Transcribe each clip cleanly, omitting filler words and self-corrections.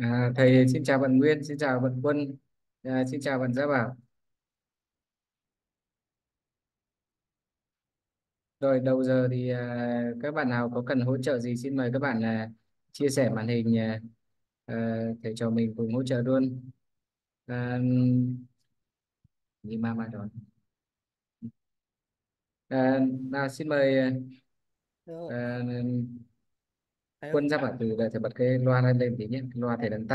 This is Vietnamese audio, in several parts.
Thầy xin chào bạn Nguyên, xin chào bạn Quân, xin chào bạn Gia Bảo. Rồi đầu giờ thì các bạn nào có cần hỗ trợ gì xin mời các bạn chia sẻ màn hình, thầy trò mình cùng hỗ trợ luôn. À, gì mà rồi. Nào xin mời Được. à, Thầy ơi, Quân Gia Bảo từ thầy bật cái loa lên tí nhé, cái loa thầy đang tắt.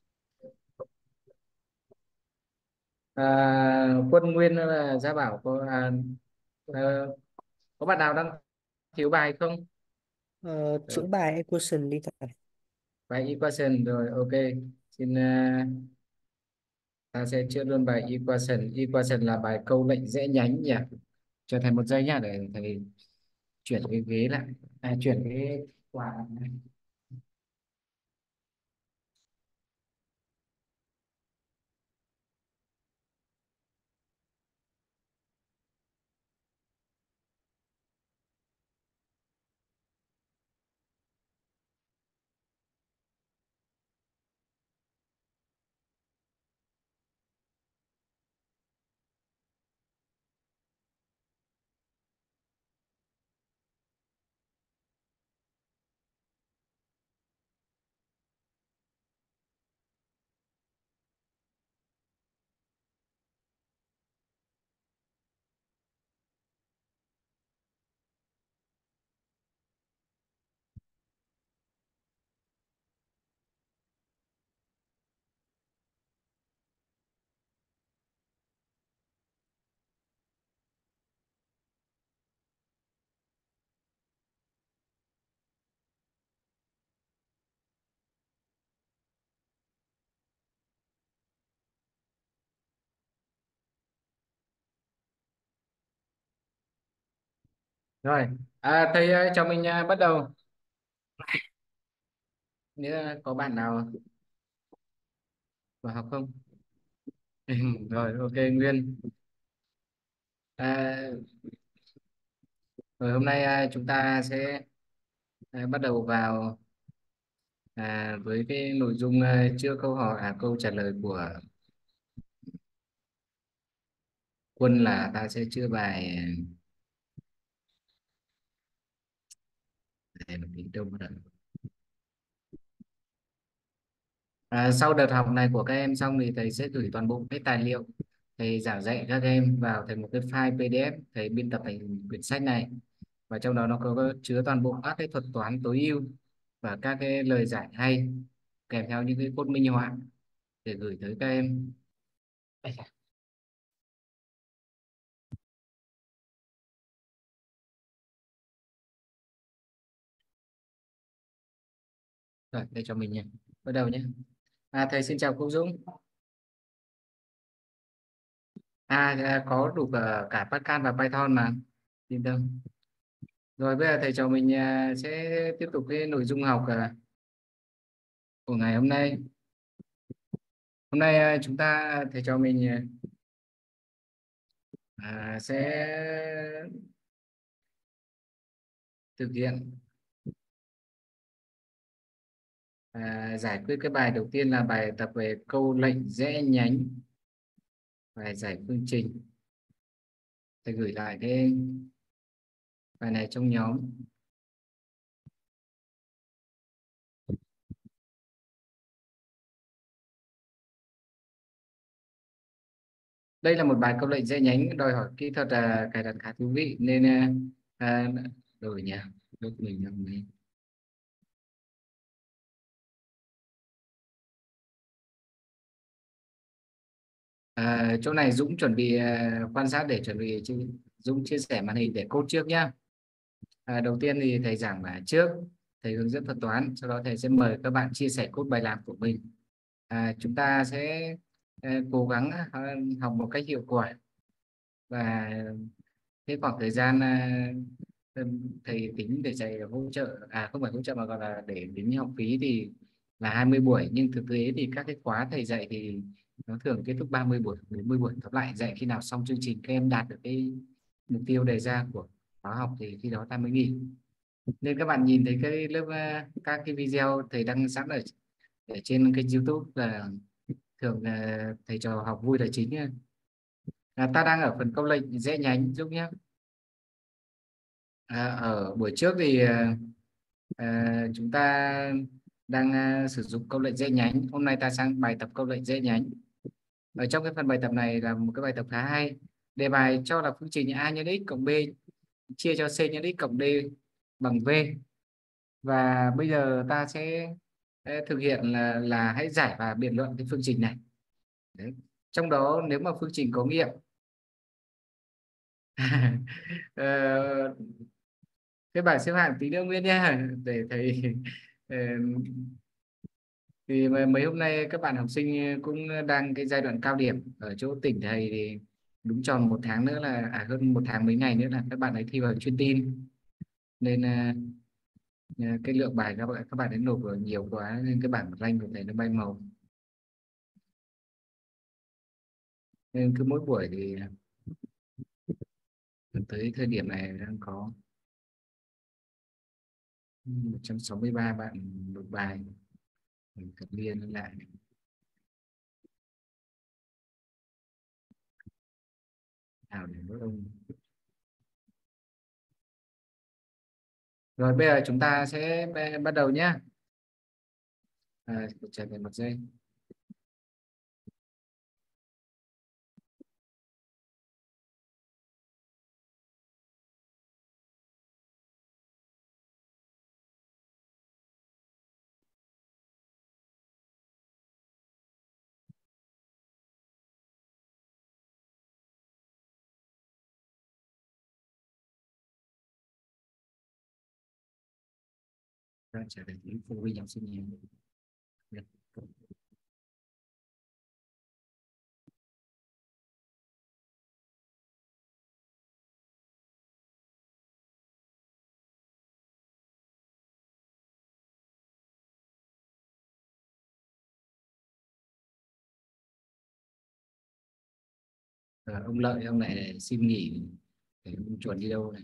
Quân Nguyên Gia Bảo à, có bạn nào đang thiếu bài không? chuỗi bài equation đi thầy. Bài equation rồi, ok. Xin ta sẽ chữa luôn bài equation. Equation là bài câu lệnh rẽ nhánh nhỉ. Cho thầy một giây nhá để thầy chuyển cái ghế lại, chuyển cái quạt lại. Rồi, thầy ơi, cho mình bắt đầu. Nếu có bạn nào vào học không? Rồi, ok Nguyên. À, rồi hôm nay chúng ta sẽ bắt đầu vào với cái nội dung chưa câu hỏi, câu trả lời của Quân là ta sẽ chữa bài để một tí đâu mà đợi. Sau đợt học này của các em xong thì thầy sẽ gửi toàn bộ cái tài liệu thầy giảng dạy các em vào thành một cái file PDF thầy biên tập thành quyển sách này, và trong đó nó có chứa toàn bộ các cái thuật toán tối ưu và các cái lời giải hay kèm theo những cái code minh họa để gửi tới các em. Ây da, rồi đây cho mình nhé, bắt đầu nhé. Thầy xin chào cô Dũng. Có đủ cả Pascal và Python mà, yên tâm. Rồi bây giờ thầy trò mình sẽ tiếp tục cái nội dung học của ngày hôm nay. Hôm nay chúng ta thầy trò mình sẽ thực hiện giải quyết cái bài đầu tiên là bài tập về câu lệnh rẽ nhánh, bài giải phương trình. Thầy gửi lại cái bài này trong nhóm. Đây là một bài câu lệnh rẽ nhánh đòi hỏi kỹ thuật cài đặt khá thú vị nên đổi nhỉ, lúc mình làm này. Chỗ này Dũng chuẩn bị quan sát để chuẩn bị Dũng chia sẻ màn hình để code trước nhá. Đầu tiên thì thầy giảng trước, thầy hướng dẫn thuật toán, sau đó thầy sẽ mời các bạn chia sẻ code bài làm của mình. Chúng ta sẽ cố gắng học một cách hiệu quả, và cái khoảng thời gian thầy tính để dạy hỗ trợ, không phải hỗ trợ mà gọi là để tính học phí thì là 20 buổi, nhưng thực tế thì các cái khóa thầy dạy thì nó thường kết thúc 30 buổi, 40 buổi. Tóm lại dạy khi nào xong chương trình các em đạt được cái mục tiêu đề ra của khóa học thì khi đó ta mới nghỉ. Nên các bạn nhìn thấy cái lớp các cái video thầy đăng sẵn ở ở trên cái YouTube là thường là thầy trò học vui là chính nha. Ta đang ở phần câu lệnh rẽ nhánh Dũng nhé. Ở buổi trước thì chúng ta đang sử dụng câu lệnh rẽ nhánh. Hôm nay ta sang bài tập câu lệnh rẽ nhánh. Ở trong cái phần bài tập này là một cái bài tập khá hay. Đề bài cho là phương trình A nhân x cộng B chia cho C nhân x cộng D bằng V. Và bây giờ ta sẽ thực hiện là hãy giải và biện luận cái phương trình này. Đấy. Trong đó nếu mà phương trình có nghiệm Ờ, cái bảng xếp hạng tí nữa Nguyên nha, để thầy thì mấy hôm nay các bạn học sinh cũng đang cái giai đoạn cao điểm ở chỗ tỉnh thầy, thì đúng tròn một tháng nữa là hơn một tháng mấy ngày nữa là các bạn ấy thi vào chuyên tin, nên cái lượng bài các bạn ấy nộp nhiều quá nên cái bảng rank của thầy nó bay màu, nên cứ mỗi buổi thì tới thời điểm này đang có 163 bạn nộp bài, mình cập liên lại. Nào để mỗi ông. Rồi bây giờ chúng ta sẽ bắt đầu nhé. Chờ thầy một giây. Rồi, trả lời những phụ huynh học sinh nhiều. Ông Lợi ông lại xin nghỉ để ông chuồn đi đâu này.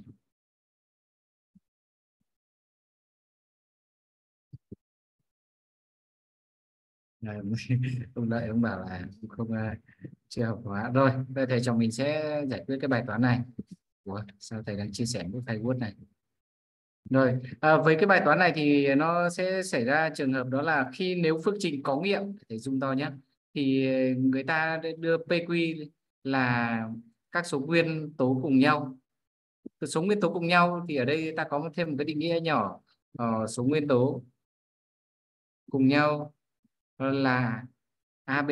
Ông Lợi ông bảo là không chưa học hóa. Rồi bây giờ thầy trò mình sẽ giải quyết cái bài toán này. Ủa, sao thầy đang chia sẻ với thầy Word này. Rồi với cái bài toán này thì nó sẽ xảy ra trường hợp đó là khi nếu phương trình có nghiệm, thầy zoom to nhé, thì người ta đưa PQ là các số nguyên tố cùng nhau. Từ số nguyên tố cùng nhau thì ở đây ta có thêm một cái định nghĩa nhỏ. Số nguyên tố cùng nhau là AB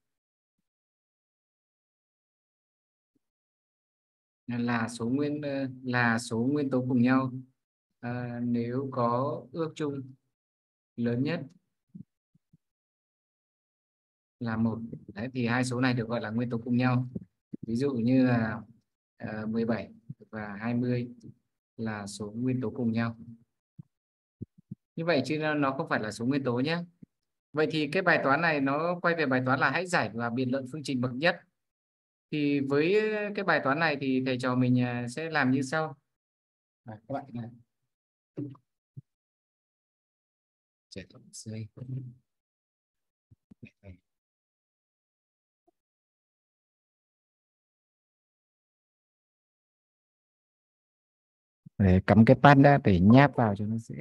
là số nguyên tố cùng nhau nếu có ước chung lớn nhất là một. Đấy, thì hai số này được gọi là nguyên tố cùng nhau. Ví dụ như là 17 và 20 là số nguyên tố cùng nhau. Như vậy chứ nó không phải là số nguyên tố nhé. Vậy thì cái bài toán này nó quay về bài toán là hãy giải và biện luận phương trình bậc nhất. Thì với cái bài toán này thì thầy trò mình sẽ làm như sau. Các bạn này. Trẻ tổng dưới. Để cắm cái pad đã để nháp vào cho nó dễ.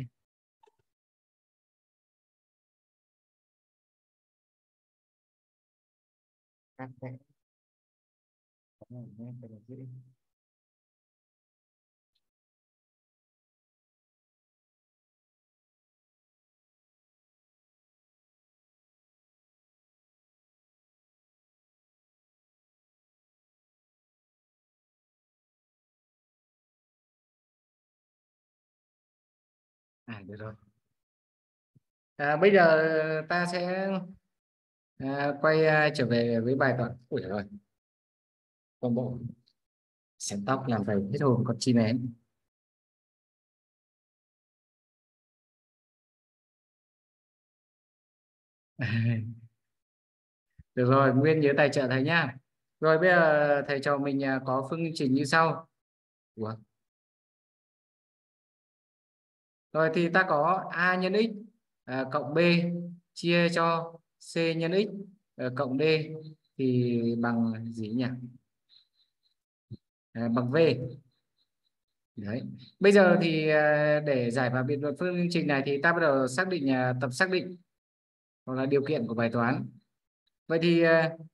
Được rồi. Bây giờ ta sẽ quay trở về với bài toán. Ủa rồi. Con bộ xén tóc làm thầy hết hồn con chim én. Được rồi, Nguyên nhớ tài trợ thầy nhá. Rồi bây giờ thầy trò mình có phương trình như sau. Ủa? Rồi thì ta có A nhân x cộng B chia cho C nhân x cộng D thì bằng gì nhỉ? Bằng V. Đấy. Bây giờ thì để giải vào biện luận phương trình này thì ta bắt đầu xác định tập xác định hoặc là điều kiện của bài toán. Vậy thì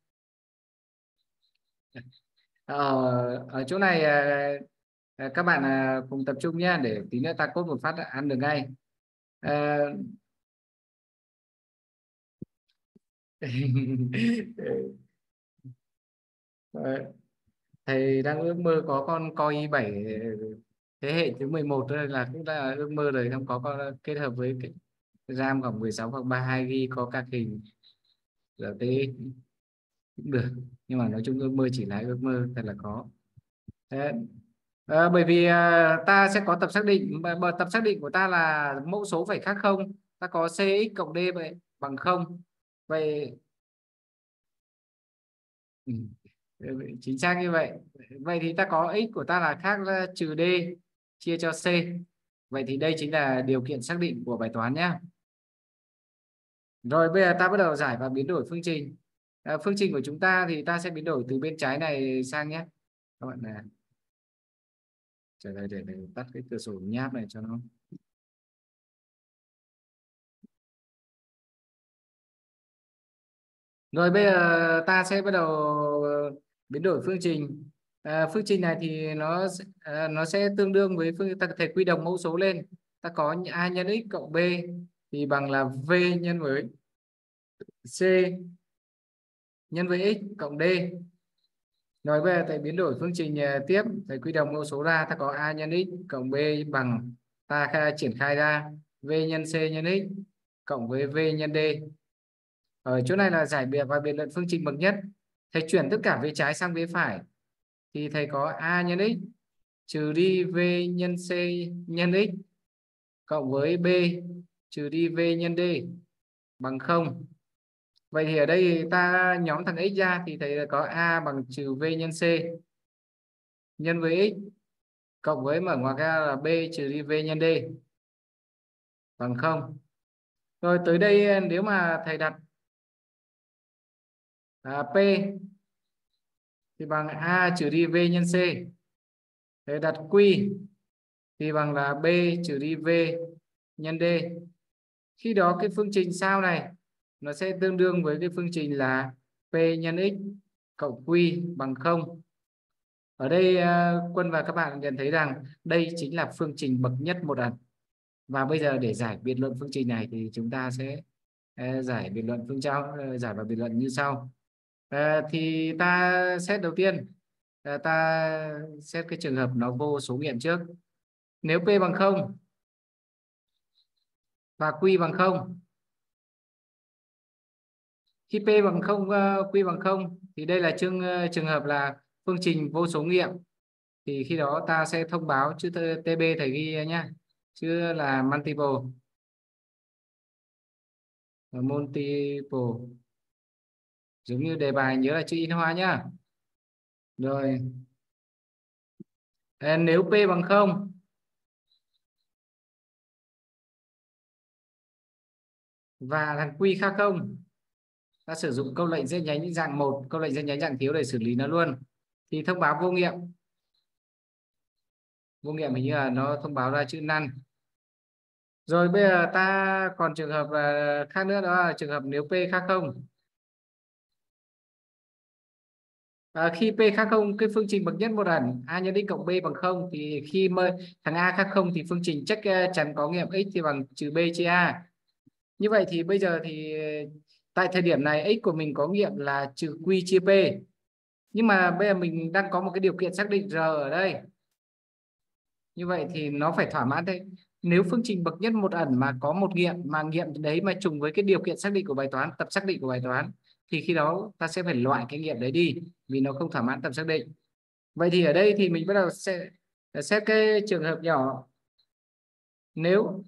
ở chỗ này các bạn cùng tập trung nhé, để tí nữa ta cốt một phát ăn được ngay. Ờ, Ờ, thầy đang ước mơ có con Core i7 thế hệ thứ 11 thôi, là cũng là ước mơ rồi, không có con kết hợp với cái RAM khoảng 16 hoặc 32 GB, có các hình RT cũng được, nhưng mà nói chung ước mơ chỉ là ước mơ, thật là khó. Thế, bởi vì ta sẽ có tập xác định, mà tập xác định của ta là mẫu số phải khác không, ta có cx cộng d vậy bằng không. Vậy ừ, chính xác như vậy. Vậy thì ta có x của ta là khác là trừ d chia cho c. Vậy thì đây chính là điều kiện xác định của bài toán nhé. Rồi bây giờ ta bắt đầu giải và biến đổi phương trình. Phương trình của chúng ta thì ta sẽ biến đổi từ bên trái này sang nhé các bạn này. Trở lại để tắt cái cửa sổ nháp này cho nó. Rồi bây giờ ta sẽ bắt đầu biến đổi phương trình. Phương trình này thì nó sẽ tương đương với ta có thể quy đồng mẫu số lên. Ta có a nhân x cộng b thì bằng là v nhân với c nhân với x cộng d. Rồi bây giờ thầy biến đổi phương trình tiếp, thầy quy đồng mẫu số ra, ta có a nhân x cộng b bằng, ta triển khai ra v nhân c nhân x cộng với v nhân d. Ở chỗ này là giải biệt và biện luận phương trình bậc nhất. Thầy chuyển tất cả vế trái sang vế phải thì thầy có a nhân x trừ đi v nhân c nhân x cộng với b trừ đi v nhân d bằng 0. Vậy thì ở đây ta nhóm thằng x ra thì thầy có a bằng trừ v nhân c nhân với x cộng với mở ngoặc ra là b trừ đi v nhân d bằng 0. Rồi tới đây nếu mà thầy đặt p thì bằng a trừ đi v nhân c. Thầy đặt q thì bằng là b trừ đi v nhân d. Khi đó cái phương trình sau này nó sẽ tương đương với cái phương trình là p nhân x cộng q bằng 0. Ở đây Quân và các bạn nhận thấy rằng đây chính là phương trình bậc nhất một ẩn. Và bây giờ để giải biện luận phương trình này thì chúng ta sẽ giải biện luận giải và biện luận như sau. Thì ta xét đầu tiên, ta xét cái trường hợp nó vô số nghiệm trước. Nếu p bằng 0 và q bằng 0, khi p bằng 0 q bằng 0 thì đây là trường hợp là phương trình vô số nghiệm. Thì khi đó ta sẽ thông báo chữ TB thầy ghi nhá, chứ là multiple, giống như đề bài nhớ là chữ in hoa nhá. Rồi nếu p bằng 0 và thằng q khác 0, ta sử dụng câu lệnh dẫn nhánh dạng 1, câu lệnh dẫn nhánh dạng thiếu để xử lý nó luôn, thì thông báo vô nghiệm. Vô nghiệm hình như là nó thông báo ra chữ none. Rồi bây giờ ta còn trường hợp khác nữa, đó là trường hợp nếu p khác 0. Khi p khác 0, cái phương trình bậc nhất một ẩn a nhân x cộng b bằng 0, thì khi thằng a khác 0 thì phương trình chắc chắn có nghiệm x thì bằng trừ b chia a. Như vậy thì bây giờ thì tại thời điểm này x của mình có nghiệm là trừ q chia p. Nhưng mà bây giờ mình đang có một cái điều kiện xác định r ở đây. Như vậy thì nó phải thỏa mãn thế. Nếu phương trình bậc nhất một ẩn mà có một nghiệm, mà nghiệm đấy mà trùng với cái điều kiện xác định của bài toán, tập xác định của bài toán, thì khi đó ta sẽ phải loại cái nghiệm đấy đi, vì nó không thỏa mãn tập xác định. Vậy thì ở đây thì mình bắt đầu sẽ xét cái trường hợp nhỏ. Nếu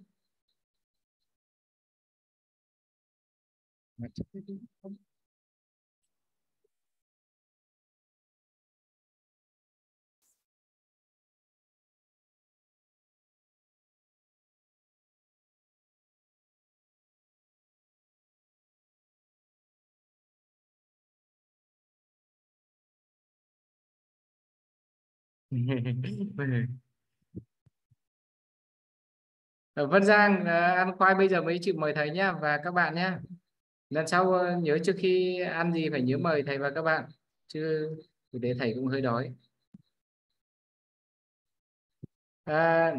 Ở Vân Giang ăn khoai bây giờ mới chịu mời thầy nhá và các bạn nhé. Lần sau nhớ trước khi ăn gì phải nhớ mời thầy và các bạn, chứ để thầy cũng hơi đói. À,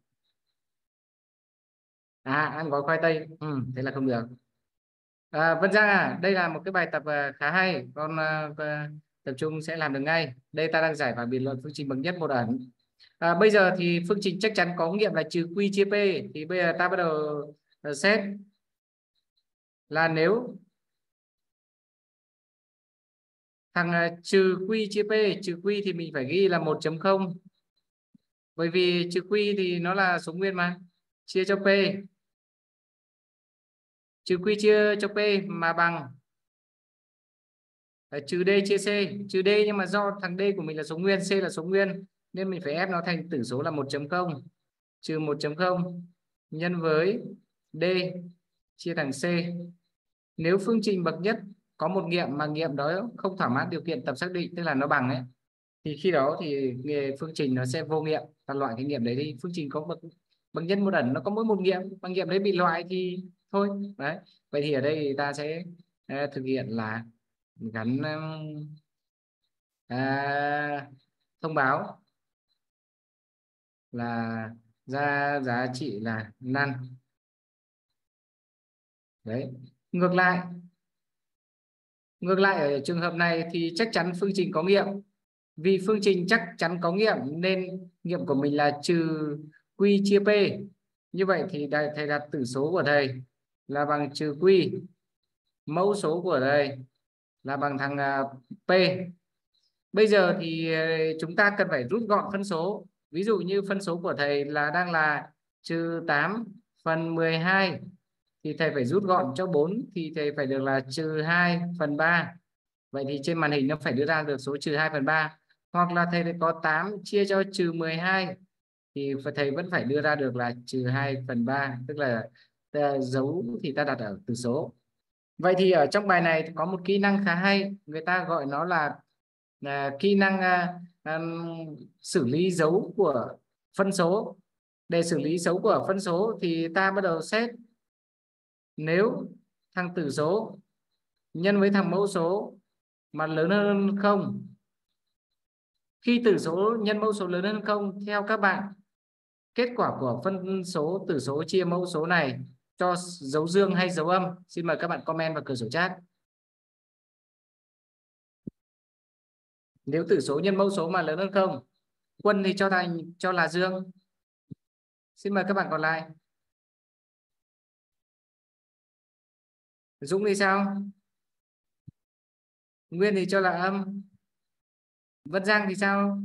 ăn gói khoai tây, thế là không được. Vân Giang đây là một cái bài tập khá hay, con tập trung sẽ làm được ngay. Đây ta đang giải và biện luận phương trình bậc nhất một ẩn. Bây giờ thì phương trình chắc chắn có nghiệm là trừ q chia p, thì bây giờ ta bắt đầu xét là nếu thằng trừ q chia p, trừ q thì mình phải ghi là 1.0, bởi vì trừ q thì nó là số nguyên mà, chia cho p, trừ q chia cho p mà bằng trừ d chia c, trừ d nhưng mà do thằng d của mình là số nguyên, c là số nguyên, nên mình phải ép nó thành tử số là 1.0, trừ 1.0 nhân với d chia thằng c. Nếu phương trình bậc nhất có một nghiệm mà nghiệm đó không thỏa mãn điều kiện tập xác định, tức là nó bằng ấy, thì khi đó thì phương trình nó sẽ vô nghiệm, ta loại cái nghiệm đấy đi. Phương trình có bậc nhất một ẩn nó có mỗi một nghiệm, bằng nghiệm đấy bị loại thì thôi đấy. Vậy thì ở đây thì ta sẽ thực hiện là gắn thông báo là ra giá trị là none. Đấy, ngược lại ở trường hợp này thì chắc chắn phương trình có nghiệm. Vì phương trình chắc chắn có nghiệm nên nghiệm của mình là trừ q chia p. Như vậy thì thầy đặt tử số của thầy là bằng trừ q, mẫu số của thầy là bằng thằng p. Bây giờ thì chúng ta cần phải rút gọn phân số. Ví dụ như phân số của thầy là đang là trừ 8 phần 12, thì thầy phải rút gọn cho 4, thì thầy phải được là trừ 2 phần 3. Vậy thì trên màn hình nó phải đưa ra được số trừ 2 phần 3. Hoặc là thầy có 8 chia cho trừ 12, thì thầy vẫn phải đưa ra được là trừ 2 phần 3, tức là dấu thì ta đặt ở tử số. Vậy thì ở trong bài này có một kỹ năng khá hay, người ta gọi nó là kỹ năng xử lý dấu của phân số. Để xử lý dấu của phân số thì ta bắt đầu xét nếu thằng tử số nhân với thằng mẫu số mà lớn hơn không. Khi tử số nhân mẫu số lớn hơn không, theo các bạn, kết quả của phân số tử số chia mẫu số này cho dấu dương hay dấu âm? Xin mời các bạn comment vào cửa sổ chat. Nếu tử số nhân mẫu số mà lớn hơn không, Quân thì cho là dương. Xin mời các bạn còn lại. Dũng thì sao? Nguyên thì cho là âm. Vân Giang thì sao?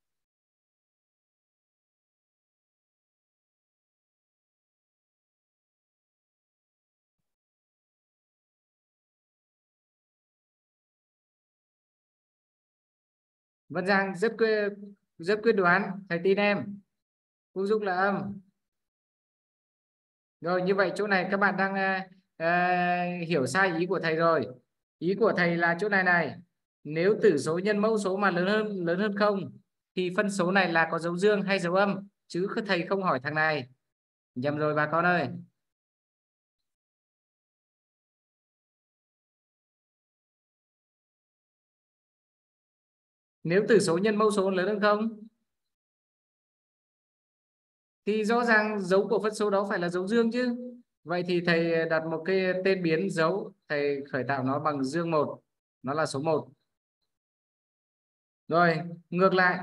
Vân Giang rất quyết đoán, thầy tin em. Vũ Dũng là âm. Rồi, như vậy chỗ này các bạn đang hiểu sai ý của thầy rồi. Ý của thầy là chỗ này này. Nếu tử số nhân mẫu số mà lớn hơn không, thì phân số này là có dấu dương hay dấu âm, chứ thầy không hỏi thằng này. Nhầm rồi bà con ơi. Nếu tử số nhân mẫu số lớn hơn không, thì rõ ràng dấu của phân số đó phải là dấu dương chứ. Vậy thì thầy đặt một cái tên biến dấu, thầy khởi tạo nó bằng dương 1, nó là số 1. Rồi, ngược lại,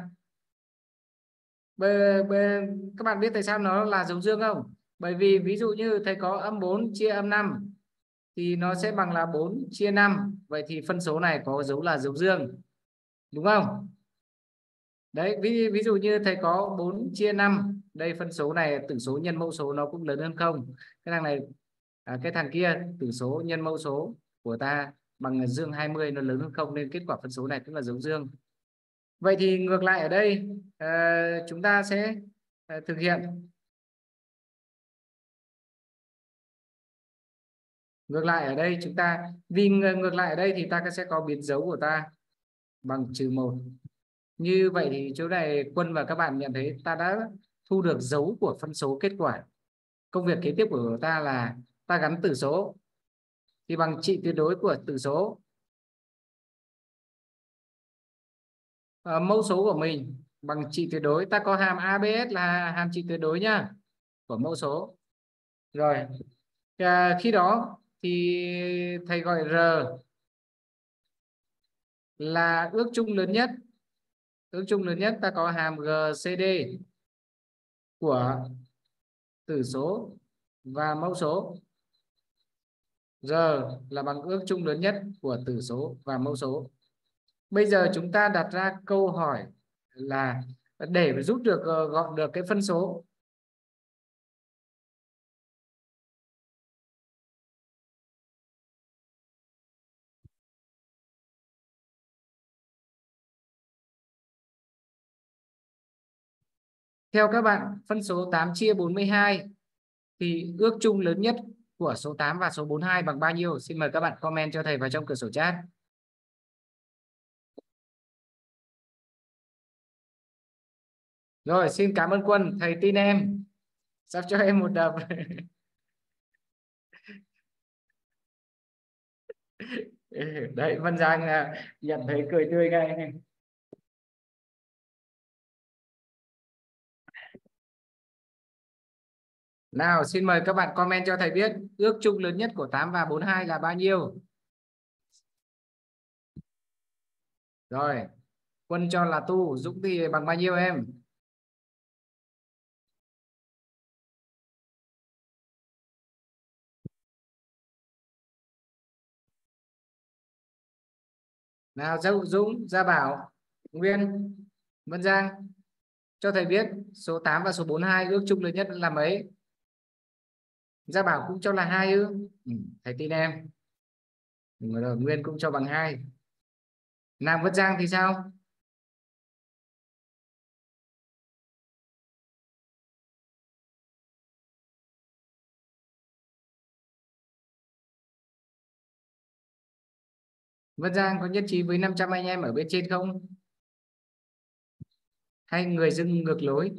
các bạn biết tại sao nó là dấu dương không? Bởi vì ví dụ như thầy có âm 4 chia âm 5 thì nó sẽ bằng là 4 chia 5. Vậy thì phân số này có dấu là dấu dương, đúng không? Đấy, ví dụ như thầy có 4 chia 5, đây phân số này tử số nhân mẫu số nó cũng lớn hơn không. Cái thằng này cái thằng kia tử số nhân mẫu số của ta bằng dương 20, nó lớn hơn không, nên kết quả phân số này cũng là dấu dương. Vậy thì ngược lại ở đây chúng ta sẽ thực hiện ngược lại ở đây chúng ta, vì ngược lại ở đây thì ta sẽ có biến dấu của ta bằng trừ 1. Như vậy thì chỗ này Quân và các bạn nhận thấy ta đã thu được dấu của phân số kết quả. Công việc kế tiếp của ta là ta gắn tử số thì bằng trị tuyệt đối của tử số, mẫu số của mình bằng trị tuyệt đối. Ta có hàm ABS là hàm trị tuyệt đối nhá, của mẫu số. Rồi khi đó thì thầy gọi R là ước chung lớn nhất. Ước chung lớn nhất ta có hàm GCD của tử số và mẫu số. R là bằng ước chung lớn nhất của tử số và mẫu số. Bây giờ chúng ta đặt ra câu hỏi là để rút được gọn được cái phân số, theo các bạn phân số 8 chia 42 thì ước chung lớn nhất của số 8 và số 42 bằng bao nhiêu? Xin mời các bạn comment cho thầy vào trong cửa sổ chat. Rồi, xin cảm ơn Quân, thầy tin em. Sắp cho em một đập. Đấy, Văn Giang nhận thấy cười tươi ngay. Nào, xin mời các bạn comment cho thầy biết ước chung lớn nhất của 8 và 42 là bao nhiêu? Rồi, Quân cho là tu, Dũng thì bằng bao nhiêu em? Nào, Dũng, Gia Bảo, Nguyên, Văn Giang cho thầy biết số 8 và số 42 ước chung lớn nhất là mấy? Gia Bảo cũng cho là 2 ư? Thầy tin em. Rồi, Nguyên cũng cho bằng 2. Nam Vân Giang thì sao? Vân Giang có nhất trí với 500 anh em ở bên trên không? Hay người dưng ngược lối?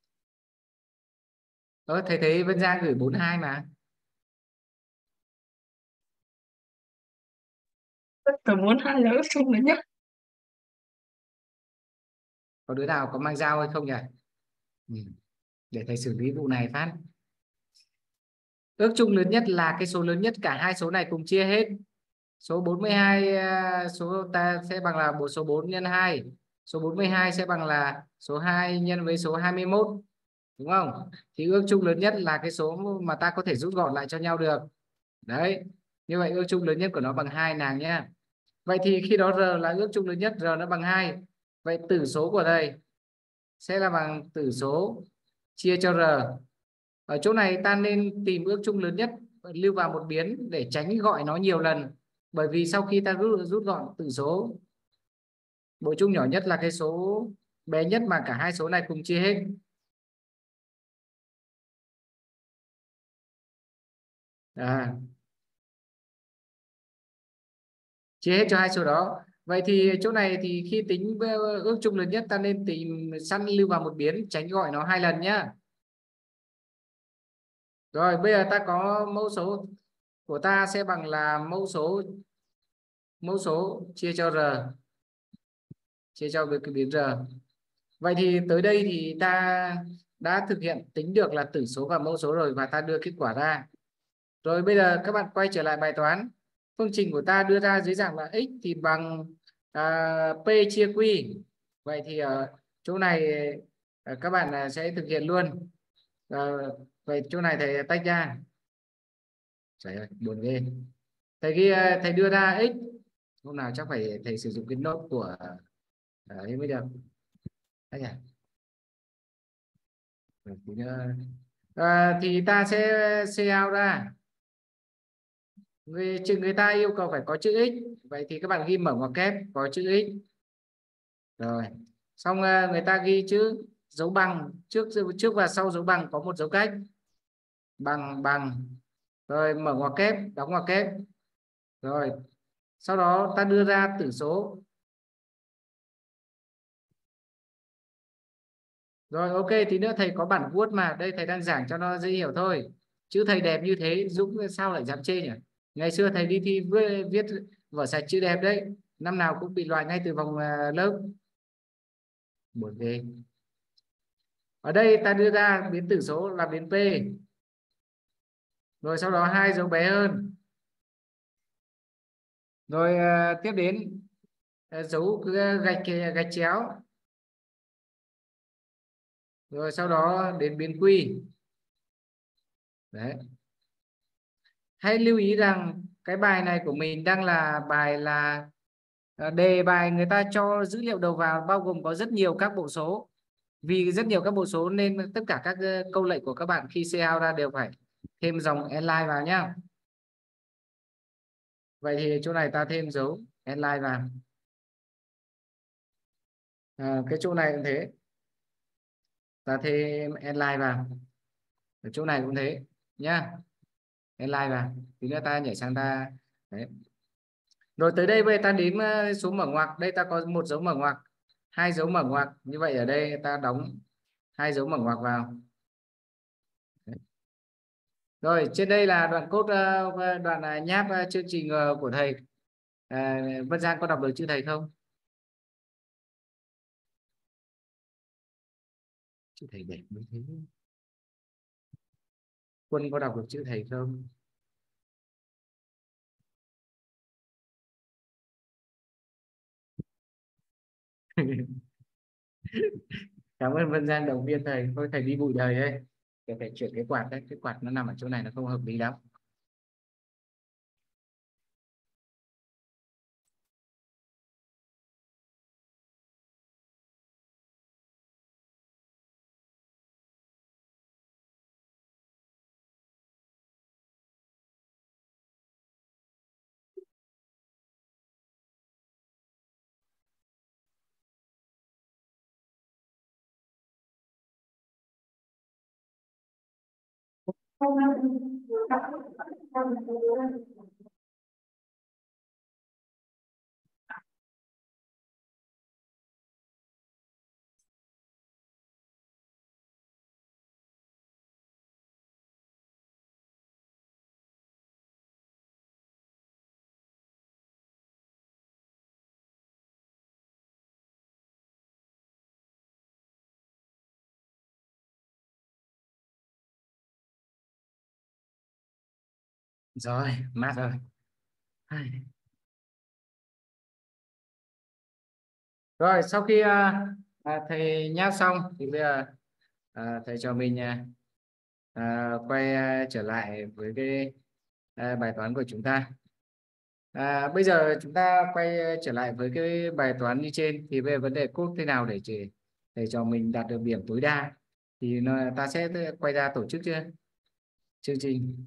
Thầy thấy Vân Giang gửi 42 mà. Tớ muốn hai là ước chung lớn nhất. Có đứa nào có mang dao hay không nhỉ? Để thầy xử lý vụ này phát. Ước chung lớn nhất là cái số lớn nhất cả hai số này cùng chia hết. Số 42 số ta sẽ bằng là số 4 nhân 2. Số 42 sẽ bằng là số 2 nhân với số 21. Đúng không? Thì ước chung lớn nhất là cái số mà ta có thể rút gọn lại cho nhau được. Đấy. Như vậy ước chung lớn nhất của nó bằng 2 nàng nhé. Vậy thì khi đó R là ước chung lớn nhất, R nó bằng 2. Vậy tử số của thầy sẽ là bằng tử số chia cho R. Ở chỗ này ta nên tìm ước chung lớn nhất, lưu vào một biến để tránh gọi nó nhiều lần. Bởi vì sau khi ta rút gọn tử số, bội chung nhỏ nhất là cái số bé nhất mà cả hai số này cùng chia hết. Chia hết cho hai số đó. Vậy thì chỗ này thì khi tính ước chung lớn nhất ta nên tìm sẵn lưu vào một biến tránh gọi nó hai lần nhá. Rồi bây giờ ta có mẫu số của ta sẽ bằng là mẫu số chia cho R, chia cho cái biến R. Vậy thì tới đây thì ta đã thực hiện tính được là tử số và mẫu số rồi và ta đưa kết quả ra. Rồi bây giờ các bạn quay trở lại bài toán. Phương trình của ta đưa ra dưới dạng là x thì bằng P chia Q. Vậy thì ở chỗ này các bạn sẽ thực hiện luôn. Vậy chỗ này thầy tách ra. Trời ơi, buồn ghê. Thầy đưa ra x. Hôm nào chắc phải thầy sử dụng cái nốt của ấy mới được. Đấy nhỉ? Thì ta sẽ out ra. Người ta yêu cầu phải có chữ x, vậy thì các bạn ghi mở ngoặc kép có chữ x. Rồi xong người ta ghi chữ dấu bằng trước và sau dấu bằng có một dấu cách bằng. Rồi mở ngoặc kép, đóng ngoặc kép. Rồi sau đó ta đưa ra tử số. Rồi ok, tí nữa thầy có bản Word mà, đây thầy đang giảng cho nó dễ hiểu thôi. Chữ thầy đẹp như thế Dũng sao lại dám chê nhỉ? Ngày xưa thầy đi thi viết vở sạch chữ đẹp đấy, năm nào cũng bị loại ngay từ vòng lớp. Buồn ghê. Ở đây ta đưa ra biến tử số là biến P, rồi sau đó hai dấu bé hơn, rồi tiếp đến dấu gạch gạch chéo, rồi sau đó đến biến Q. Đấy, hãy lưu ý rằng cái bài này của mình đang là bài là đề bài người ta cho dữ liệu đầu vào bao gồm có rất nhiều các bộ số. Vì rất nhiều các bộ số nên tất cả các câu lệnh của các bạn khi xây out ra đều phải thêm dòng nline vào nhá. Vậy thì chỗ này ta thêm dấu nline vào. Cái chỗ này cũng thế, ta thêm nline vào. Ở chỗ này cũng thế nhá, nline vào. Tí nữa ta nhảy sang ta. Đấy. Rồi tới đây bây ta đếm số mở ngoặc. Đây ta có một dấu mở ngoặc, hai dấu mở ngoặc. Như vậy ở đây ta đóng hai dấu mở ngoặc vào. Đấy. Rồi trên đây là đoạn code, đoạn nháp chương trình của thầy. Vân Giang có đọc được chữ thầy không? Chữ thầy đẹp như thế. Quân có đọc được chữ thầy không? Cảm ơn Vân Giang động viên thầy. Thôi thầy đi bụi đời đây. Để phải chuyển cái quạt đấy. Cái quạt nó nằm ở chỗ này nó không hợp lý lắm. Rồi, mát rồi. Rồi sau khi thầy nháp xong thì bây giờ thầy cho mình quay trở lại với cái bài toán của chúng ta. Bây giờ chúng ta quay trở lại với cái bài toán như trên, thì về vấn đề code thế nào để cho mình đạt được điểm tối đa, thì ta sẽ quay ra tổ chức chưa chương trình.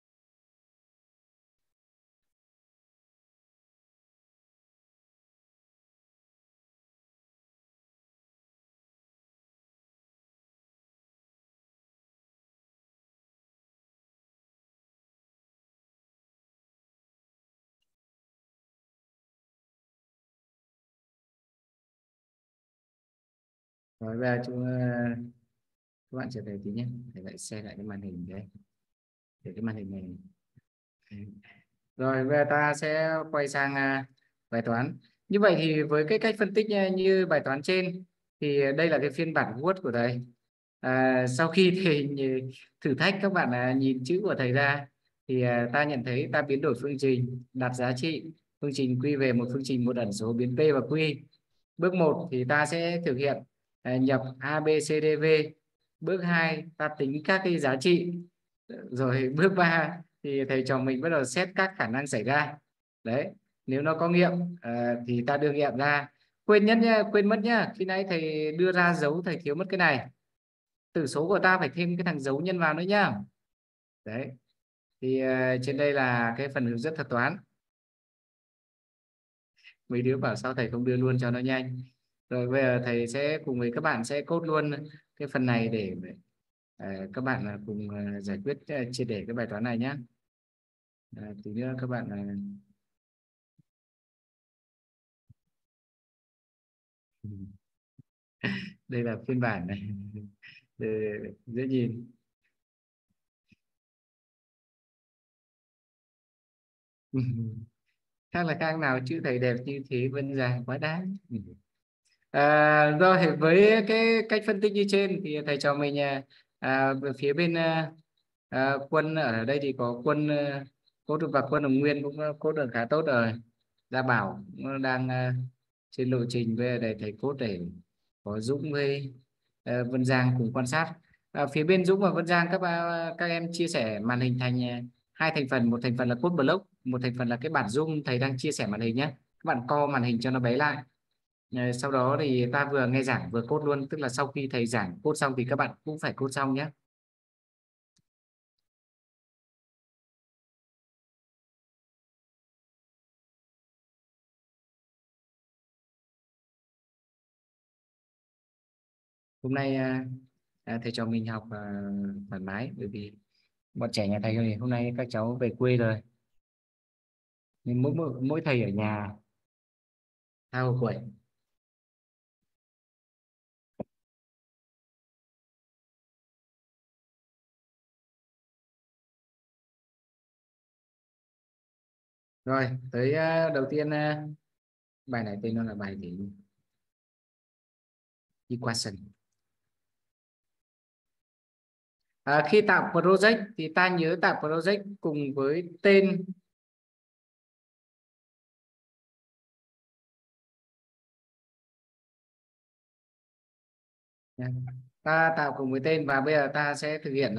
Rồi bây giờ các bạn chờ thầy tí nhé, thầy lại share lại cái màn hình đấy, để cái màn hình này. Rồi bây giờ ta sẽ quay sang bài toán. Như vậy thì với cái cách phân tích như bài toán trên, thì đây là cái phiên bản Word của thầy. Sau khi thầy thử thách các bạn nhìn chữ của thầy ra, thì ta nhận thấy ta biến đổi phương trình, đặt giá trị phương trình quy về một phương trình một ẩn số biến P và Q. Bước 1 thì ta sẽ thực hiện nhập A, B, C, D, V. Bước 2 ta tính các cái giá trị. Rồi bước 3 thì thầy trò mình bắt đầu xét các khả năng xảy ra. Đấy, nếu nó có nghiệm thì ta đưa nghiệm ra. Quên mất nhá, khi nãy thầy đưa ra dấu thầy thiếu mất cái này. Tử số của ta phải thêm cái thằng dấu nhân vào nữa nhá. Đấy, thì trên đây là cái phần hướng dẫn thuật toán. Mấy đứa bảo sao thầy không đưa luôn cho nó nhanh. Rồi bây giờ thầy sẽ cùng với các bạn sẽ code luôn cái phần này để các bạn cùng giải quyết triệt để cái bài toán này nhé. Tí nữa các bạn Đây là phiên bản này. Dễ nhìn. Chắc là các nào chữ thầy đẹp như thế, Vân Giang quá đáng. Rồi với cái cách phân tích như trên thì thầy cho mình về phía bên quân ở đây thì có quân cốt và quân Hồng Nguyên cũng cốt được khá tốt rồi. Gia Bảo cũng đang trên lộ trình về để thầy cốt để có Dũng với Vân Giang cùng quan sát. Phía bên Dũng và Vân Giang các em chia sẻ màn hình thành hai thành phần, một thành phần là code block, một thành phần là cái bản zoom thầy đang chia sẻ màn hình nhé. Các bạn co màn hình cho nó bé lại. Sau đó thì ta vừa nghe giảng vừa code luôn, tức là sau khi thầy giảng code xong thì các bạn cũng phải code xong nhé. Hôm nay thầy trò mình học thoải mái, bởi vì bọn trẻ nhà thầy thì hôm nay các cháu về quê rồi, nên mỗi thầy ở nhà tha hồ quẩy. Rồi tới đầu tiên bài này tên nó là bài gì? Equation. Khi tạo project thì ta nhớ tạo project cùng với tên nha. Ta tạo cùng với tên và bây giờ ta sẽ thực hiện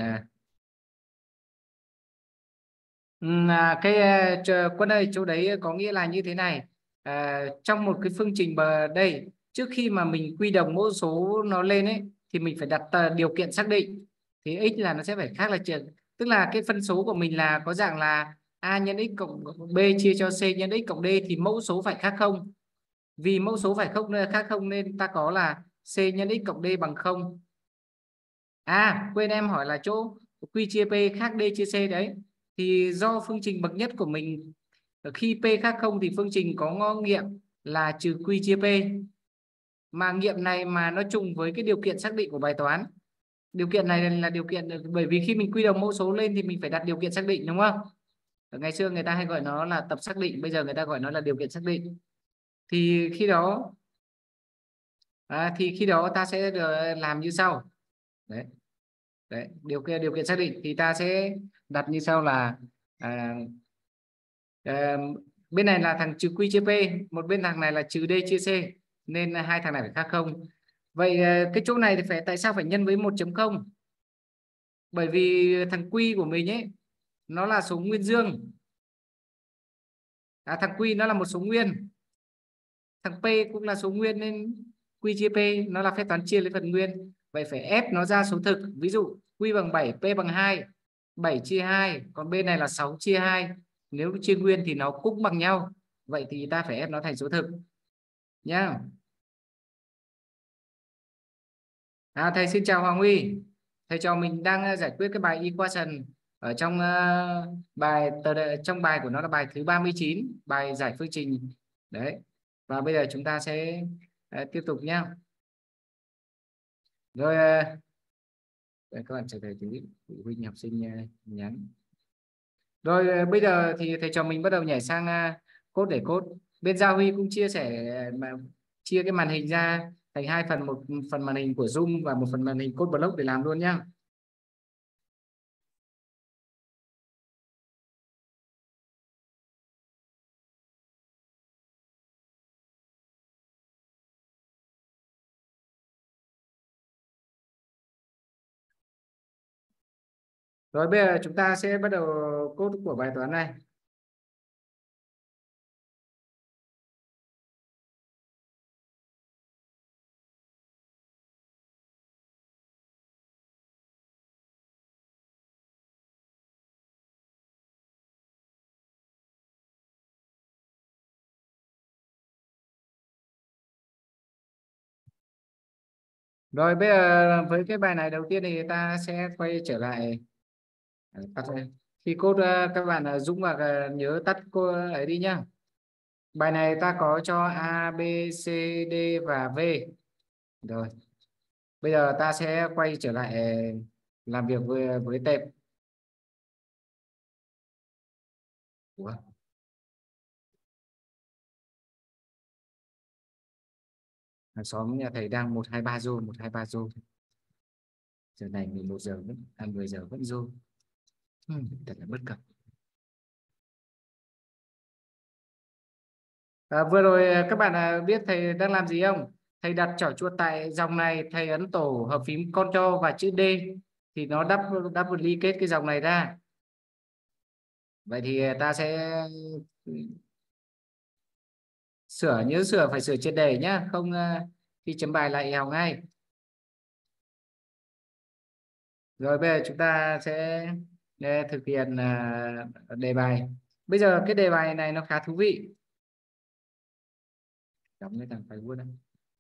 cái Quân ơi, chỗ đấy có nghĩa là như thế này. Trong một cái phương trình bờ đây, trước khi mà mình quy đồng mẫu số nó lên ấy thì mình phải đặt điều kiện xác định, thì x là nó sẽ phải khác là trường, tức là cái phân số của mình là có dạng là a nhân x cộng b chia cho c nhân x cộng d, thì mẫu số phải khác không. Vì mẫu số phải không khác không nên ta có là c nhân x cộng d bằng 0. Quên em hỏi là chỗ Q chia P khác D chia C đấy. Thì do phương trình bậc nhất của mình khi P khác không thì phương trình có nghiệm là trừ Q chia P. Mà nghiệm này mà nó trùng với cái điều kiện xác định của bài toán. Điều kiện này là điều kiện bởi vì khi mình quy đồng mẫu số lên thì mình phải đặt điều kiện xác định, đúng không? Ngày xưa người ta hay gọi nó là tập xác định, bây giờ người ta gọi nó là điều kiện xác định. Thì khi đó ta sẽ làm như sau. Đấy. Đấy, điều kiện xác định thì ta sẽ đặt như sau là à, à, bên này là thằng trừ Q chia P, một bên thằng này là trừ D chia C, nên hai thằng này phải khác không. Vậy cái chỗ này thì tại sao phải nhân với 1.0? Bởi vì thằng Q của mình ấy nó là số nguyên dương, thằng Q nó là một số nguyên, thằng P cũng là số nguyên, nên Q chia P nó là phép toán chia lấy phần nguyên. Vậy phải ép nó ra số thực, ví dụ Q bằng 7, P bằng 2, 7 chia 2, còn bên này là 6 chia 2. Nếu chia nguyên thì nó cũng bằng nhau, vậy thì ta phải ép nó thành số thực nhá. Thầy xin chào Hoàng Huy. Thầy trò mình đang giải quyết cái bài equation ở trong trong bài của nó là bài thứ 39, bài giải phương trình đấy. Và bây giờ chúng ta sẽ tiếp tục nhá. Rồi các bạn trả lời tí, phụ huynh học sinh nhắn. Rồi bây giờ thì thầy trò mình bắt đầu nhảy sang code để code. Bên Gia Huy cũng chia sẻ chia cái màn hình ra thành hai phần, một phần màn hình của Zoom và một phần màn hình code block để làm luôn nhá. Rồi bây giờ chúng ta sẽ bắt đầu code của bài toán này. Rồi bây giờ với cái bài này đầu tiên thì ta sẽ quay trở lại tắt đây. Khi code các bạn Dũng và nhớ tắt cô ấy đi nhá. Bài này ta có cho A, B, C, D và V. Rồi, bây giờ ta sẽ quay trở lại làm việc với tệp. Ủa? Hàng xóm nhà thầy đang 123 rô, 123 rô. Giờ này 11 giờ vẫn 10 giờ vẫn rô. Thật là bất cập. Vừa rồi các bạn biết thầy đang làm gì không? Thầy đặt chỏ chuột tại dòng này, thầy ấn tổ hợp phím Ctrl và chữ D thì nó double kết cái dòng này ra. Vậy thì ta sẽ nhớ sửa, phải sửa triệt để nhá, không khi chấm bài lại hỏng ngay. Rồi bây giờ chúng ta sẽ thực hiện đề bài. Bây giờ cái đề bài này nó khá thú vị. Đóng cái thằng phải luôn đấy.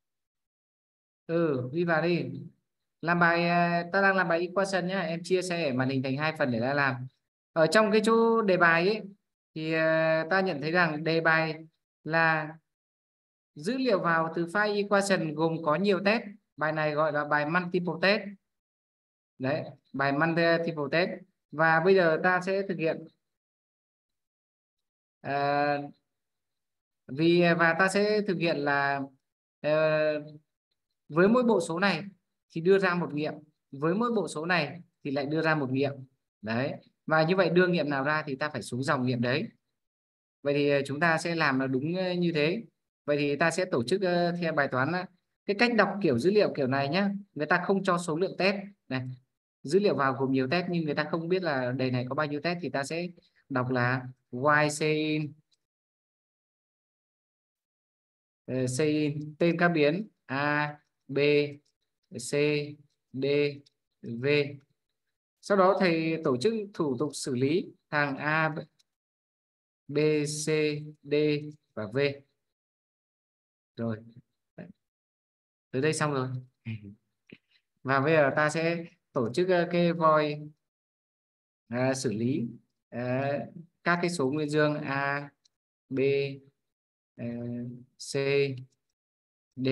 Ghi vào đi. Làm bài ta đang làm bài equation nhá, em chia sẻ màn hình thành hai phần để ta làm. Ở trong cái chỗ đề bài ấy thì ta nhận thấy rằng đề bài là dữ liệu vào từ file equation gồm có nhiều test. Bài này gọi là bài multiple test. Đấy, bài multiple test. Và bây giờ ta sẽ thực hiện và ta sẽ thực hiện là ờ, với mỗi bộ số này thì đưa ra một nghiệm, với mỗi bộ số này thì lại đưa ra một nghiệm. Đấy, và như vậy đưa nghiệm nào ra thì ta phải xuống dòng nghiệm đấy. Vậy thì chúng ta sẽ làm là đúng như thế. Vậy thì ta sẽ tổ chức theo bài toán cái cách đọc kiểu dữ liệu kiểu này nhé. Người ta không cho số lượng test này, dữ liệu vào gồm nhiều test nhưng người ta không biết là đề này có bao nhiêu test, thì ta sẽ đọc là YCin CIN tên các biến A, B, C, D, V. Sau đó thầy tổ chức thủ tục xử lý thằng A, B, C, D và V. Rồi, tới đây xong rồi. Và bây giờ ta sẽ tổ chức cái void xử lý các cái số nguyên dương A, B, C, D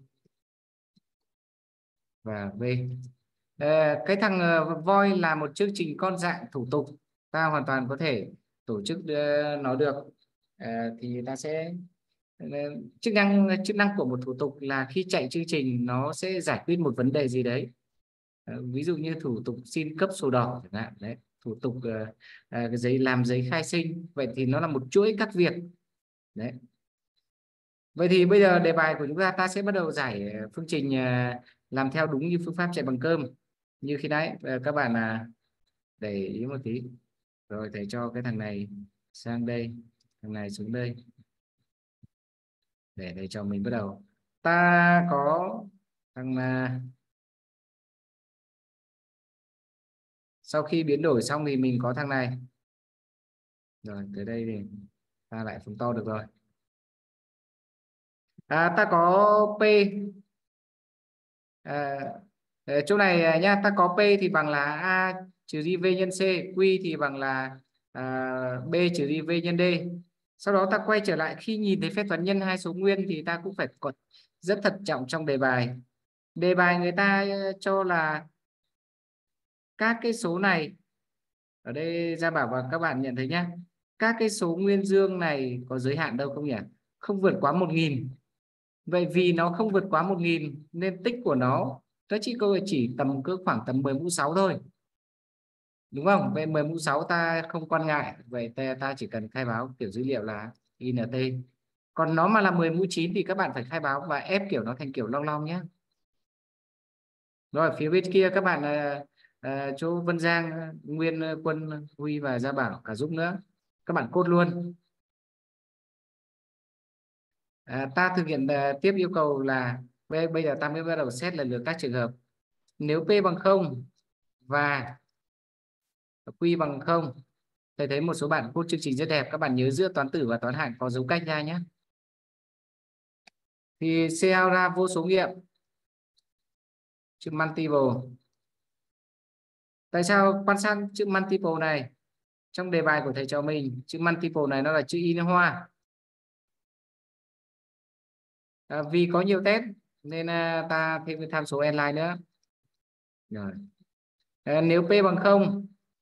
và V. Cái thằng void là một chương trình con dạng thủ tục, ta hoàn toàn có thể tổ chức nó được. Thì ta sẽ chức năng của một thủ tục là khi chạy chương trình nó sẽ giải quyết một vấn đề gì đấy. Ví dụ như thủ tục xin cấp sổ đỏ chẳng hạn đấy, thủ tục cái giấy làm giấy khai sinh, vậy thì nó là một chuỗi các việc đấy. Vậy thì bây giờ đề bài của chúng ta sẽ bắt đầu giải phương trình làm theo đúng như phương pháp chạy bằng cơm như khi nãy. Các bạn để ý một tí. Rồi thầy cho cái thằng này sang đây, thằng này xuống đây, để thầy cho mình bắt đầu. Ta có thằng sau khi biến đổi xong thì mình có thằng này. Rồi tới đây thì ta lại phóng to được rồi. Ta có P chỗ này nha, ta có P thì bằng là A trừ đi V nhân C, Q thì bằng là B trừ đi V nhân D. Sau đó ta quay trở lại, khi nhìn thấy phép toán nhân hai số nguyên thì ta cũng phải có rất thận trọng trong đề bài. Đề bài người ta cho là các cái số này, ở đây Gia Bảo và các bạn nhận thấy nhé, các cái số nguyên dương này có giới hạn đâu không nhỉ? Không vượt quá 1000. Vậy vì nó không vượt quá 1000 nên tích của nó chỉ tầm khoảng tầm 10 mũ 6 thôi. Đúng không? Vậy 10 mũ 6 ta không quan ngại. Vậy ta chỉ cần khai báo kiểu dữ liệu là INT. Còn nó mà là 10 mũ 9 thì các bạn phải khai báo và ép kiểu nó thành kiểu long long nhé. Rồi phía bên kia các bạn chỗ Vân Giang, Nguyên Quân, Huy và Gia Bảo, cả Dũng nữa, các bạn cốt luôn. Ta thực hiện tiếp yêu cầu là bây giờ ta mới bắt đầu xét lần lượt các trường hợp. Nếu P bằng 0 và Q bằng 0, thầy thấy một số bạn cốt chương trình rất đẹp, các bạn nhớ giữa toán tử và toán hạng có dấu cách ra nhé. Thì CL ra vô số nghiệm chữ multiple. Tại sao quan sát chữ multiple này? Trong đề bài của thầy cho mình, chữ multiple này nó là chữ in hoa. Vì có nhiều test nên ta thêm cái tham số n line nữa. Rồi. Nếu P bằng 0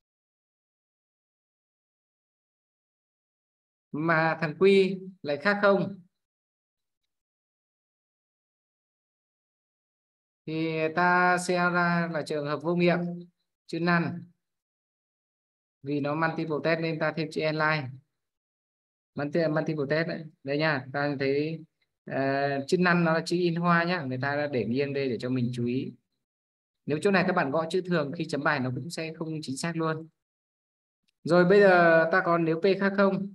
mà thằng Q lại khác 0 thì ta sẽ ra là trường hợp vô nghiệm, chữ năn. Vì nó multiple test nên ta thêm chữ n line. Multiple test đấy, đây nha, ta thấy chữ năn nó là chữ in hoa nhá, người ta đã để nghiêng đây để cho mình chú ý. Nếu chỗ này các bạn gõ chữ thường khi chấm bài nó cũng sẽ không chính xác luôn. Rồi bây giờ ta còn nếu P khác 0,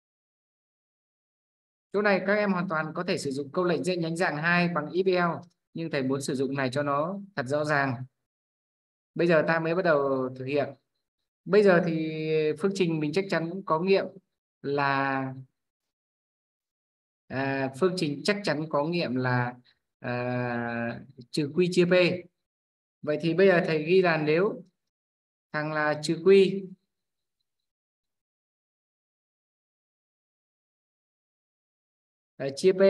chỗ này các em hoàn toàn có thể sử dụng câu lệnh dễ nhánh dạng 2 bằng if else, nhưng thầy muốn sử dụng này cho nó thật rõ ràng. Bây giờ ta mới bắt đầu thực hiện. Bây giờ thì phương trình mình chắc chắn cũng có nghiệm là phương trình chắc chắn có nghiệm là trừ Q chia P. Vậy thì bây giờ thầy ghi là nếu thằng là trừ Q chia P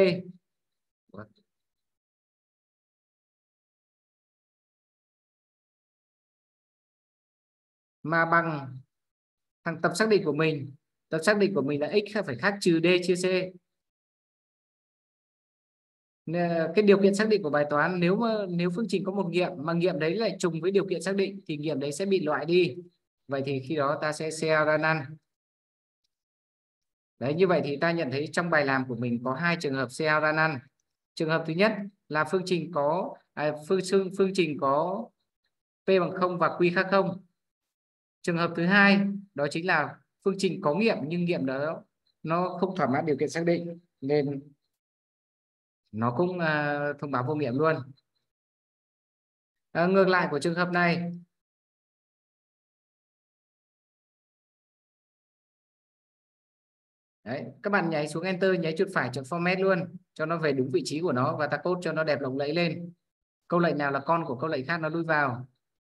mà bằng thằng tập xác định của mình. Tập xác định của mình là x phải khác trừ D chia C. Cái điều kiện xác định của bài toán, nếu phương trình có một nghiệm mà nghiệm đấy lại trùng với điều kiện xác định thì nghiệm đấy sẽ bị loại đi. Vậy thì khi đó ta sẽ CL ra none. Đấy, như vậy thì ta nhận thấy trong bài làm của mình có hai trường hợp CL ra none. Trường hợp thứ nhất là phương trình có phương trình có P bằng 0 và Q khác 0. Trường hợp thứ hai đó chính là phương trình có nghiệm nhưng nghiệm đó nó không thỏa mãn điều kiện xác định nên nó cũng thông báo vô nghiệm luôn. Ngược lại của trường hợp này, đấy, các bạn nháy xuống Enter, nháy chuột phải chọn Format luôn cho nó về đúng vị trí của nó và ta code cho nó đẹp lộng lẫy lên. Câu lệnh nào là con của câu lệnh khác nó lui vào.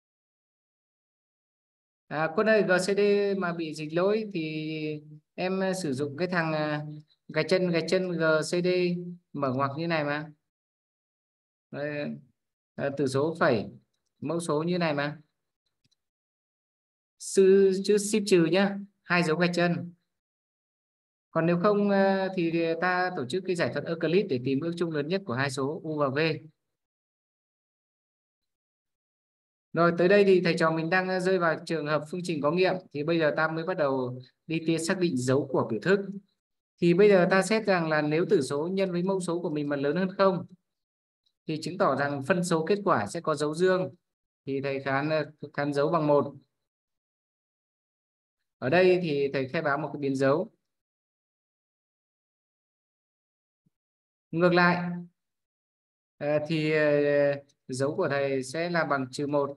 Quân ơi, GCD mà bị dịch lỗi thì em sử dụng cái thằng gạch chân GCD mở ngoặc như này mà. Đấy, tử số phẩy mẫu số như này mà. Chữ ship trừ nhá, hai dấu gạch chân. Còn nếu không thì ta tổ chức cái giải thuật Euclid để tìm ước chung lớn nhất của hai số U và V. Rồi tới đây thì thầy trò mình đang rơi vào trường hợp phương trình có nghiệm, thì bây giờ ta mới bắt đầu đi tiến xác định dấu của biểu thức. Thì bây giờ ta xét rằng là nếu tử số nhân với mẫu số của mình mà lớn hơn 0 thì chứng tỏ rằng phân số kết quả sẽ có dấu dương, thì thầy khán dấu bằng 1. Ở đây thì thầy khai báo một cái biến dấu. Ngược lại thì dấu của thầy sẽ là bằng -1.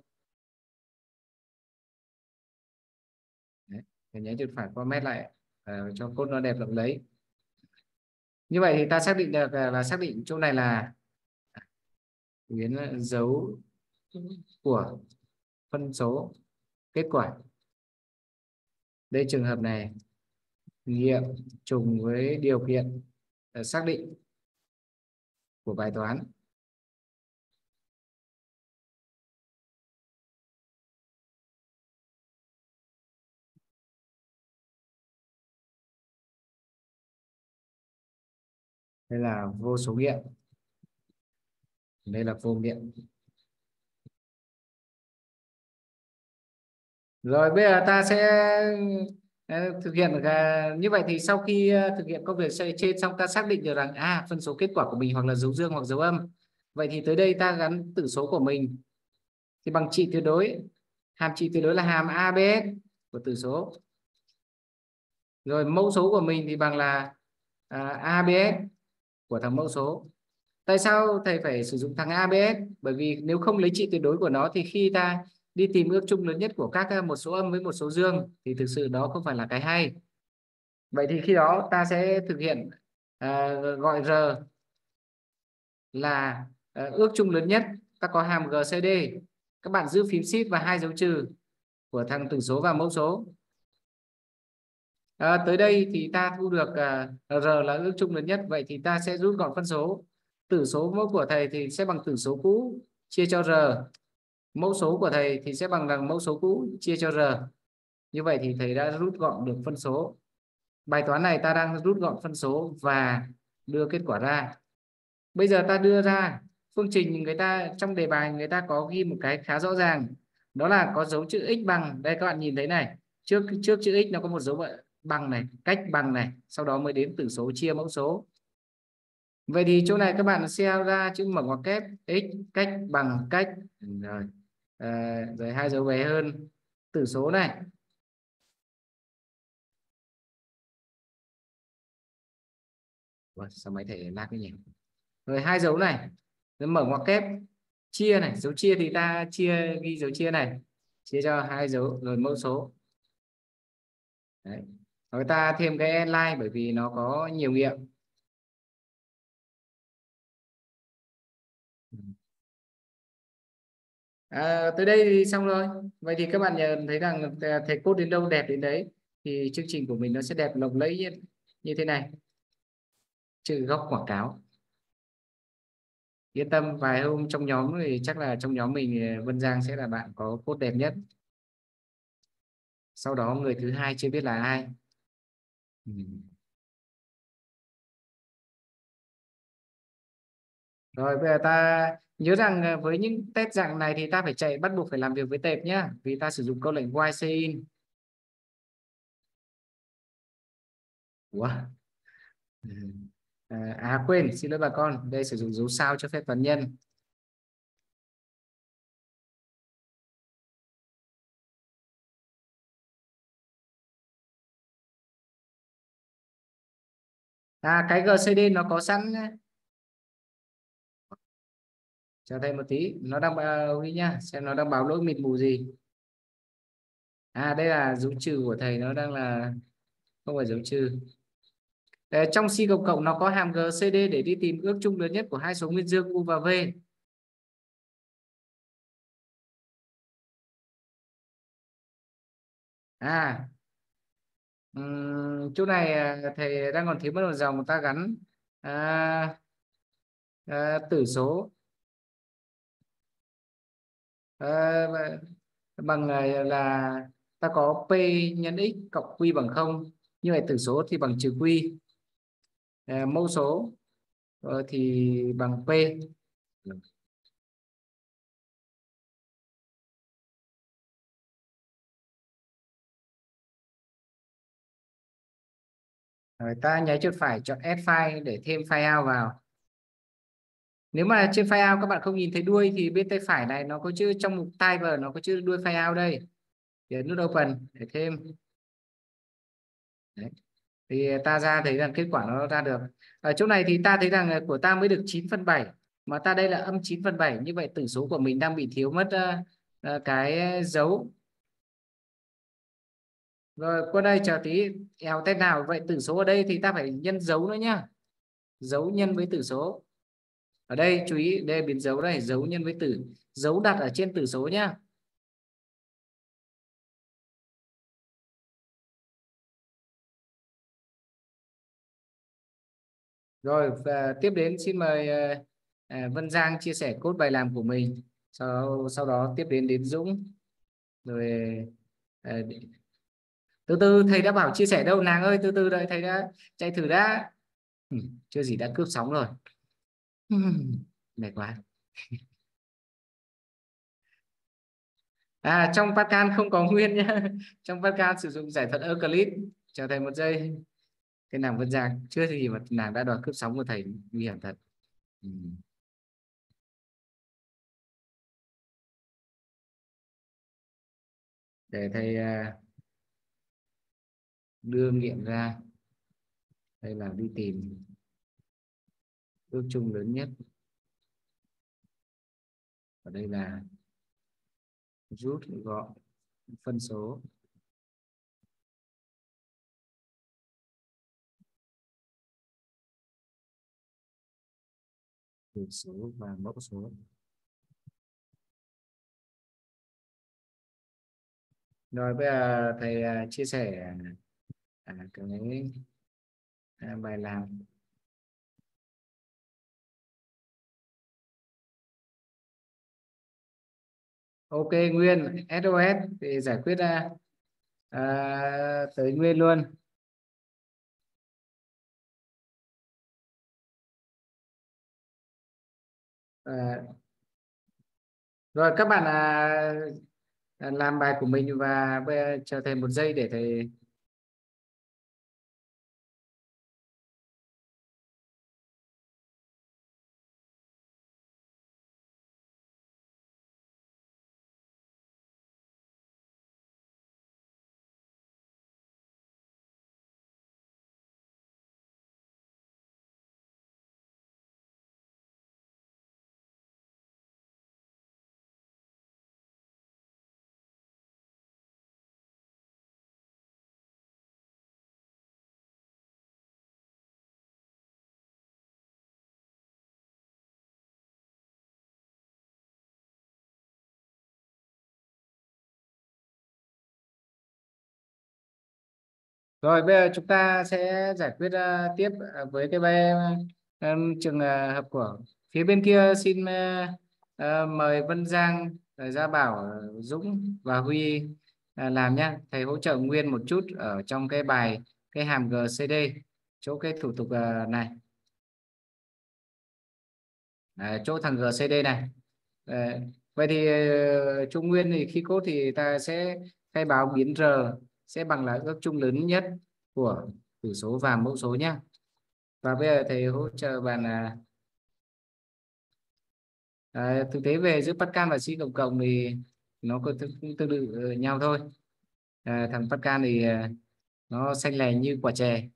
Thầy nhấn chuột phải format lại cho code nó đẹp lộng lẫy. Như vậy thì ta xác định được là xác định chỗ này là biến dấu của phân số kết quả. Đây trường hợp này nghiệm trùng với điều kiện xác định của bài toán. Đây là vô số nghiệm, đây là vô nghiệm. Rồi bây giờ ta sẽ thực hiện như vậy thì sau khi thực hiện công việc trên xong, ta xác định được rằng phân số kết quả của mình hoặc là dấu dương hoặc dấu âm. Vậy thì tới đây ta gắn tử số của mình thì bằng trị tuyệt đối. Hàm trị tuyệt đối là hàm ABS của tử số. Rồi mẫu số của mình thì bằng là ABS của thằng mẫu số. Tại sao thầy phải sử dụng thằng ABS? Bởi vì nếu không lấy trị tuyệt đối của nó thì khi ta đi tìm ước chung lớn nhất của các một số âm với một số dương thì thực sự đó không phải là cái hay. Vậy thì khi đó ta sẽ thực hiện gọi R là ước chung lớn nhất. Ta có hàm GCD. Các bạn giữ phím shift và hai dấu trừ của thằng tử số và mẫu số. Tới đây thì ta thu được R là ước chung lớn nhất. Vậy thì ta sẽ rút gọn phân số. tử số mẫu của thầy thì sẽ bằng tử số cũ chia cho r, mẫu số của thầy thì sẽ bằng mẫu số cũ chia cho r. Như vậy thì thầy đã rút gọn được phân số. Bài toán này ta đang rút gọn phân số và đưa kết quả ra. Bây giờ ta đưa ra phương trình, người ta trong đề bài người ta có ghi một cái khá rõ ràng, đó là có dấu chữ x bằng. Đây các bạn nhìn thấy này, trước chữ x nó có một dấu bằng này, cách bằng này, sau đó mới đến tử số chia mẫu số. Vậy thì chỗ này các bạn xem ra chữ mở ngoặc kép x cách bằng cách, rồi rồi hai dấu bé hơn tử số này. Ủa, sao máy thể lag cái nhỉ? Rồi hai dấu này, rồi mở ngoặc kép chia này, dấu chia thì ta chia, ghi dấu chia này, chia cho hai dấu rồi mẫu số. Đấy. Rồi ta thêm cái line bởi vì nó có nhiều nghiệm. Tới đây thì xong rồi. Vậy thì các bạn nhận thấy rằng thầy code đến đâu đẹp đến đấy, thì chương trình của mình nó sẽ đẹp lộng lẫy như thế này, trừ góc quảng cáo. Yên tâm, vài hôm trong nhóm thì chắc là trong nhóm mình Vân Giang sẽ là bạn có code đẹp nhất. Sau đó người thứ hai chưa biết là ai. Ừ. Rồi bây giờ ta nhớ rằng với những test dạng này thì ta phải chạy, bắt buộc phải làm việc với tệp nhá, vì ta sử dụng câu lệnh while cin. Ủa? Ừ. Quên, xin lỗi bà con, đây sử dụng dấu sao cho phép toán nhân. Cái GCD nó có sẵn, cho thêm một tí, nó đang ghi nhá, xem nó đang báo lỗi mịt mù gì. Đây là dấu trừ của thầy, nó đang là không phải dấu trừ. Trong C cộng cộng nó có hàm GCD để đi tìm ước chung lớn nhất của hai số nguyên dương U và V. Chỗ này thầy đang còn thiếu mất một dòng, ta gắn à, tử số à, bằng là ta có p nhân x cộng q bằng 0, như vậy tử số thì bằng trừ q, mẫu số thì bằng p. Rồi ta nháy chuột phải chọn add file để thêm file out vào. Nếu mà trên file out các bạn không nhìn thấy đuôi thì bên tay phải này nó có chữ, trong mục type nó có chữ đuôi file out đây, thì nút open để thêm. Đấy. Thì ta ra thấy rằng kết quả nó ra được. Ở chỗ này thì ta thấy rằng của ta mới được 9/7, mà ta đây là âm 9/7, như vậy tử số của mình đang bị thiếu mất cái dấu. Rồi qua đây chờ tí, èo test nào. Vậy tử số ở đây thì ta phải nhân dấu nữa nhá, dấu nhân với tử số. Ở đây chú ý, đây biến dấu đây, dấu nhân với tử, dấu đặt ở trên tử số nhá. Rồi và tiếp đến xin mời Vân Giang chia sẻ code bài làm của mình, sau đó tiếp đến Dũng. Rồi ờ, từ từ, thầy đã bảo chia sẻ đâu nàng ơi, từ từ đợi thầy đã chạy thử đã. Chưa gì đã cướp sóng rồi. Mệt quá. Trong Pascal không có nguyên nhá. Trong Pascal sử dụng giải thuật Euclid. Chờ thầy một giây. Cái nàng Vân Giang chưa gì mà nàng đã đòi cướp sóng của thầy, nguy hiểm thật. Ừ. Để thầy đưa nghiệm ra. Đây là đi tìm ước chung lớn nhất. Ở đây là rút gọn phân số. Tử số và mẫu số. Rồi bây giờ thầy chia sẻ cái bài làm. Ok, nguyên SOS thì giải quyết tới nguyên luôn. À, rồi các bạn làm bài của mình và bây giờ chờ thầy một giây để thầy. Rồi bây giờ chúng ta sẽ giải quyết tiếp với cái bài trường hợp của phía bên kia. Xin mời Vân Giang, Gia Bảo, Dũng và Huy làm nhá. Thầy hỗ trợ Nguyên một chút ở trong cái bài cái hàm GCD chỗ cái thủ tục này. Chỗ thằng GCD này. Ờ, vậy thì Trung Nguyên thì khi code thì ta sẽ khai báo biến R sẽ bằng là ước chung lớn nhất của tử số và mẫu số nhé. Và bây giờ thầy hỗ trợ bạn thực tế về giữa Pascal và C cộng cộng thì nó có tương tự nhau thôi. Thằng Pascal thì nó xanh lè như quả chè.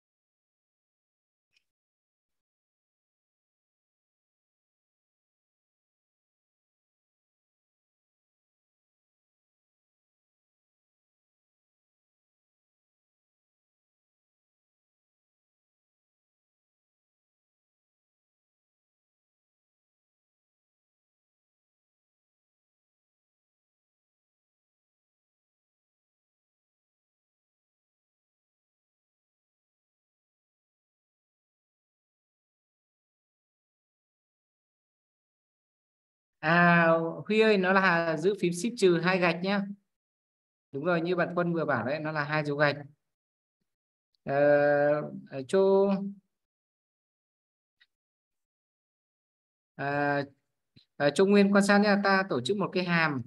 À, Huy ơi, nó là giữ phím shift trừ hai gạch nhá. Đúng rồi, như bạn Quân vừa bảo đấy, nó là hai dấu gạch. Ờ, ở chỗ à, ở Trung Nguyên quan sát nha, ta tổ chức một cái hàm.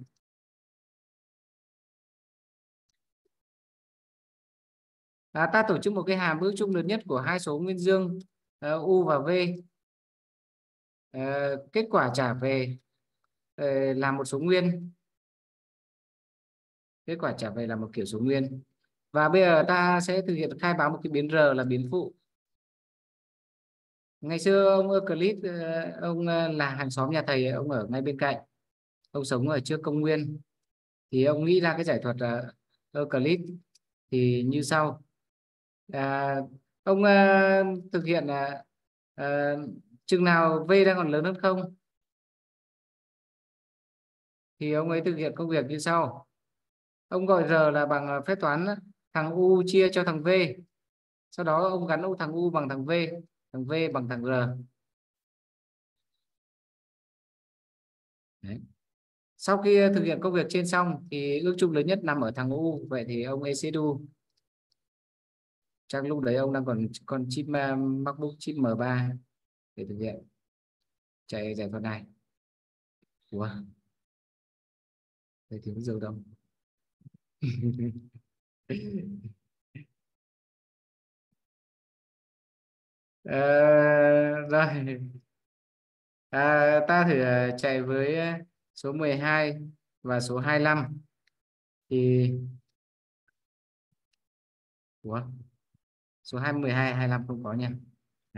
Ta tổ chức một cái hàm ước chung lớn nhất của hai số nguyên dương U và V. Ờ, kết quả trả về là một số nguyên. Kết quả trả về là một kiểu số nguyên. Và bây giờ ta sẽ thực hiện khai báo một cái biến R là biến phụ. Ngày xưa ông Euclid, ông là hàng xóm nhà thầy, ông ở ngay bên cạnh. Ông sống ở trước công nguyên. Thì ông nghĩ ra cái giải thuật Euclid thì như sau. À, ông thực hiện à, chừng nào V đang còn lớn hơn không thì ông ấy thực hiện công việc như sau. Ông gọi R là bằng phép toán thằng U chia cho thằng V. Sau đó ông gắn thằng U bằng thằng V, thằng V bằng thằng R. Đấy. Sau khi thực hiện công việc trên xong thì ước chung lớn nhất nằm ở thằng U. Vậy thì ông ECDU, chắc lúc đấy ông đang còn con chip MacBook chip M3 để thực hiện chạy giải thuật này. Ủa, thầy thiếu dầu đâu. Ờ, rồi ta thử chạy với số 12 và số 25 thì ủa, số 20, 12, 25 không có nha. À,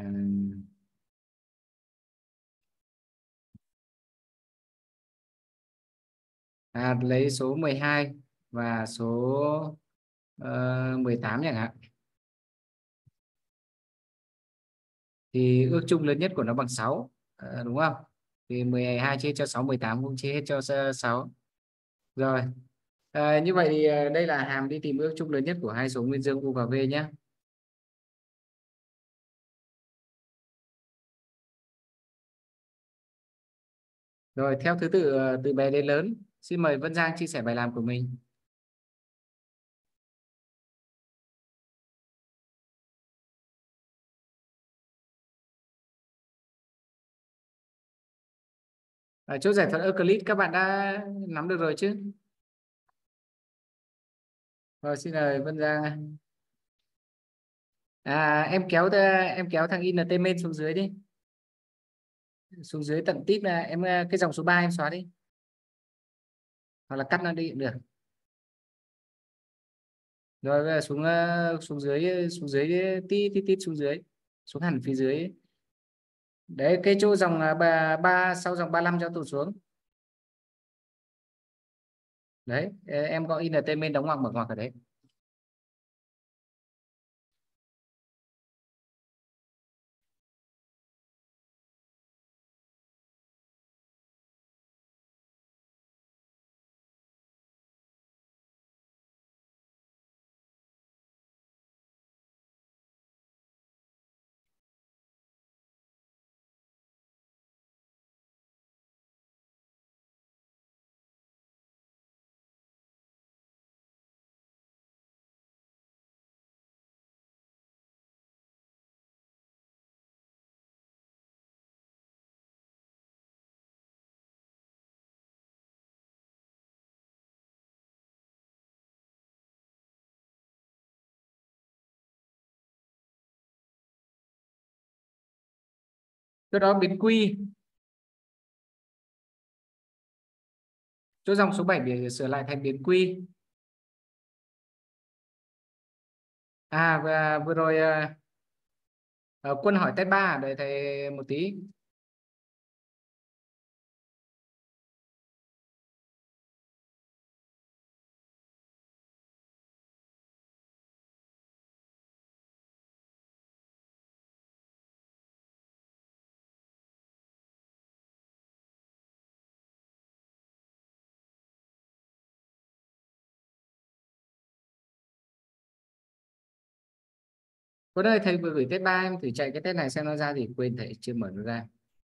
lấy số 12 và số 18 chẳng hạn thì ước chung lớn nhất của nó bằng 6, đúng không? Thì 12 chia cho 6, 18 cũng chia hết cho 6. Rồi. Như vậy thì đây là hàm đi tìm ước chung lớn nhất của hai số nguyên dương U và V nhé. Rồi theo thứ tự từ bé đến lớn. Xin mời Vân Giang chia sẻ bài làm của mình. Ở chỗ giải thuật Euclid các bạn đã nắm được rồi chứ? Rồi xin mời Vân Giang. Em kéo thằng INT main xuống dưới đi. Xuống dưới tận tít là em cái dòng số 3 em xóa đi. Hoặc là cắt nó đi cũng được. Rồi bây giờ xuống dưới tí tí tít xuống dưới. Xuống hẳn phía dưới. Đấy cái chỗ dòng ba sau dòng 35 cho tụt xuống. Đấy em có INT main đóng ngoặc mở ngoặc ở đấy. Chỗ đó biến quy. Chỗ dòng số 7 để sửa lại thành biến quy. Và vừa rồi Quân hỏi test 3 đợi thầy một tí. Quân ơi thầy vừa gửi test 3 em thử chạy cái test này xem nó ra gì, quên thầy chưa mở nó ra.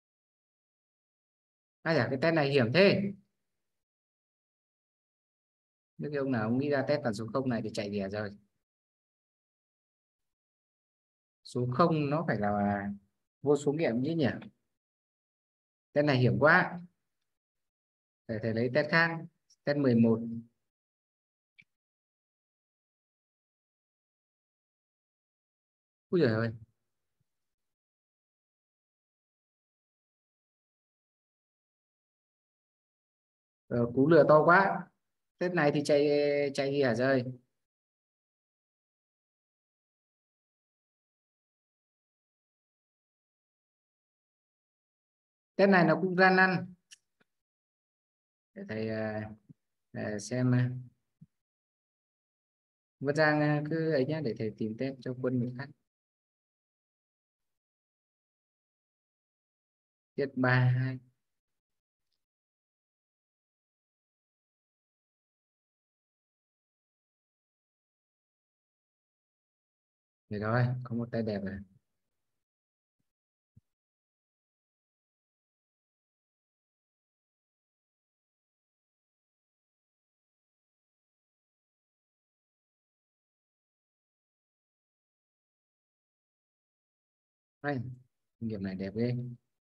Cái test này hiểm thế. Nếu cái ông nào ông nghĩ ra test toàn số 0 này thì chạy gì rồi. Số 0 nó phải là vô số nghiệm chứ nhỉ. Test này hiểm quá. Thầy lấy test khác. Test 11. Úi giời ơi. Cú lừa to quá. Test này thì chạy chạy gì hả rơi. Test này nó cũng gian nan. Để thầy xem. Vân Giang cứ ấy nhá, để thầy tìm test cho Quân một khác. Tiết 32. Được rồi, có một tay đẹp rồi. Đây, nghiệm này đẹp ghê.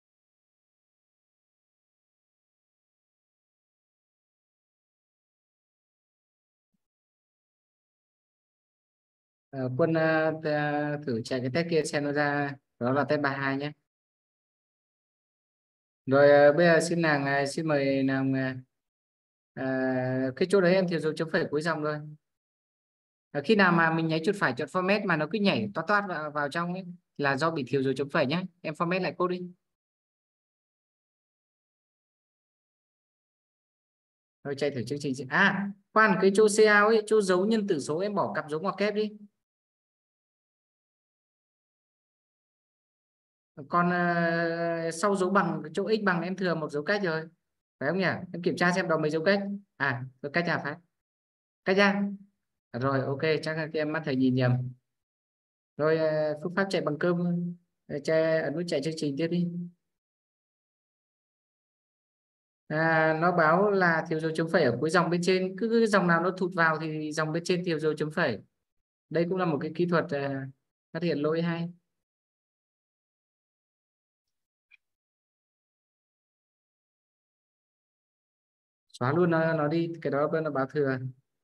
Quân thử chạy cái test kia xem nó ra, đó là test 32 nhé. Rồi bây giờ xin mời nàng cái chỗ đấy em thiếu dấu chấm phẩy cuối dòng rồi. Khi nào mà mình nháy chuột phải chọn format mà nó cứ nhảy toát toát vào trong ấy là do bị thiếu dấu chấm phẩy nhé. Em format lại code đi. Rồi chạy thử chương trình. Khoan, cái chỗ CA ấy, chỗ dấu nhân tử số em bỏ cặp dấu ngoặc kép đi. Còn sau dấu bằng chỗ x bằng em thừa một dấu cách rồi, phải không nhỉ? Em kiểm tra xem đó mấy dấu cách. Dấu cách phải cách ra. Rồi ok, chắc là em mắt thầy nhìn nhầm. Rồi phương pháp chạy bằng cơm. Chạy ấn nút chạy chương trình tiếp đi. Nó báo là thiếu dấu chấm phẩy ở cuối dòng bên trên, cứ dòng nào nó thụt vào thì dòng bên trên thiếu dấu chấm phẩy. Đây cũng là một cái kỹ thuật phát hiện lỗi hay. Xóa luôn nó đi, cái đó nó báo thừa.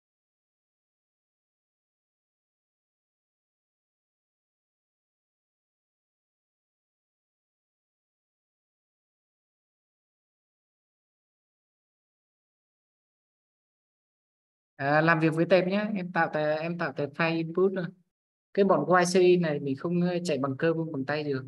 Làm việc với tệp nhé, em tạo tệp file input rồi. Cái bọn YCI này mình không chạy bằng cơ bằng tay được.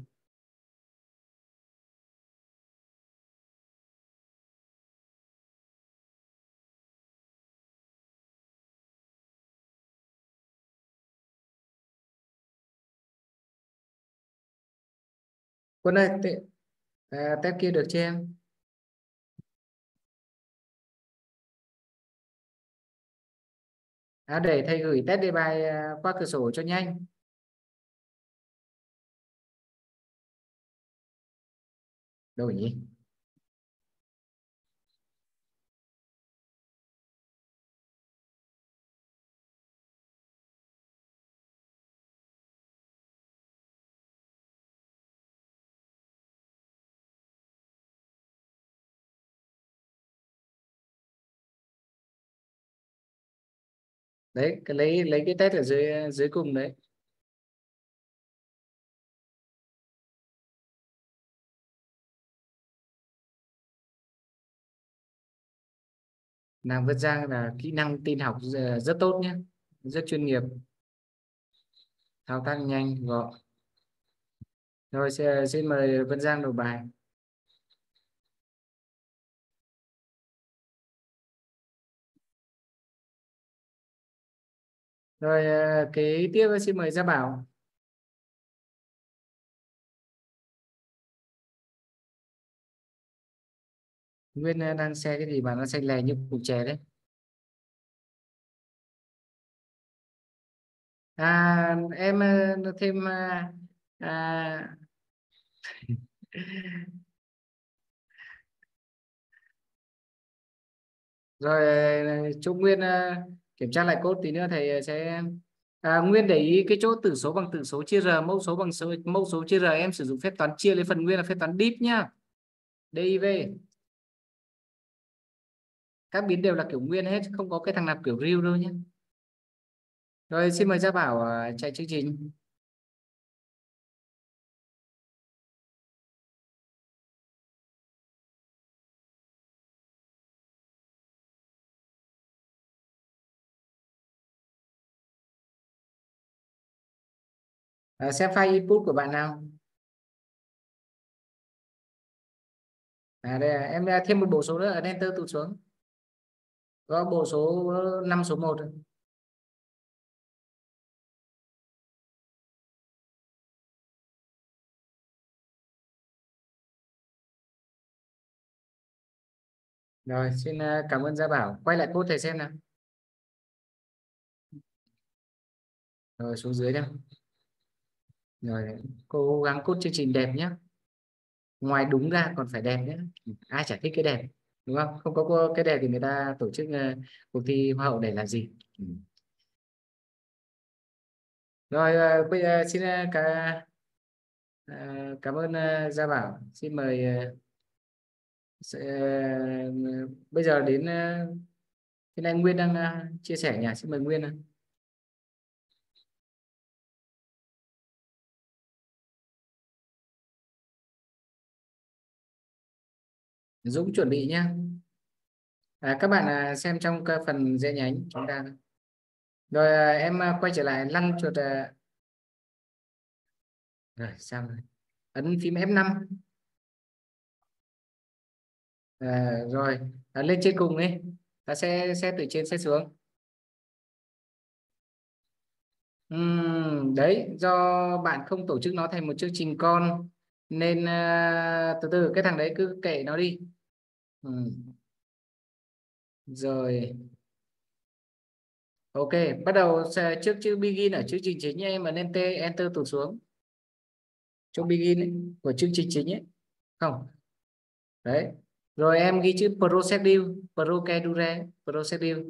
Quân ơi, tệp kia được chưa em? Để thầy gửi test đề bài qua cửa sổ cho nhanh. Đâu nhỉ? Đấy, lấy cái test ở dưới dưới cùng đấy. Làm vượt ra là kỹ năng tin học rất tốt nhé, rất chuyên nghiệp, thao tác nhanh gọn. Rồi xin mời Vân Giang đầu bài. Rồi kế tiếp xin mời Gia Bảo. Nguyên đang xe cái gì mà nó xanh lè như cục chè đấy. Em thêm à, rồi cho Nguyên kiểm tra lại code tí nữa thầy sẽ Nguyên để ý cái chỗ tử số bằng tử số chia r, mẫu số bằng mẫu số chia r, em sử dụng phép toán chia lấy phần nguyên là phép toán deep nhá, DIV. Các biến đều là kiểu nguyên hết, không có cái thằng nào kiểu real đâu nhé. Rồi xin mời Gia Bảo chạy chương trình. Xem file input của bạn nào. Đây em thêm một bộ số nữa, ấn enter tụt xuống, có bộ số 5 số 1. Rồi xin cảm ơn Gia Bảo, quay lại code thầy xem nào. Rồi xuống dưới đây. Rồi cố gắng code chương trình đẹp nhé, ngoài đúng ra còn phải đẹp nhé, ai chả thích cái đẹp đúng không, không có cái đẹp thì người ta tổ chức cuộc thi hoa hậu để làm gì. Rồi bây giờ xin cảm ơn Gia Bảo, xin mời bây giờ đến cái này Nguyên đang chia sẻ nhỉ, xin mời Nguyên. Dũng chuẩn bị nhé. Các bạn xem trong cái phần dễ nhánh chúng ta. Rồi em quay trở lại lăn chuột rồi sao rồi? Ấn phím F5. Rồi lên trên cùng đi, ta sẽ từ trên sẽ xuống. Đấy, do bạn không tổ chức nó thành một chương trình con nên từ từ cái thằng đấy cứ kệ nó đi. Rồi ok, bắt đầu trước chữ begin ở chương trình chính nhé, em ấn enter tụt xuống chỗ begin ấy, của chương trình chính ấy. Không đấy, Rồi em ghi chữ procedure. Procedure.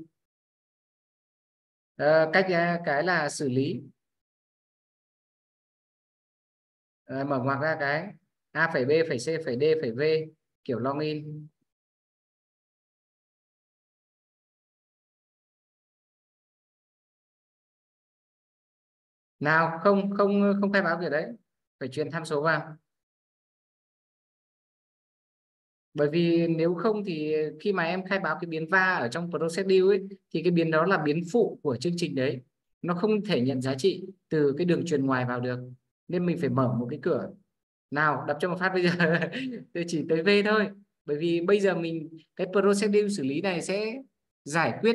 Cách cái là xử lý. Mở ngoặc ra cái A phẩy B phẩy C phẩy D phẩy V kiểu login. Nào, không không không khai báo kiểu đấy, phải truyền tham số vào. Bởi vì nếu không thì khi mà em khai báo cái biến va ở trong procedure ấy, thì cái biến đó là biến phụ của chương trình đấy, nó không thể nhận giá trị từ cái đường truyền ngoài vào được, nên mình phải mở một cái cửa. Nào, đập cho một phát bây giờ. Tôi chỉ tới V thôi, bởi vì bây giờ mình cái procedure xử lý này sẽ giải quyết.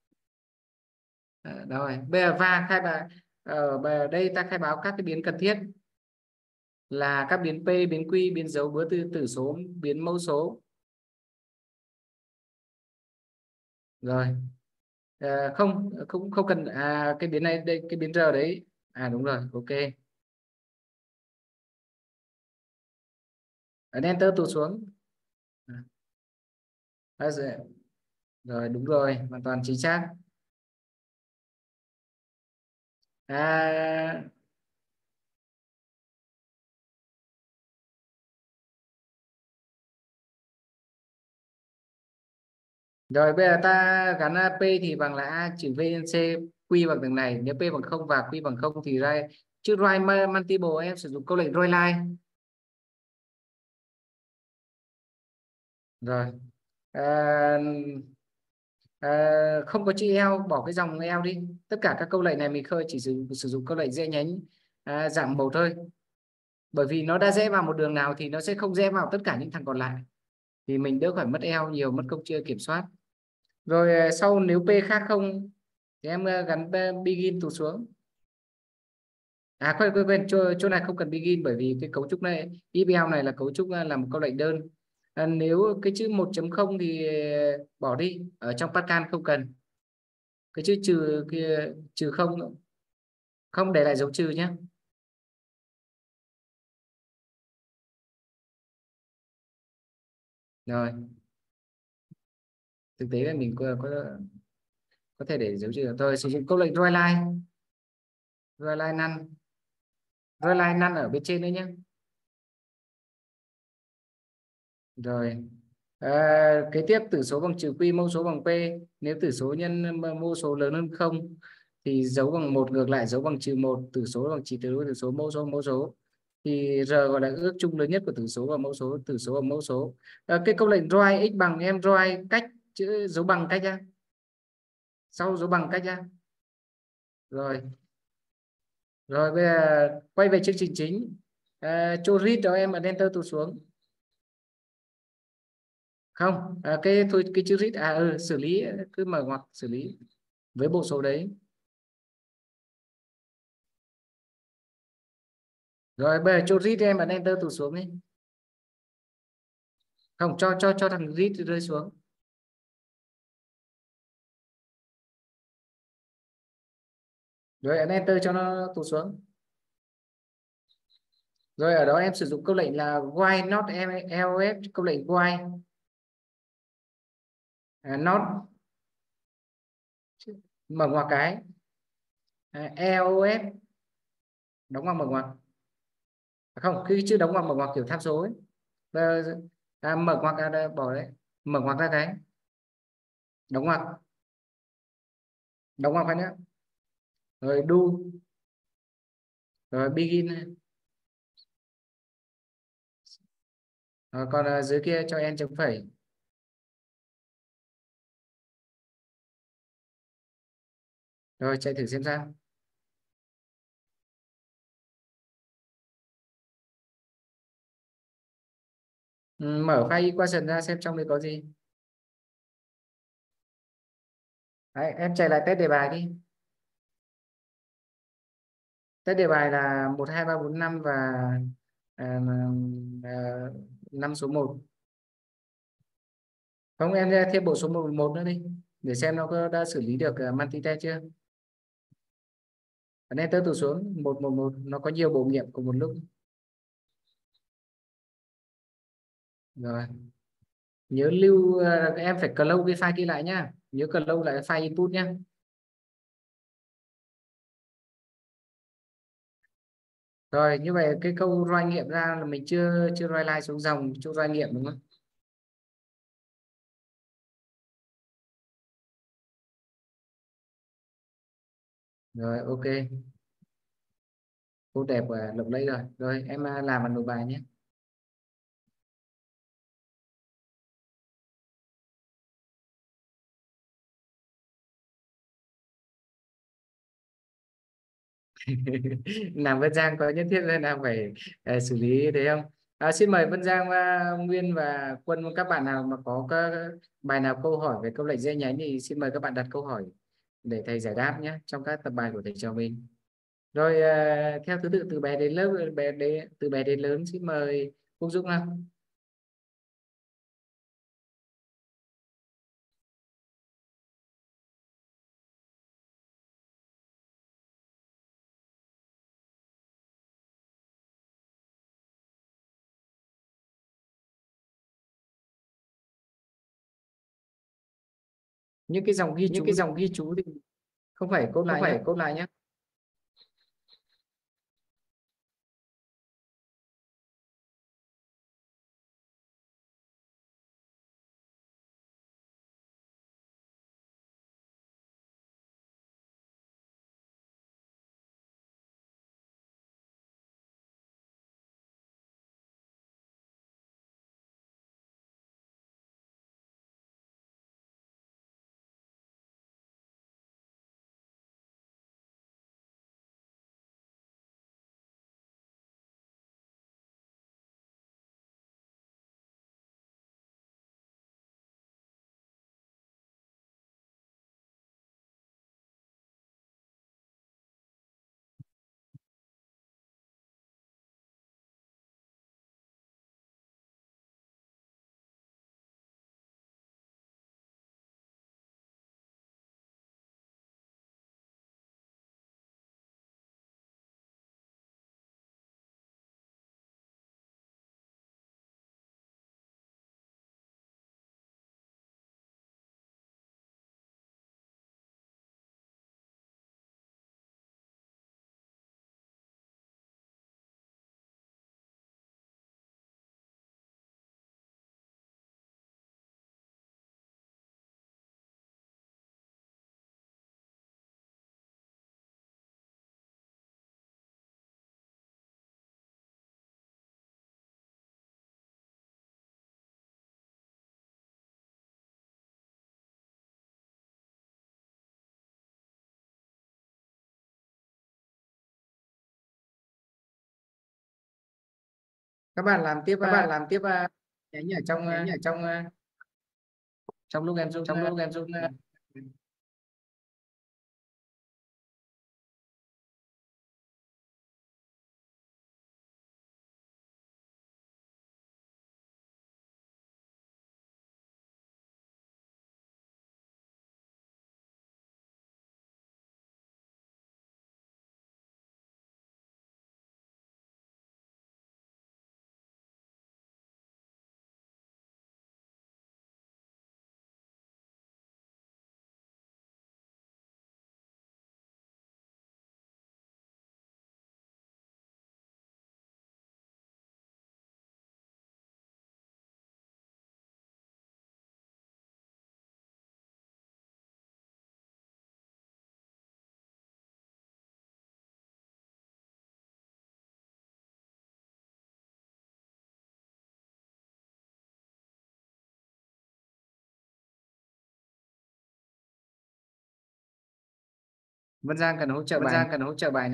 Rồi bây giờ va khai báo ở đây ta khai báo các cái biến cần thiết là các biến P, biến Q, biến dấu bứa tử số, biến mẫu số. Rồi không không không cần cái biến này đây, cái biến R đấy. Đúng rồi, ok. Ấn enter tụt xuống. Rồi, rồi đúng rồi, hoàn toàn chính xác. à, Rồi bây giờ ta gắn P thì bằng là A trừ V nhân C, Q bằng đường này, nếu P bằng 0 và Q bằng 0 thì ra chữ write multiple em sử dụng câu lệnh write line. Rồi à, không có chữ eo, bỏ cái dòng eo đi. Tất cả các câu lệnh này mình khơi chỉ sử dụng câu lệnh rẽ nhánh dạng một thôi, bởi vì nó đã rẽ vào một đường nào thì nó sẽ không rẽ vào tất cả những thằng còn lại, thì mình đỡ phải mất eo nhiều, mất công chưa kiểm soát. Rồi sau nếu P khác không thì em gắn begin tụt xuống. Quên chỗ này không cần begin, bởi vì cái cấu trúc này if else này là cấu trúc là một câu lệnh đơn. Nếu cái chữ 1.0 thì bỏ đi, ở trong Pascal không cần cái chữ trừ kia, trừ không, không để lại dấu trừ nhé. Rồi thực tế là mình có thể để dấu trừ. Tôi sử dụng câu lệnh drawline line. Drawline line none. Drawline line none ở bên trên đấy nhé. Rồi kế tiếp tử số bằng trừ q, mẫu số bằng p. Nếu tử số nhân mẫu số lớn hơn không thì dấu bằng một, ngược lại dấu bằng trừ một, tử số bằng chỉ tử số, mẫu số thì r gọi là ước chung lớn nhất của tử số và mẫu số, tử số và mẫu số. Cái câu lệnh drawine x bằng em drawine cách chữ dấu bằng cách ra, sau dấu bằng cách ra. Rồi rồi bây giờ quay về chương trình chính. Cho read cho em ở enter tụt xuống. Không cái thôi, cái chữ read xử lý, cứ mở ngoặc xử lý với bộ số đấy. Rồi bây giờ cho read em ấn enter tụt xuống đi. Không, cho thằng read rơi xuống. Rồi ấn enter cho nó tụt xuống. Rồi ở đó em sử dụng câu lệnh là why not elf, câu lệnh why not, mở ngoặc cái elf đóng ngoặc mở ngoặc. Không, cái chữ đóng ngoặc mở ngoặc kiểu tham số ấy. Mở ngoặc ra đây, bỏ đấy, mở ngoặc ra cái đóng ngoặc, đóng ngoặc phải nữa. Rồi do, rồi begin. Rồi còn dưới kia cho en chấm phẩy. Rồi chạy thử xem sao. Mở file equation ra xem trong đấy có gì. Đấy, em chạy lại test đề bài đi. Test đề bài là 1 2 3 4 5 và à, à, 5 số 1. Không, em ra thêm bộ số 11 nữa đi để xem nó có đã xử lý được multitest chưa. Ấn enter tụt xuống 111, nó có nhiều bộ nghiệm cùng một lúc. Rồi Nhớ lưu em phải close cái file kia lại nhá, nhớ close lại file input nhá. Rồi như vậy cái câu roi nghiệm ra là mình chưa chưa roi line xuống dòng chưa roi nghiệm đúng không? Rồi ok, cô đẹp và lộng lẫy rồi. Rồi em làm một nộp bài nhé. Làm Vân Giang có nhất thiết là phải xử lý thế không? Xin mời Vân Giang, Nguyên và Quân, các bạn nào mà có các bài nào câu hỏi về câu lệnh dây nhánh thì xin mời các bạn đặt câu hỏi để thầy giải đáp nhé trong các tập bài của thầy cho mình. Rồi theo thứ tự từ bé đến lớp, từ bé đến lớn, xin mời Quốc Dũng nào. Những cái dòng ghi Những cái chú thì dòng ghi chú thì không phải cốt không lại nhé. phải cốt lại nhé. Các bạn làm tiếp Các bạn làm tiếp nhánh ở trong nhánh ở trong trong lúc em Dũng trong lúc em Dũng Vân Giang cần hỗ trợ Vân bài Giang cần hỗ trợ bài này.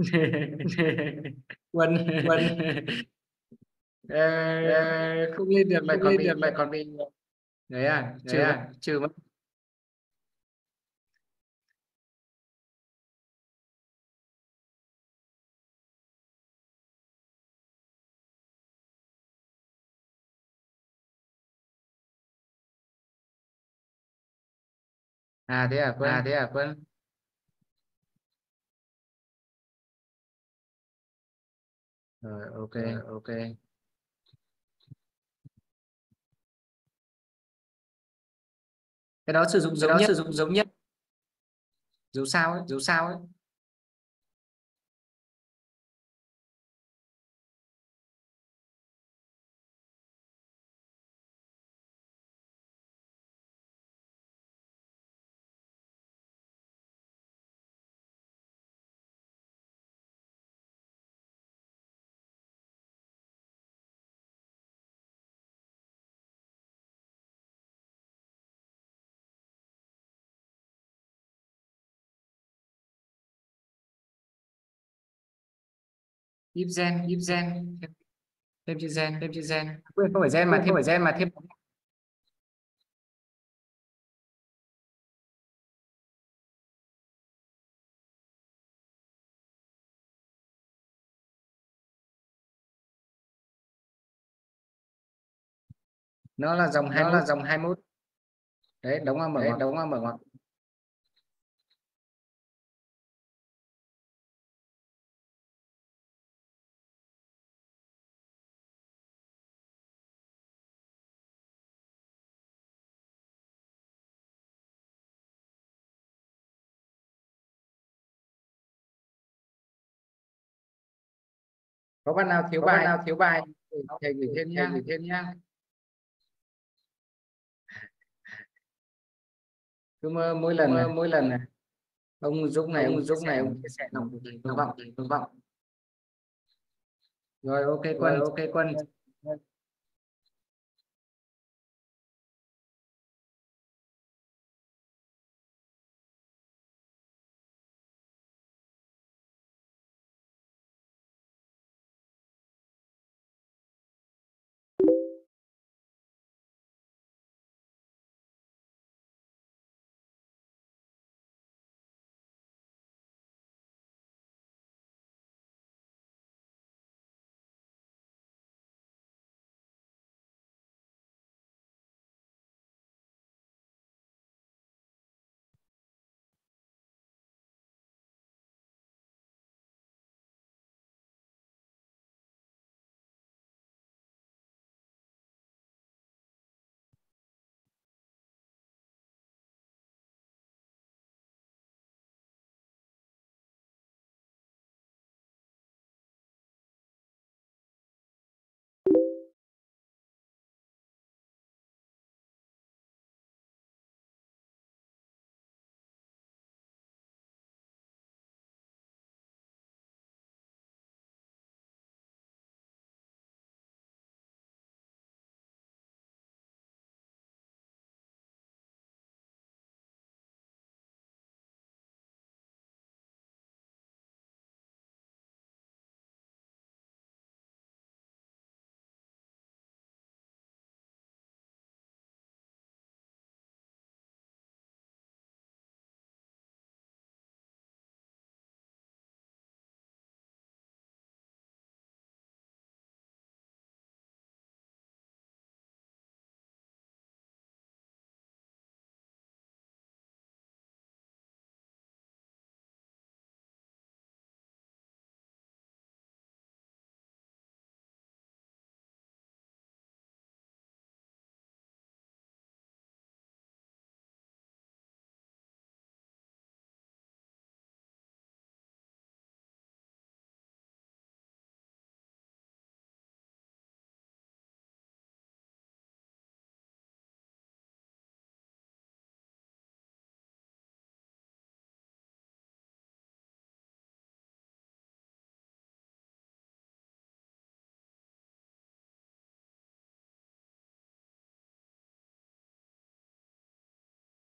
Quân Quân Ờ, không lên được lại không còn lên bị được lại còn bị đấy à, đấy trừ mất. à, trừ mất. Thế à Quân. Thế à Quân. Rồi ok. Rồi ok. Cái đó sử dụng Cái giống đó nhất, sử dụng giống nhất, dấu sao ấy. dấu sao ấy. Tiếp gen, Tiếp gen, thêm chữ gen. thêm chữ gen. Quên, không phải gen mà Quên, không thêm. phải gen mà thêm. Nó là dòng Nó là 21. dòng 21. Đấy, đóng vào mở Đấy, ngoặc. đóng vào mở ngoặc. Có bạn nào thiếu Có bạn bài nào thiếu bài thầy gửi thêm thầy nhá. gửi thêm nhá. Cứ mỗi Cứ lần này mỗi lần này ông Dũng này ông ông chia Dũng sẻ này một ông chia sẻ lòng một hy lòng vọng. hy vọng. Rồi ok Rồi Quân. ok Quân.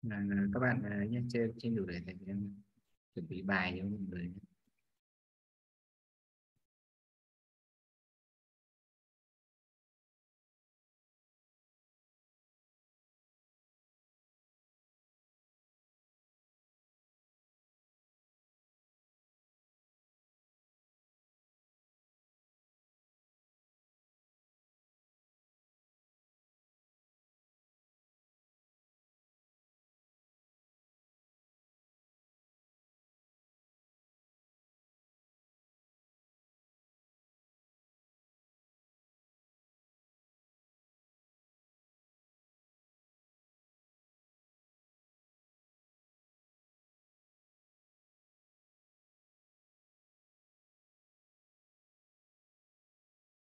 Các bạn nhé, trên đủ để thầy em chuẩn bị bài cho mọi người.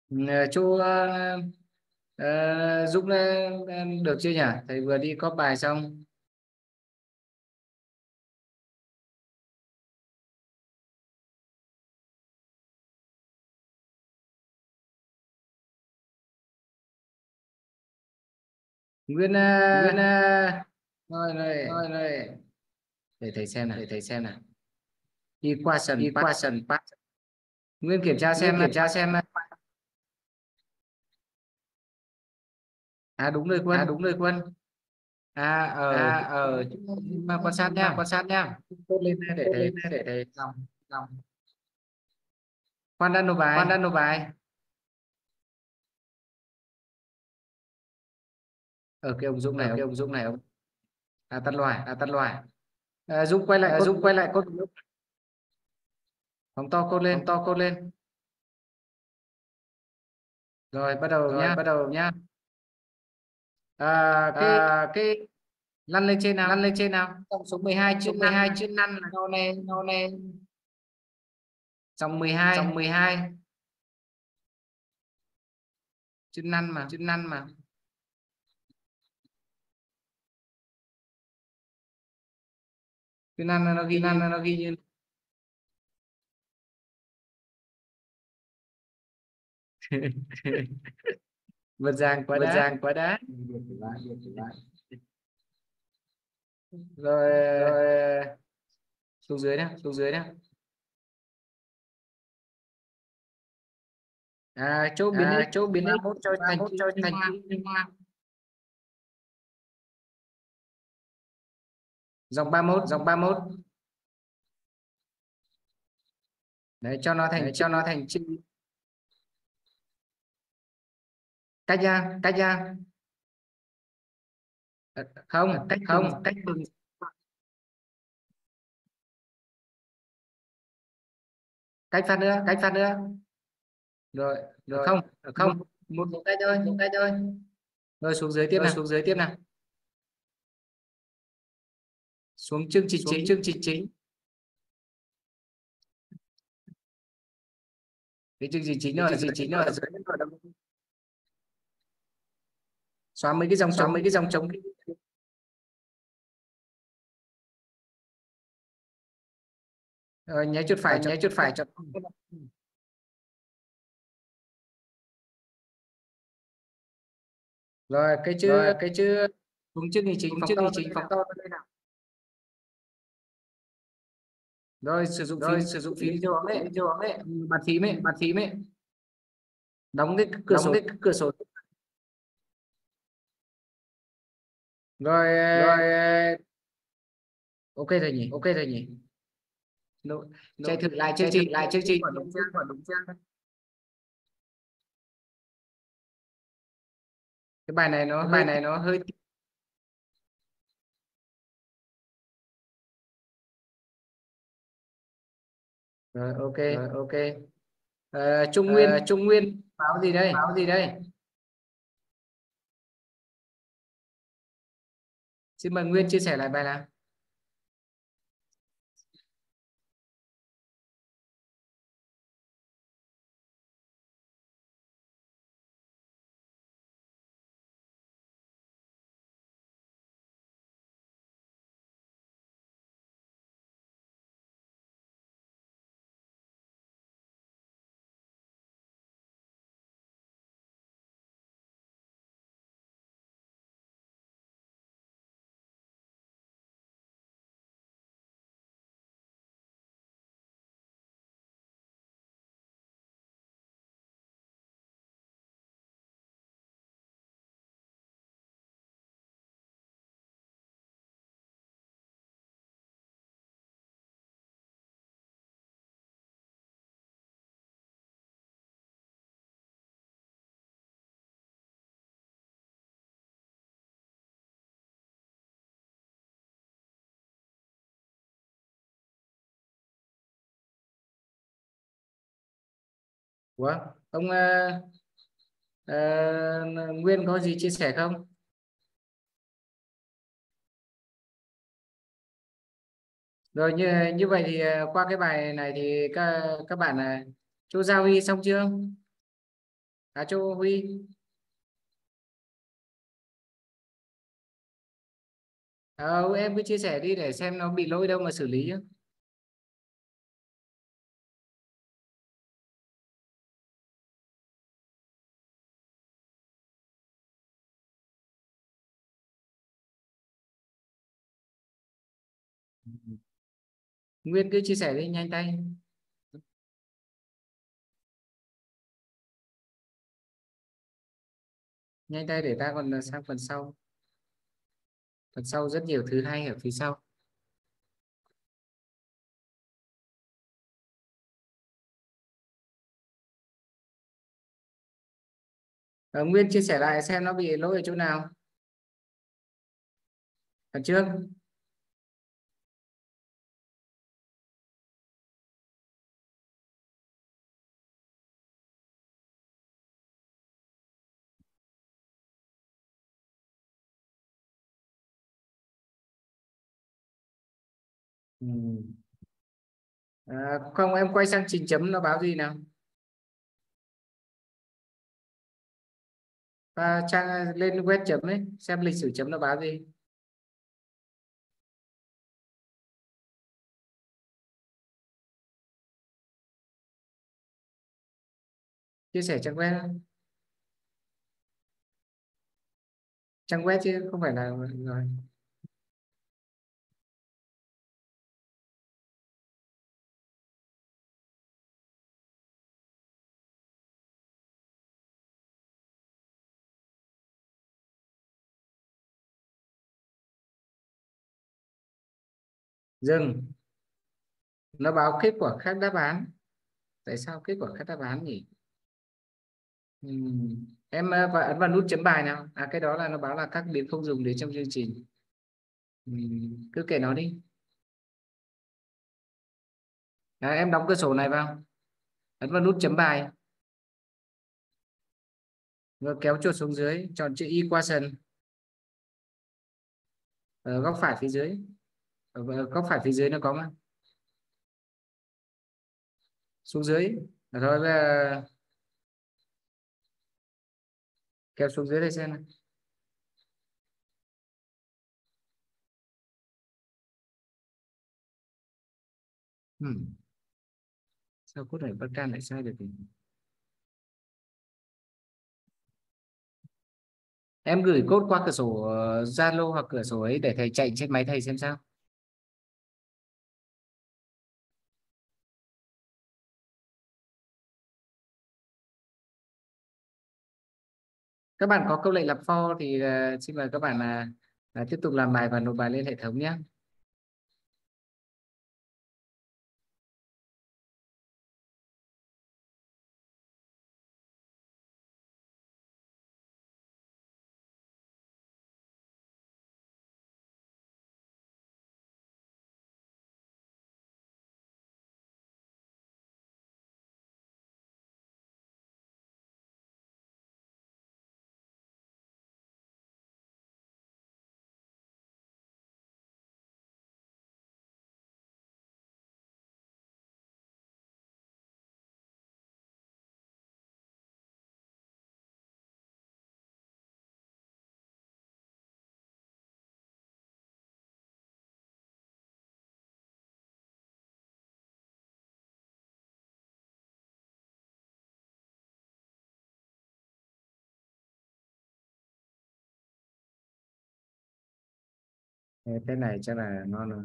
Chú Dũng được chưa nhỉ? Thầy vừa đi copy bài xong. Nguyên rồi rồi để thầy xem nào. Equation part. Nguyên kiểm tra xem. Đúng rồi Quân. Mà quan sát nhá. Cốt lên để thầy xong. Khoan đã nộp bài. Ở cái ông Dũng này ông tắt loa. Dũng quay lại cốt. Phóng to cốt lên. Rồi bắt đầu nhá. Cái lăn lên trên nào. Dòng số 12 chữ năn là nó này. Dòng 12 chữ năn mà. Chữ năn là nó ghi như vượt giang quá đá. Rồi xuống dưới nhá. Chỗ biến x cho thành chữ hoa. Dòng 31. Đấy, cho nó thành chữ cách ra. Không, cách từng. Cách phát nữa. Rồi không, một cách thôi. Rồi xuống dưới tiếp nào. Xuống chương trình chính. Cái chương trình chính ở dưới. Xóa mấy cái dòng trống. Rồi nháy chuột phải chọn. Rồi cái chữ xuống chương trình chính phóng to lên nào. Rồi sử dụng phím siêu ấy. Bật phím ấy. Đóng cái cửa sổ. Rồi ok rồi nhỉ. Chạy thử lại chương trình. Đúng chưa? Cái bài này nó hơi. Rồi ok. Trung Nguyên báo gì đây? Xin mời Nguyên chia sẻ lại bài nào. Ủa, ông Nguyên có gì chia sẻ không? Rồi như vậy thì qua cái bài này thì các bạn chỗ Giao Y xong chưa? Cho Huy. Em cứ chia sẻ đi để xem nó bị lỗi đâu mà xử lý chứ. Nguyên cứ chia sẻ đi nhanh tay. Nhanh tay để ta còn sang phần sau. Phần sau rất nhiều thứ hay ở phía sau. Nguyên chia sẻ lại xem nó bị lỗi ở chỗ nào. Phần trước. Ừ. Không, em quay sang trình chấm nó báo gì nào. Trang lên web chấm ấy xem lịch sử chấm nó báo gì. Chia sẻ trang web. Trang web chứ không phải là rồi. Dừng. Nó báo kết quả khác đáp án. Tại sao kết quả khác đáp án nhỉ? Em và ấn vào nút chấm bài nào. Cái đó là nó báo là các biến không dùng để trong chương trình. Cứ kể nó đi. Em đóng cửa sổ này vào, ấn vào nút chấm bài và kéo chuột xuống dưới chọn chữ equation ở góc phải phía dưới. Ở góc phải phía dưới nó có mà. Xuống dưới. Rồi kéo xuống dưới đây xem này. Sao code này Pascal lại sai được thì? Em gửi code qua cửa sổ Zalo hoặc cửa sổ ấy để thầy chạy trên máy thầy xem sao. Các bạn có câu lệnh lập for thì xin mời các bạn là tiếp tục làm bài và nộp bài lên hệ thống nhé. Thế này chắc là nó là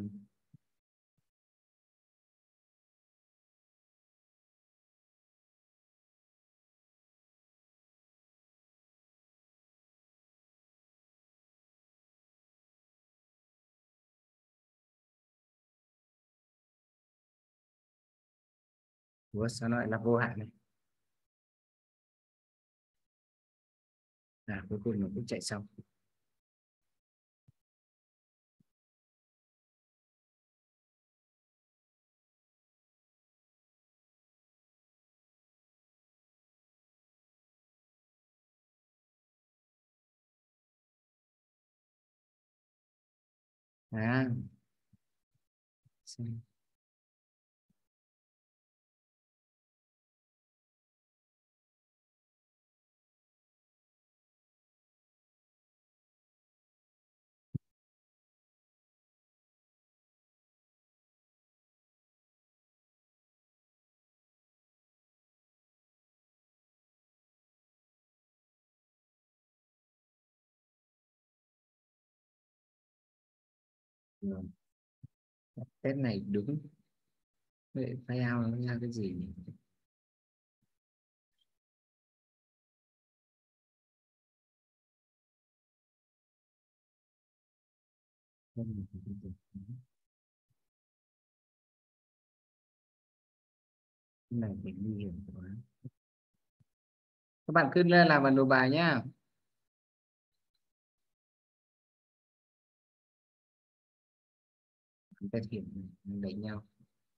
Ủa, sao nó lại là vô hạn này? Cuối cùng nó cũng chạy xong. à, xem. Rồi. Test này đúng. Vậy file out nó ra cái gì nhỉ? Cái này thì nguy hiểm quá. Các bạn cứ làm bản đồ bài nhá. Chúng ta kiểm đánh nhau.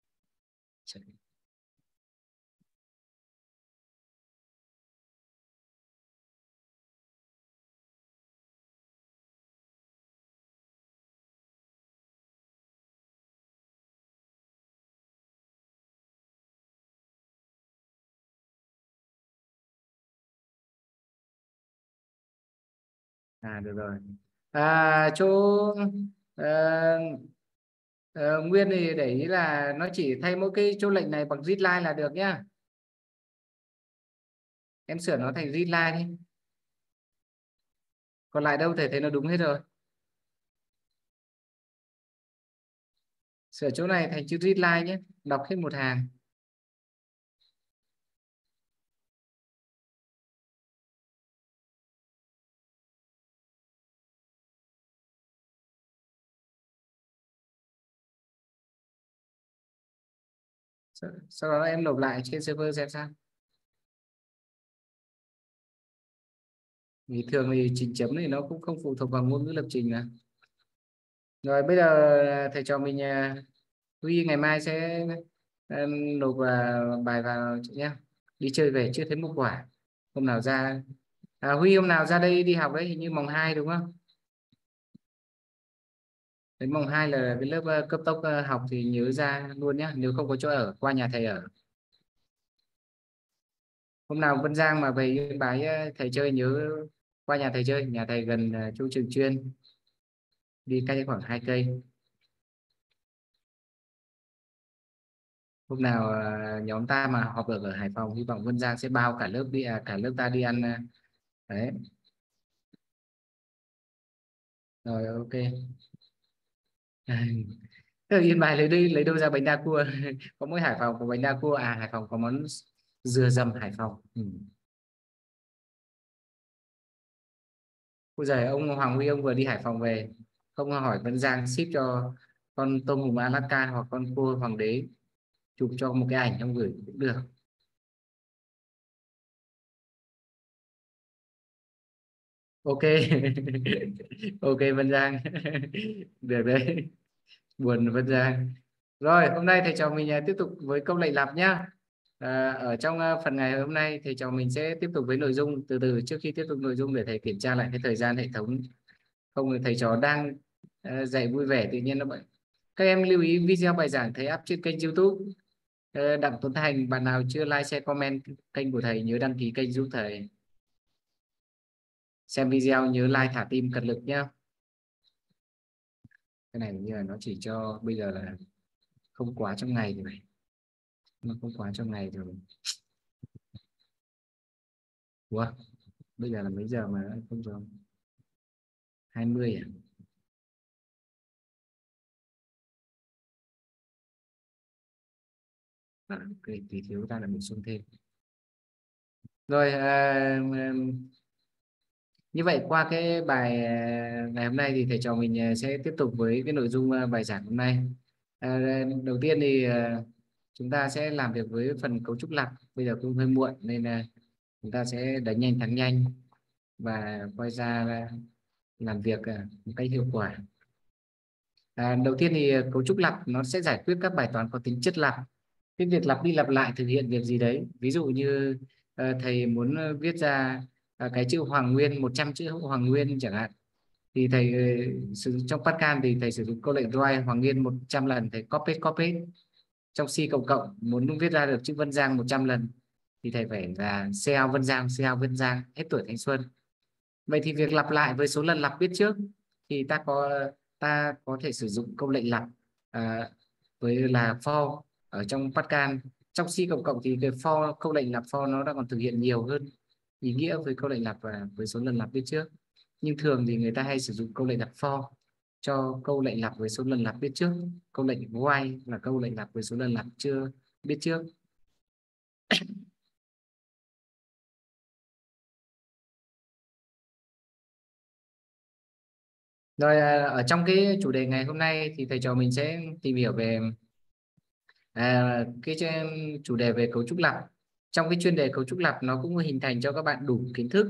Được rồi. Chỗ ờ, Nguyên thì để ý là nó chỉ thay mỗi cái chỗ lệnh này bằng readline là được nhá. Em sửa nó thành readline đi. Còn lại đâu thể thấy nó đúng hết rồi. Sửa chỗ này thành chữ readline nhé. Đọc hết một hàng. Sau đó em nộp lại trên server xem sao. Vì thường thì chỉnh chấm thì nó cũng không phụ thuộc vào ngôn ngữ lập trình mà. Rồi bây giờ thầy trò mình Huy ngày mai sẽ nộp bài vào nhé. Đi chơi về chưa thấy một quả. Hôm nào ra Huy hôm nào ra đây đi học đấy, hình như mùng 2 đúng không? Đến mùng 2 là cái lớp cấp tốc học thì nhớ ra luôn nhé. Nếu không có chỗ ở qua nhà thầy ở. Hôm nào Vân Giang mà về Yên Bái thầy chơi nhớ qua nhà thầy chơi. Nhà thầy gần chỗ trường chuyên, đi cách khoảng 2 cây. Hôm nào nhóm ta mà họp ở Hải Phòng, hy vọng Vân Giang sẽ bao cả lớp đi cả lớp ta đi ăn đấy. Rồi ok. Thế Yên Bái lấy đâu ra bánh đa cua? Có mỗi Hải Phòng có bánh đa cua Hải Phòng có món dừa dầm Hải Phòng. Ôi giời, ông Hoàng Huy ông vừa đi Hải Phòng về, không hỏi Vân Giang ship cho con tôm hùm Alaska hoặc con cua hoàng đế, chụp cho một cái ảnh ông gửi cũng được. Ok. Ok Vân Giang. Được đấy. Buồn Vân Giang. Rồi hôm nay thầy trò mình tiếp tục với câu lệnh lặp nhá. Ở trong phần ngày hôm nay thầy trò mình sẽ tiếp tục với nội dung. Từ từ trước khi tiếp tục nội dung để thầy kiểm tra lại cái thời gian hệ thống, không thì thầy trò đang dạy vui vẻ tự nhiên nó bận. Các em lưu ý video bài giảng thầy up trên kênh YouTube Đặng Tuấn Thành. Bạn nào chưa like share comment kênh của thầy nhớ đăng ký kênh giúp thầy. Xem video nhớ like thả tim cật lực nhá. Cái này như là nó chỉ cho bây giờ là không quá trong ngày thì phải, nó không quá trong ngày rồi. Ủa, bây giờ là mấy giờ mà không giờ 20 à? Cái tí thiếu ta lại bổ sung thêm. Rồi như vậy qua cái bài ngày hôm nay thì thầy trò mình sẽ tiếp tục với cái nội dung bài giảng hôm nay. Đầu tiên thì chúng ta sẽ làm việc với phần cấu trúc lặp. Bây giờ cũng hơi muộn nên là chúng ta sẽ đánh nhanh thắng nhanh và quay ra làm việc một cách hiệu quả. Đầu tiên thì cấu trúc lặp nó sẽ giải quyết các bài toán có tính chất lặp. Cái việc lặp đi lặp lại thực hiện việc gì đấy, ví dụ như thầy muốn viết ra cái chữ Hoàng Nguyên 100 chữ Hoàng Nguyên chẳng hạn, thì thầy sử dụng trong Pascal thì thầy sử dụng câu lệnh write Hoàng Nguyên 100 lần, thầy copy. Trong C cộng cộng muốn viết ra được chữ Vân Giang 100 lần thì thầy phải là CL Vân Giang hết tuổi thanh xuân. Vậy thì việc lặp lại với số lần lặp biết trước thì ta có thể sử dụng câu lệnh lặp với là for ở trong Pascal. Trong C cộng cộng thì cái for, câu lệnh lặp for nó đã còn thực hiện nhiều hơn ý nghĩa với câu lệnh lặp và với số lần lặp biết trước, nhưng thường thì người ta hay sử dụng câu lệnh lặp for cho câu lệnh lặp với số lần lặp biết trước. Câu lệnh while là câu lệnh lặp với số lần lặp chưa biết trước. Rồi ở trong cái chủ đề ngày hôm nay thì thầy trò mình sẽ tìm hiểu về chủ đề về cấu trúc lặp. Trong cái chuyên đề cấu trúc lặp nó cũng hình thành cho các bạn đủ kiến thức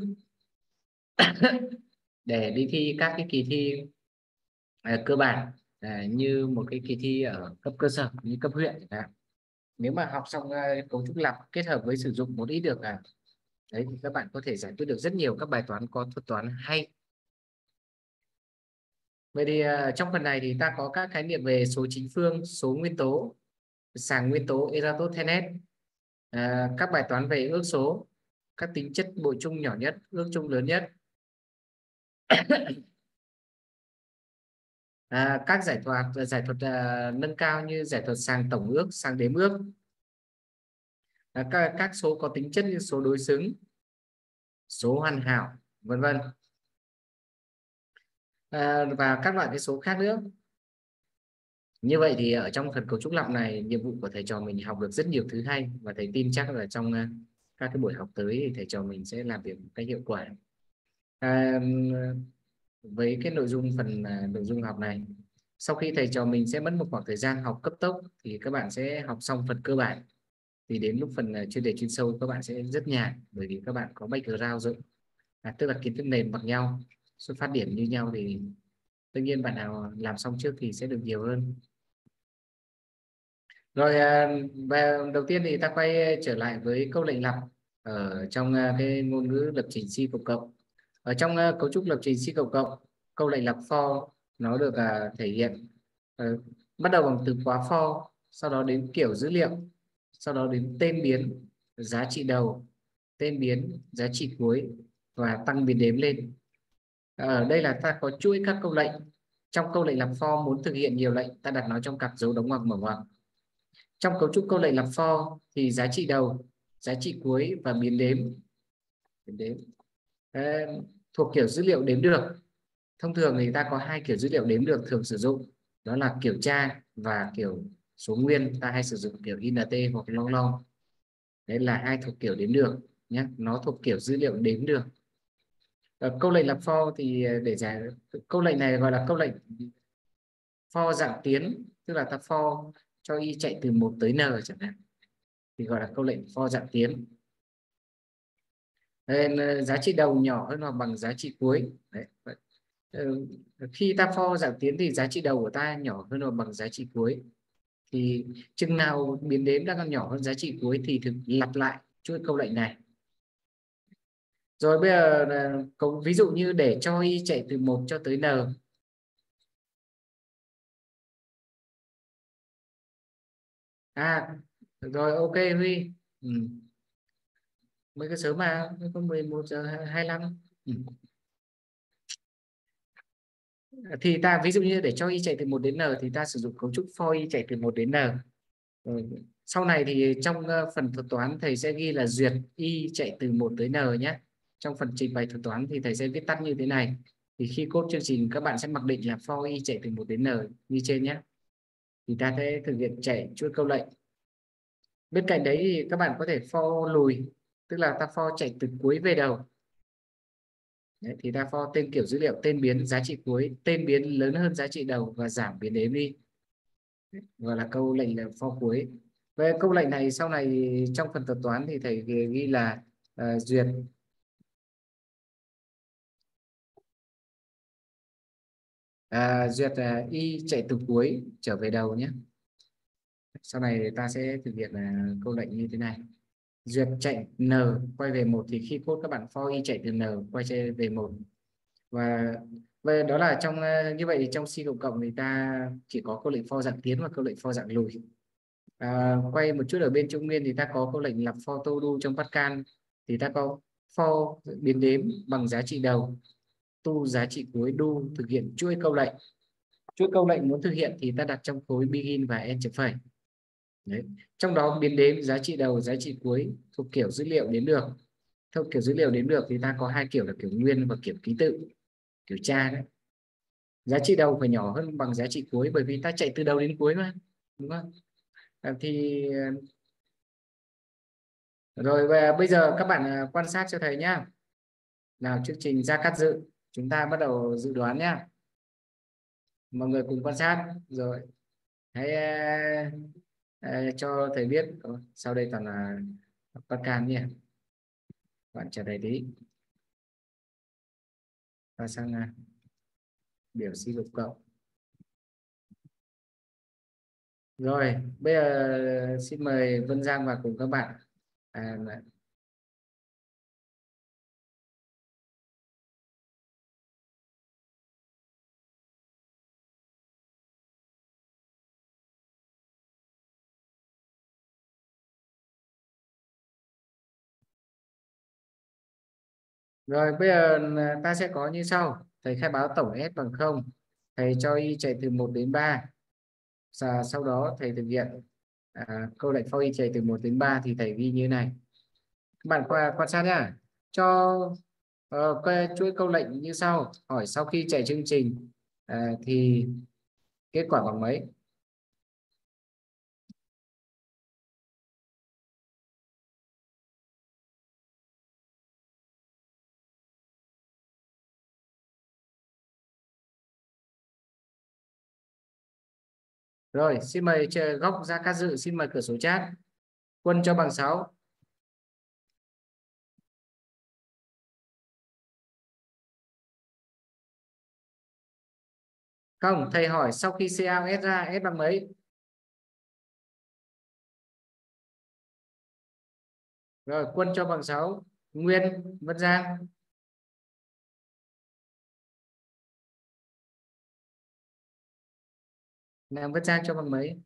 để đi thi các cái kỳ thi cơ bản, như một cái kỳ thi ở cấp cơ sở như cấp huyện. Nếu mà học xong cấu trúc lặp kết hợp với sử dụng một ít được đấy thì các bạn có thể giải quyết được rất nhiều các bài toán có thuật toán hay. Vậy thì trong phần này thì ta có các khái niệm về số chính phương, số nguyên tố, sàng nguyên tố Eratosthenes, các bài toán về ước số, các tính chất bội chung nhỏ nhất, ước chung lớn nhất, các giải thuật nâng cao như giải thuật sàng tổng ước, sàng đếm ước, các số có tính chất như số đối xứng, số hoàn hảo, vân vân, và các loại cái số khác nữa. Như vậy thì ở trong phần cấu trúc lặp này, nhiệm vụ của thầy trò mình học được rất nhiều thứ hay, và thầy tin chắc là trong các cái buổi học tới thì thầy trò mình sẽ làm việc một cách hiệu quả. Với cái nội dung nội dung học này, sau khi thầy trò mình sẽ mất một khoảng thời gian học cấp tốc thì các bạn sẽ học xong phần cơ bản, thì đến lúc phần chuyên đề chuyên sâu các bạn sẽ rất nhàn, bởi vì các bạn có background rồi, tức là kiến thức nền bằng nhau, xuất phát điểm như nhau, thì tất nhiên bạn nào làm xong trước thì sẽ được nhiều hơn. Rồi và đầu tiên thì ta quay trở lại với câu lệnh lặp ở trong cái ngôn ngữ lập trình C cộng cộng. Ở trong cấu trúc lập trình C cộng cộng, câu lệnh lặp for nó được thể hiện bắt đầu bằng từ khóa for, sau đó đến kiểu dữ liệu, sau đó đến tên biến, giá trị đầu, tên biến, giá trị cuối, và tăng biến đếm lên. Ở đây là ta có chuỗi các câu lệnh. Trong câu lệnh lặp for muốn thực hiện nhiều lệnh, ta đặt nó trong cặp dấu đóng ngoặc mở ngoặc. Trong cấu trúc câu lệnh lặp for thì giá trị đầu, giá trị cuối và biến đếm thuộc kiểu dữ liệu đếm được. Thông thường thì ta có hai kiểu dữ liệu đếm được thường sử dụng, đó là kiểu tra và kiểu số nguyên. Ta hay sử dụng kiểu int hoặc long long. Đấy là hai thuộc kiểu đếm được nhé, nó thuộc kiểu dữ liệu đếm được. Câu lệnh lặp for thì để giải câu lệnh này gọi là câu lệnh for dạng tiến, tức là ta for cho y chạy từ 1 tới n chẳng hạn, thì gọi là câu lệnh for dạng tiến. Nên giá trị đầu nhỏ hơn hoặc bằng giá trị cuối. Đấy. Khi ta for dạng tiến thì giá trị đầu của ta nhỏ hơn hoặc bằng giá trị cuối, thì chừng nào biến đếm đang còn nhỏ hơn giá trị cuối thì thực lặp lại chuỗi câu lệnh này. Rồi bây giờ ví dụ như để cho y chạy từ 1 cho tới n. Rồi ok Huy. Mới cái sớm mà mới có 11:25. Thì ta ví dụ như để cho y chạy từ 1 đến n thì ta sử dụng cấu trúc for y chạy từ 1 đến n. Sau này thì trong phần thuật toán thầy sẽ ghi là duyệt y chạy từ 1 tới n nhé. Trong phần trình bày thuật toán thì thầy sẽ viết tắt như thế này. Thì khi code chương trình các bạn sẽ mặc định là for y chạy từ 1 đến n như trên nhé. Thì ta sẽ thực hiện chạy chuỗi câu lệnh. Bên cạnh đấy thì các bạn có thể for lùi, tức là ta for chạy từ cuối về đầu. Đấy, thì ta for tên kiểu dữ liệu, tên biến, giá trị cuối, tên biến lớn hơn giá trị đầu và giảm biến đếm đi, gọi là câu lệnh là for cuối. Về câu lệnh này sau này trong phần thuật toán thì thầy ghi là duyệt y chạy từ cuối trở về đầu nhé. Sau này ta sẽ thực hiện câu lệnh như thế này: duyệt chạy n quay về 1, thì khi code các bạn for y chạy từ n quay về 1. Và về đó là trong như vậy thì trong C cộng cộng thì ta chỉ có câu lệnh for dạng tiến và câu lệnh for dạng lùi. Quay một chút ở bên trung nguyên thì ta có câu lệnh lặp for to do trong Pascal, thì ta có for biến đếm bằng giá trị đầu, to giá trị cuối, do thực hiện chuỗi câu lệnh. Chuỗi câu lệnh muốn thực hiện thì ta đặt trong khối begin và end chấm phẩy. Đấy. Trong đó biến đếm, giá trị đầu, giá trị cuối thuộc kiểu dữ liệu đếm được. Theo kiểu dữ liệu đếm được thì ta có hai kiểu là kiểu nguyên và kiểu ký tự, kiểu tra đấy. giá trị đầu phải nhỏ hơn bằng giá trị cuối, bởi vì ta chạy từ đầu đến cuối mà, đúng không? Thì rồi và bây giờ các bạn quan sát cho thầy nhá. Nào, chương trình ra cắt dự, chúng ta bắt đầu dự đoán nhá. Mọi người cùng quan sát rồi hãy cho thầy biết. Sau đây toàn là bắt cam nhé, bạn trả lời tí và sang biểu si lục cộng. Rồi bây giờ xin mời Vân Giang và cùng các bạn à, rồi bây giờ ta sẽ có như sau. Thầy khai báo tổng S bằng 0, thầy cho y chạy từ 1 đến 3. Sau đó thầy thực hiện câu lệnh for y chạy từ 1 đến 3 thì thầy ghi như này. Các bạn quan sát nhá. Cho chuỗi câu lệnh như sau. Hỏi sau khi chạy chương trình thì kết quả bằng mấy? Rồi xin mời góc ra các dự, xin mời cửa sổ chat. Quân cho bằng 6. Không, thầy hỏi sau khi CAS ra S bằng mấy? Rồi Quân cho bằng 6. Nguyên, Vân Giang. Nào Vân Giang cho bằng mấy?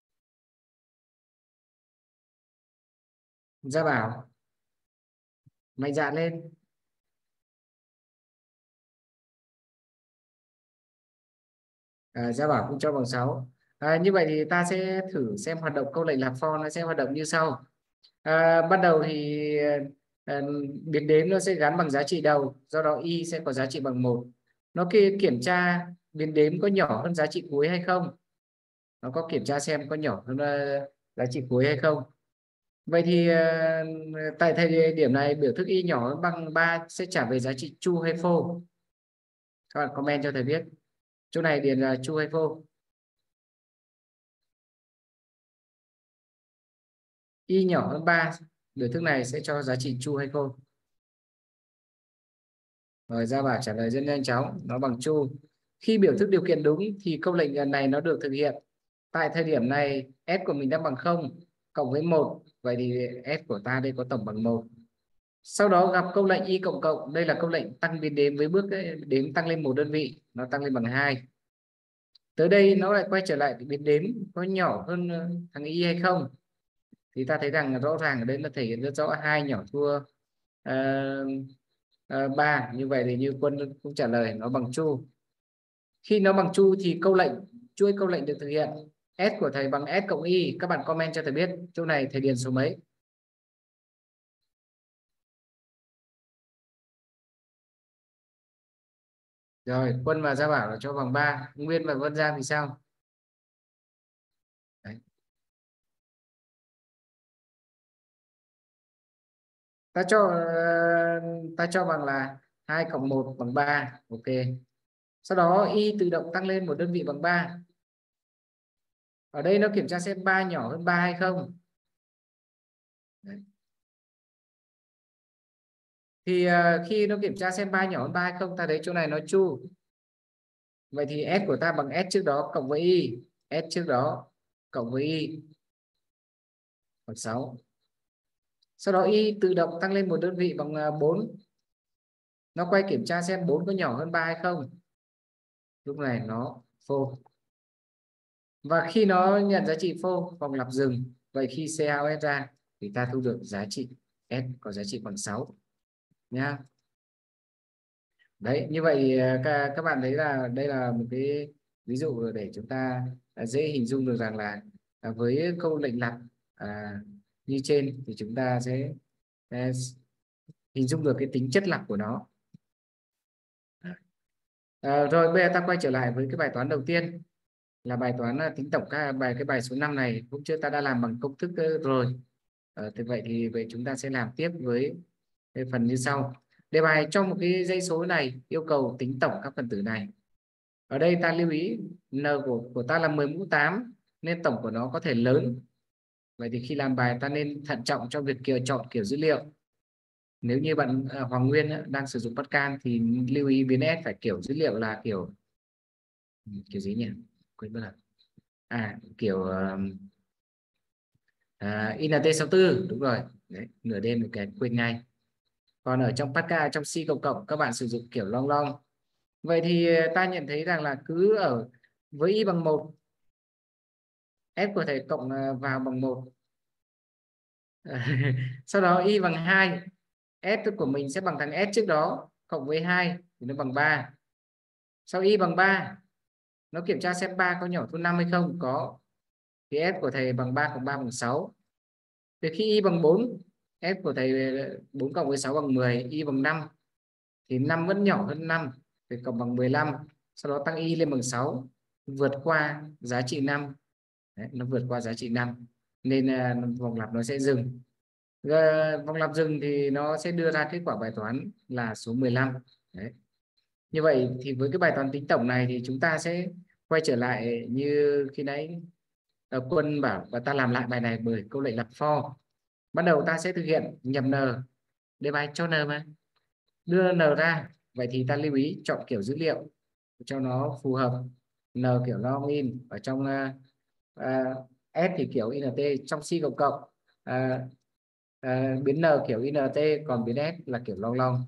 Gia Bảo mạnh dạn lên. Gia Bảo cũng cho bằng 6. Như vậy thì ta sẽ thử xem hoạt động câu lệnh lạc for nó sẽ hoạt động như sau. Ban đầu thì à, biến đếm nó sẽ gắn bằng giá trị đầu, do đó y sẽ có giá trị bằng 1. Nó kiểm tra biến đếm có nhỏ hơn giá trị cuối hay không, nó có kiểm tra xem có nhỏ hơn giá trị cuối hay không. Vậy thì tại thời điểm này biểu thức y nhỏ hơn bằng 3 sẽ trả về giá trị true hay false. Các bạn comment cho thầy biết chỗ này điền là true hay false. Y nhỏ hơn 3, biểu thức này sẽ cho giá trị true hay false. Rồi Gia Bảo trả lời rất nhanh chóng, nó bằng true. Khi biểu thức điều kiện đúng thì câu lệnh lần này nó được thực hiện. Tại thời điểm này S của mình đang bằng 0 cộng với 1, vậy thì S của ta đây có tổng bằng 1. Sau đó gặp câu lệnh y cộng cộng, đây là câu lệnh tăng biến đếm với bước đếm tăng lên 1 đơn vị, nó tăng lên bằng 2. Tới đây nó lại quay trở lại biến đếm có nhỏ hơn thằng y hay không, thì ta thấy rằng rõ ràng ở đây nó thể hiện rất rõ 2 nhỏ thua 3. Như vậy thì như Quân cũng trả lời nó bằng true. Khi nó bằng true thì chuỗi câu lệnh được thực hiện. S của thầy bằng S cộng y. Các bạn comment cho thầy biết chỗ này thầy điền số mấy. Rồi Quân và Gia Bảo là cho bằng 3. Nguyên và Vân Giang thì sao? Đấy. Ta cho bằng là 2 cộng 1 bằng 3. Ok. Sau đó y tự động tăng lên một đơn vị bằng 3. Ở đây nó kiểm tra xem 3 nhỏ hơn 3 hay không. Đấy. Thì khi nó kiểm tra xem 3 nhỏ hơn 3 hay không, ta thấy chỗ này nó true. Vậy thì S của ta bằng S trước đó cộng với Y. S trước đó cộng với Y bằng 6. Sau đó Y tự động tăng lên một đơn vị bằng 4. Nó quay kiểm tra xem 4 có nhỏ hơn 3 hay không. Lúc này nó phô. Và khi nó nhận giá trị phô, vòng lặp dừng. Vậy khi CAOS ra thì ta thu được giá trị S có giá trị bằng 6 nha. Đấy, như vậy các bạn thấy là đây là một cái ví dụ để chúng ta dễ hình dung được rằng là với câu lệnh lặp như trên thì chúng ta sẽ hình dung được cái tính chất lặp của nó. Rồi bây giờ ta quay trở lại với cái bài toán đầu tiên, là bài toán tính tổng các cái bài số 5 này. Hôm trước ta đã làm bằng công thức rồi. Thì vậy chúng ta sẽ làm tiếp với cái phần như sau. Đề bài trong một cái dãy số này yêu cầu tính tổng các phần tử này. Ở đây ta lưu ý n của ta là 10 mũ 8 nên tổng của nó có thể lớn. Vậy thì khi làm bài ta nên thận trọng trong việc chọn kiểu dữ liệu. Nếu như bạn Hoàng Nguyên đang sử dụng Pascal thì lưu ý biến S phải kiểu dữ liệu là kiểu gì nhỉ, quên mất rồi. Kiểu INT64, đúng rồi. Đấy, nửa đêm một cái quên ngay. Còn ở trong Pascal, trong C cộng cộng các bạn sử dụng kiểu long long. Vậy thì ta nhận thấy rằng là cứ ở với y bằng 1, f của thầy cộng vào bằng 1. Sau đó y bằng 2, s của mình sẽ bằng thằng s trước đó cộng với 2 thì nó bằng 3. Sau y bằng 3, nó kiểm tra xem 3 có nhỏ hơn 5 hay không, có, thì s của thầy bằng 3 cộng 3 bằng 6. Thì khi y bằng 4, s của thầy 4 cộng với 6 bằng 10, y bằng 5 thì 5 vẫn nhỏ hơn 5 thì cộng bằng 15. Sau đó tăng y lên bằng 6, vượt qua giá trị 5. Đấy, nó vượt qua giá trị 5 nên vòng lặp nó sẽ dừng. Vòng lặp dừng thì nó sẽ đưa ra kết quả bài toán là số 15. Đấy. Như vậy thì với cái bài toán tính tổng này thì chúng ta sẽ quay trở lại như khi nãy Quân bảo và ta làm lại bài này bởi câu lệnh lặp for. Bắt đầu ta sẽ thực hiện nhập n, đề bài cho n mà, đưa n ra. Vậy thì ta lưu ý chọn kiểu dữ liệu cho nó phù hợp. N kiểu long in ở trong S thì kiểu int, trong C cộng cộng biến n kiểu int, còn biến S là kiểu long long,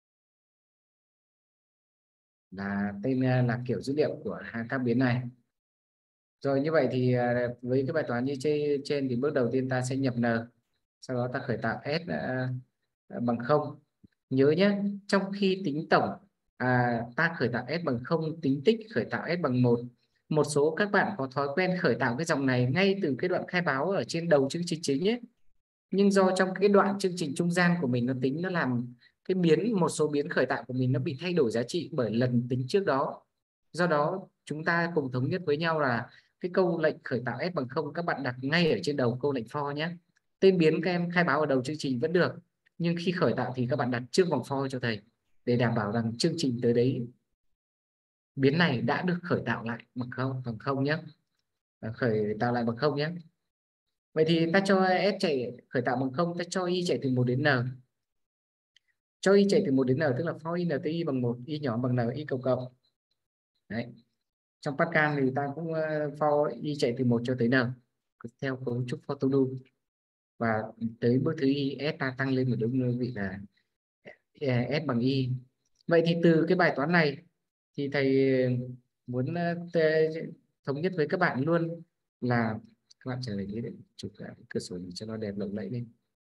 là tên là kiểu dữ liệu của hai các biến này. Rồi như vậy thì với cái bài toán như trên thì bước đầu tiên ta sẽ nhập n, sau đó ta khởi tạo S bằng 0. Nhớ nhé, trong khi tính tổng ta khởi tạo S bằng 0, tính tích khởi tạo S bằng 1. Một số các bạn có thói quen khởi tạo cái dòng này ngay từ cái đoạn khai báo ở trên đầu chương trình chính ấy. Nhưng do trong cái đoạn chương trình trung gian của mình nó tính, nó làm cái một số biến khởi tạo của mình nó bị thay đổi giá trị bởi lần tính trước đó. Do đó chúng ta cùng thống nhất với nhau là cái câu lệnh khởi tạo S bằng 0 các bạn đặt ngay ở trên đầu câu lệnh for nhé. Tên biến các em khai báo ở đầu chương trình vẫn được, nhưng khi khởi tạo thì các bạn đặt trước vòng for cho thầy, để đảm bảo rằng chương trình tới đấy biến này đã được khởi tạo lại bằng không nhé. Khởi tạo lại bằng 0 nhé. Vậy thì ta cho S chạy khởi tạo bằng 0, ta cho Y chạy từ 1 đến N. Cho Y chạy từ 1 đến N tức là for Y N tới Y bằng 1, Y nhỏ bằng N, Y cộng cộng. Đấy. Trong Pascal thì ta cũng for Y chạy từ 1 cho tới N theo cấu trúc for to do. Và tới bước thứ Y, S ta tăng lên một đơn vị là S bằng Y. Vậy thì từ cái bài toán này thì thầy muốn thống nhất với các bạn luôn là các bạn trở về cái chụp cái cửa sổ cho nó đẹp lộng lẫy lên.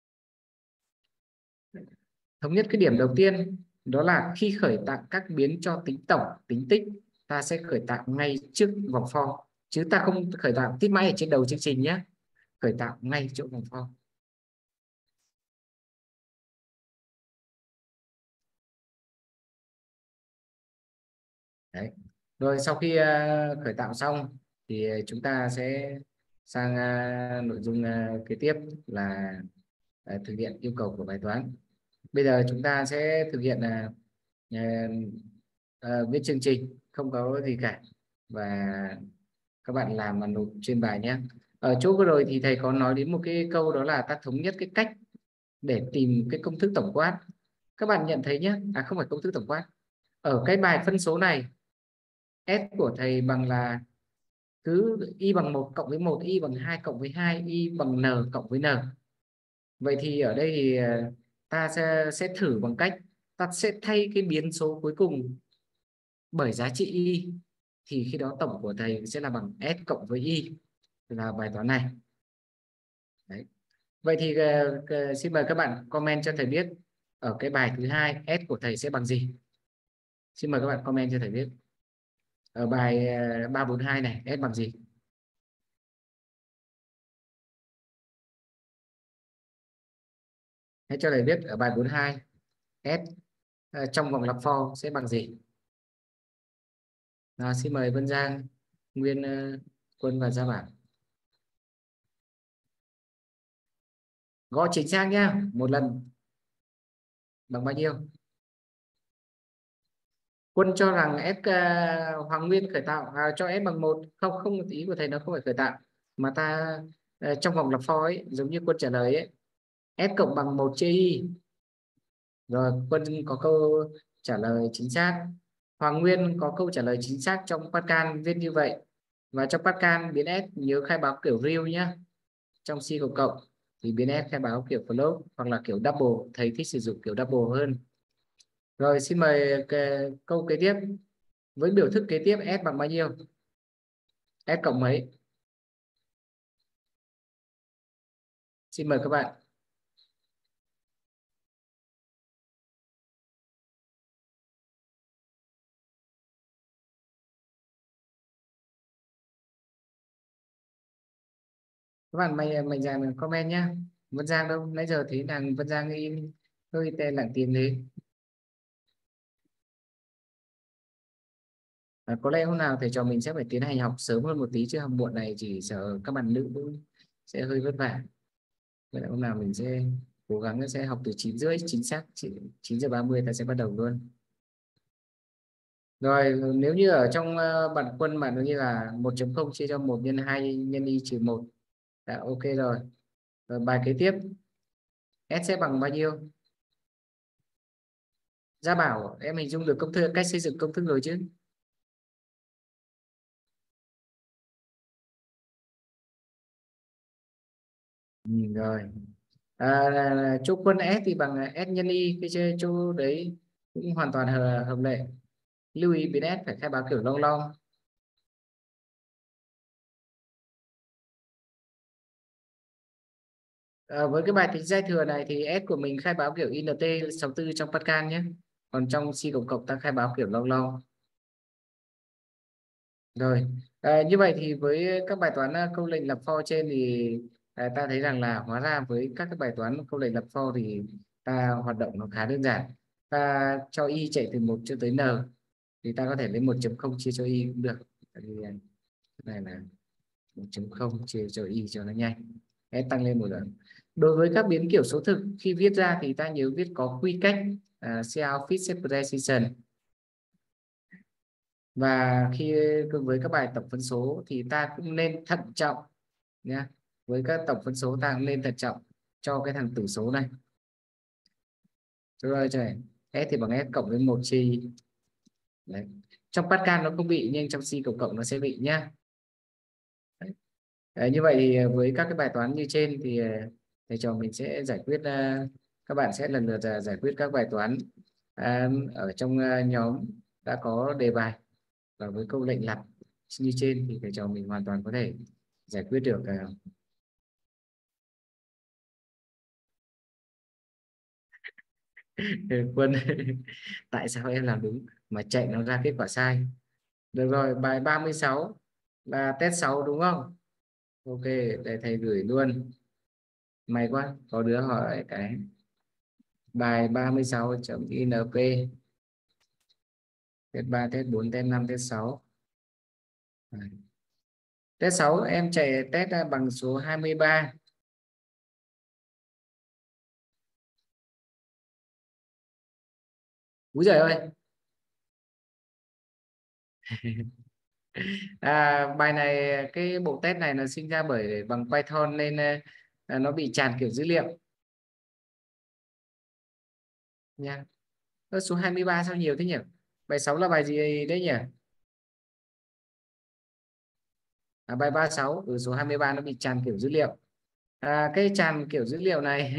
Thống nhất cái điểm đầu tiên đó là khi khởi tạo các biến cho tính tổng, tính tích, ta sẽ khởi tạo ngay trước vòng for, chứ ta không khởi tạo tít mãi ở trên đầu chương trình nhé. Khởi tạo ngay chỗ vòng for. Đấy. Rồi sau khi khởi tạo xong thì chúng ta sẽ sang nội dung kế tiếp là thực hiện yêu cầu của bài toán. Bây giờ chúng ta sẽ thực hiện viết chương trình không có gì cả, và các bạn làm mà nộp trên bài nhé. Ở chỗ vừa rồi thì thầy có nói đến một cái câu, đó là ta thống nhất cái cách để tìm cái công thức tổng quát. Các bạn nhận thấy nhé, không phải công thức tổng quát. Ở cái bài phân số này, S của thầy bằng là cứ Y bằng 1 cộng với 1, Y bằng 2 cộng với 2, Y bằng N cộng với N. Vậy thì ở đây thì ta sẽ thử bằng cách ta sẽ thay cái biến số cuối cùng bởi giá trị Y, thì khi đó tổng của thầy sẽ là bằng S cộng với Y, là bài toán này. Đấy. Vậy thì xin mời các bạn comment cho thầy biết ở cái bài thứ hai S của thầy sẽ bằng gì. Xin mời các bạn comment cho thầy biết ở bài 342 này S bằng gì. Hãy cho thầy biết ở bài 42 S trong vòng lặp for sẽ bằng gì. Nào, xin mời Vân Giang, Nguyên, Quân và Gia Bảo. Gõ chính xác nhá, một lần bằng bao nhiêu? Quân cho rằng S, Hoàng Nguyên khởi tạo, cho S bằng 1. Không, không, ý của thầy nó không phải khởi tạo mà ta trong vòng lặp for ấy, giống như Quân trả lời ấy, S cộng bằng 1 chia Y. Rồi Quân có câu trả lời chính xác. Hoàng Nguyên có câu trả lời chính xác trong Pascal viết như vậy. Và trong Pascal biến S nhớ khai báo kiểu real nhé. Trong C cộng cộng thì biến S khai báo kiểu float hoặc là kiểu double, thầy thích sử dụng kiểu double hơn. Rồi xin mời câu kế tiếp. Với biểu thức kế tiếp S bằng bao nhiêu? S cộng mấy? Xin mời các bạn. Các bạn mạnh dạn comment nhé. Vân Giang đâu? Nãy giờ thấy nàng Vân Giang im hơi tên lặng tiếng đấy. Có lẽ hôm nào thầy trò mình sẽ phải tiến hành học sớm hơn một tí, chứ học muộn này chỉ sợ các bạn nữ cũng sẽ hơi vất vả. Vậy là hôm nào mình sẽ cố gắng sẽ học từ 9:30 chính xác, 9:30 ta sẽ bắt đầu luôn. Rồi nếu như ở trong bản Quân bạn như là 1.0 chia cho 1 nhân 2 nhân y trừ 1. Đã ok rồi. Rồi bài kế tiếp S sẽ bằng bao nhiêu? Gia Bảo, em hình dung được công thức, cách xây dựng công thức rồi chứ? Rồi. Chỗ Quân S thì bằng S nhân y, cái chỗ đấy cũng hoàn toàn hợp lệ. Lưu ý biến S phải khai báo kiểu long long. Với cái bài tính giai thừa này thì S của mình khai báo kiểu INT 64 trong Pascal nhé. Còn trong C cộng cộng ta khai báo kiểu long long. Rồi, như vậy thì với các bài toán câu lệnh lập for trên thì ta thấy rằng là hóa ra với các cái bài toán câu lệnh lập for thì ta hoạt động nó khá đơn giản. Ta cho y chạy từ 1 cho tới n thì ta có thể lấy 1.0 chia cho y cũng được. Tại vì này là 1.0 chia cho y cho nó nhanh. Hãy tăng lên một lần. Đối với các biến kiểu số thực khi viết ra thì ta nhớ viết có quy cách self-fit separation. Và khi với các bài tổng phân số thì ta cũng nên thận trọng nhé. Với các tổng phân số ta cũng nên thận trọng cho cái thằng tử số này. Rồi trời, S thì bằng S cộng với 1 chi. Đấy. Trong Pascal nó không bị nhưng trong C cộng cộng nó sẽ bị nhá. Đấy, như vậy thì với các cái bài toán như trên thì thầy trò mình sẽ giải quyết, các bạn sẽ lần lượt giải quyết các bài toán ở trong nhóm đã có đề bài, và với câu lệnh lặp như trên thì thầy trò mình hoàn toàn có thể giải quyết được. Quân tại sao em làm đúng mà chạy nó ra kết quả sai? Được rồi, bài 36 là test 6 đúng không? Ok, để thầy gửi luôn. May quá, có đứa hỏi cái bài 36.inp test 3, test 4, test 5, test 6. Test 6 em chạy test bằng số 23. Úi giời ơi. Bài này, cái bộ test này nó sinh ra bởi bằng Python nên nó bị tràn kiểu dữ liệu nha. Số 23 sao nhiều thế nhỉ? Bài 6 là bài gì đấy nhỉ? Bài 36 ở số 23 nó bị tràn kiểu dữ liệu. Cái tràn kiểu dữ liệu này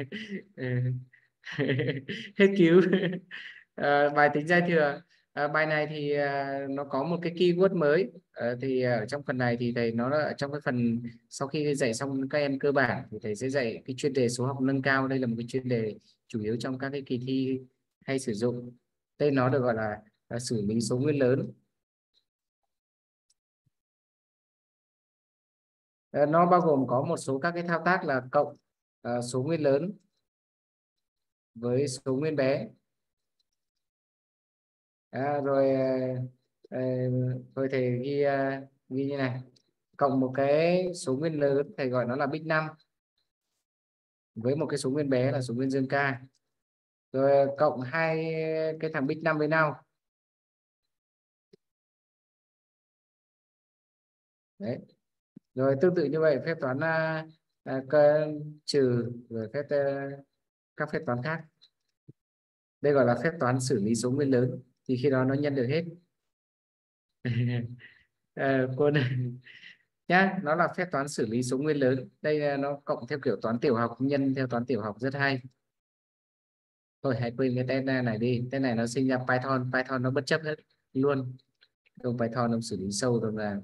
hết cứu. Bài tính giai thừa. Bài này thì nó có một cái keyword mới. Thì ở trong phần này thì thầy nó là trong cái phần sau khi dạy xong các em cơ bản thì thầy sẽ dạy cái chuyên đề số học nâng cao. Đây là một cái chuyên đề chủ yếu trong các cái kỳ thi hay sử dụng. Tên nó được gọi là xử lý số nguyên lớn. Nó bao gồm có một số các cái thao tác là cộng số nguyên lớn với số nguyên bé. Rồi Ờ, thôi thầy ghi như này: cộng một cái số nguyên lớn thầy gọi nó là big năm, với một cái số nguyên bé là số nguyên dương ca, rồi cộng hai cái thằng big năm với nhau. Đấy, rồi tương tự như vậy phép toán trừ, rồi các phép toán khác. Đây gọi là phép toán xử lý số nguyên lớn, thì khi đó nó nhân được hết. Cô này nhá, nó là phép toán xử lý số nguyên lớn. Đây là nó cộng theo kiểu toán tiểu học, nhân theo toán tiểu học, rất hay. Thôi hãy quên cái tên này đi, tên này nó sinh ra Python, Python nó bất chấp hết luôn. Không, Python nó xử lý sâu rồi là.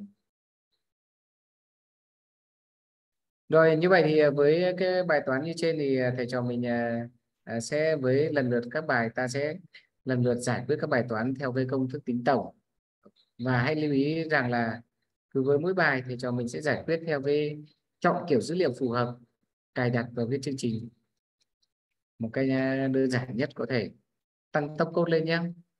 Rồi như vậy thì với cái bài toán như trên thì thầy trò mình sẽ với lần lượt các bài ta sẽ lần lượt giải quyết các bài toán theo cái công thức tính tổng. Và hãy lưu ý rằng là cứ với mỗi bài thì cho mình sẽ giải quyết theo cái chọn kiểu dữ liệu phù hợp, cài đặt vào cái chương trình một cách đơn giản nhất có thể. Tăng tốc code lên nhé.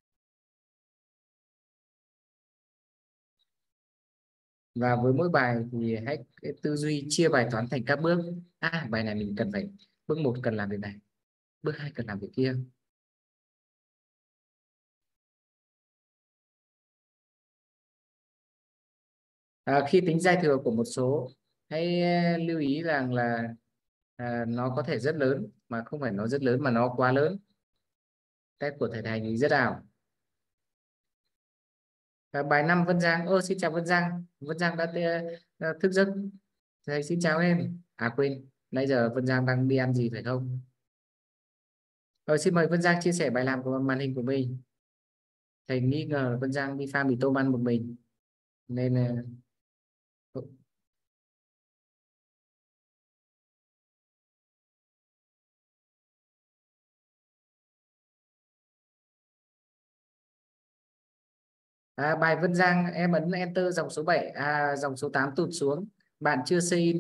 Và với mỗi bài thì hãy cái tư duy chia bài toán thành các bước. Bài này mình cần phải, bước 1 cần làm việc này, bước 2 cần làm việc kia. Khi tính giai thừa của một số, hãy lưu ý rằng là nó có thể rất lớn, mà không phải nó rất lớn mà nó quá lớn. Test của thầy Thành thì rất ảo. Bài 5 Vân Giang. Xin chào Vân Giang. Vân Giang đã thức giấc. Thầy xin chào em. Quên, nãy giờ Vân Giang đang đi ăn gì phải không? Xin mời Vân Giang chia sẻ bài làm của màn hình của mình. Thầy nghi ngờ Vân Giang đi pha mì tôm ăn một mình, nên bài Vân Giang em ấn enter dòng số 7, dòng số 8 tụt xuống. Bạn chưa CIN.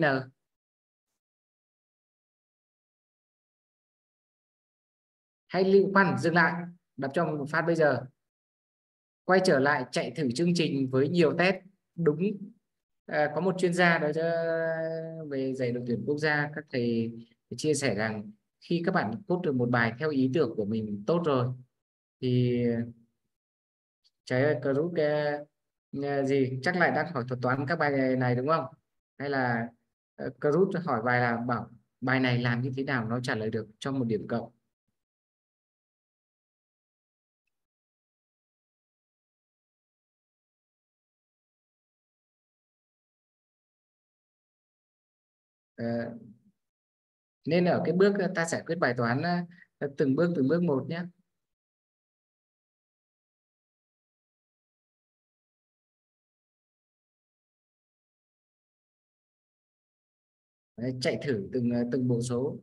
Hãy lưu khoan dừng lại, đọc cho một phát bây giờ. Quay trở lại chạy thử chương trình với nhiều test đúng. Có một chuyên gia đó về giải đội tuyển quốc gia, các thầy chia sẻ rằng khi các bạn code được một bài theo ý tưởng của mình tốt rồi thì trái ơi group cái gì chắc lại đang hỏi thuật toán các bài này đúng không? Hay là group hỏi bài là bảo bài này làm như thế nào nó trả lời được cho một điểm cộng. Ờ, Nên ở cái bước ta giải quyết bài toán từng bước một nhé. Đấy, chạy thử từng bộ số.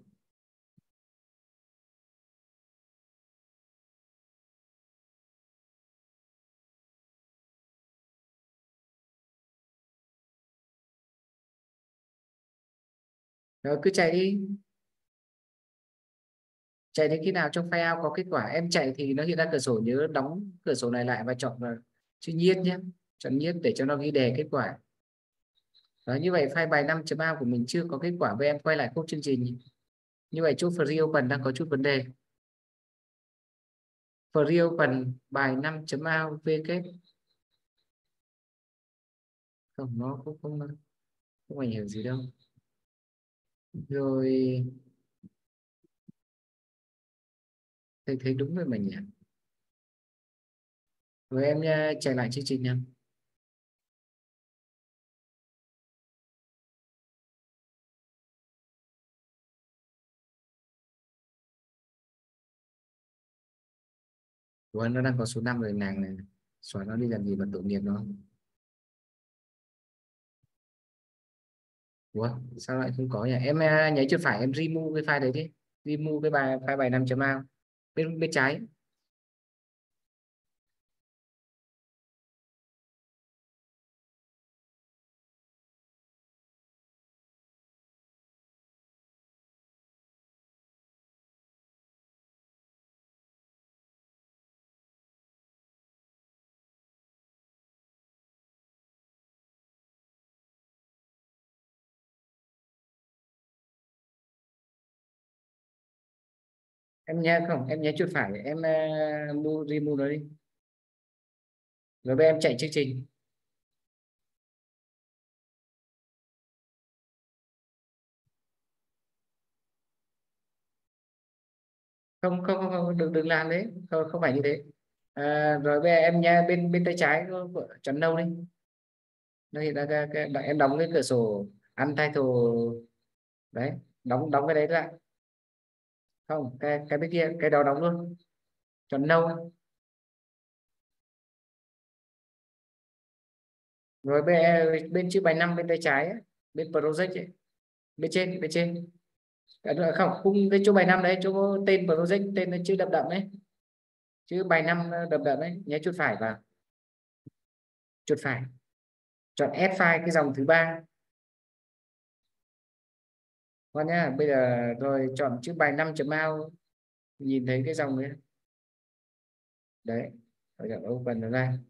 Rồi cứ chạy đi, chạy đến khi nào trong file out có kết quả em chạy thì nó hiện ra cửa sổ, nhớ đóng cửa sổ này lại và chọn vào chữ nhiết nhé, chọn nhiết để cho nó ghi đề kết quả. Đó, như vậy file bài 5.a của mình chưa có kết quả, với em quay lại code chương trình. Như vậy chỗ free open đang có chút vấn đề. Free open bài 5.a v kết không, nó cũng không ảnh hưởng gì đâu. Rồi thầy thấy đúng rồi mình nhỉ. Rồi em chạy lại chương trình nha. Ủa, nó đang có số 5 rồi nàng này, xóa nó đi làm gì mà tội nghiệp nó. Ủa sao lại không có nhỉ? Em nháy chuột phải em remove cái file đấy đi. Remove cái file bài 5.a bên trái. Em nhé, không em nhé chuột phải, em remove nó đi, rồi bây giờ em chạy chương trình. Không không không, không đừng đừng làm đấy, không, không phải như thế. Rồi bây giờ em nhé, bên bên tay trái chọn nâu đi. Nó hiện ra em đóng cái cửa sổ untitled đấy, đóng đóng cái đấy lại. Không, cái bên kia, cái đó đóng luôn, chọn nâu. Rồi bên chữ bài 5 bên tay trái ấy, bên project ấy, bên trên. Không, khung cái chỗ bài 5 đấy, chỗ tên project, tên là chữ đậm đậm ấy, chữ bài 5 đậm đậm ấy, nhé chuột phải vào, chuột phải, chọn add file cái dòng thứ ba. Con nhá, bây giờ rồi chọn chữ bài 5.out, nhìn thấy cái dòng đấy đấy, rồi chọn open nó ra.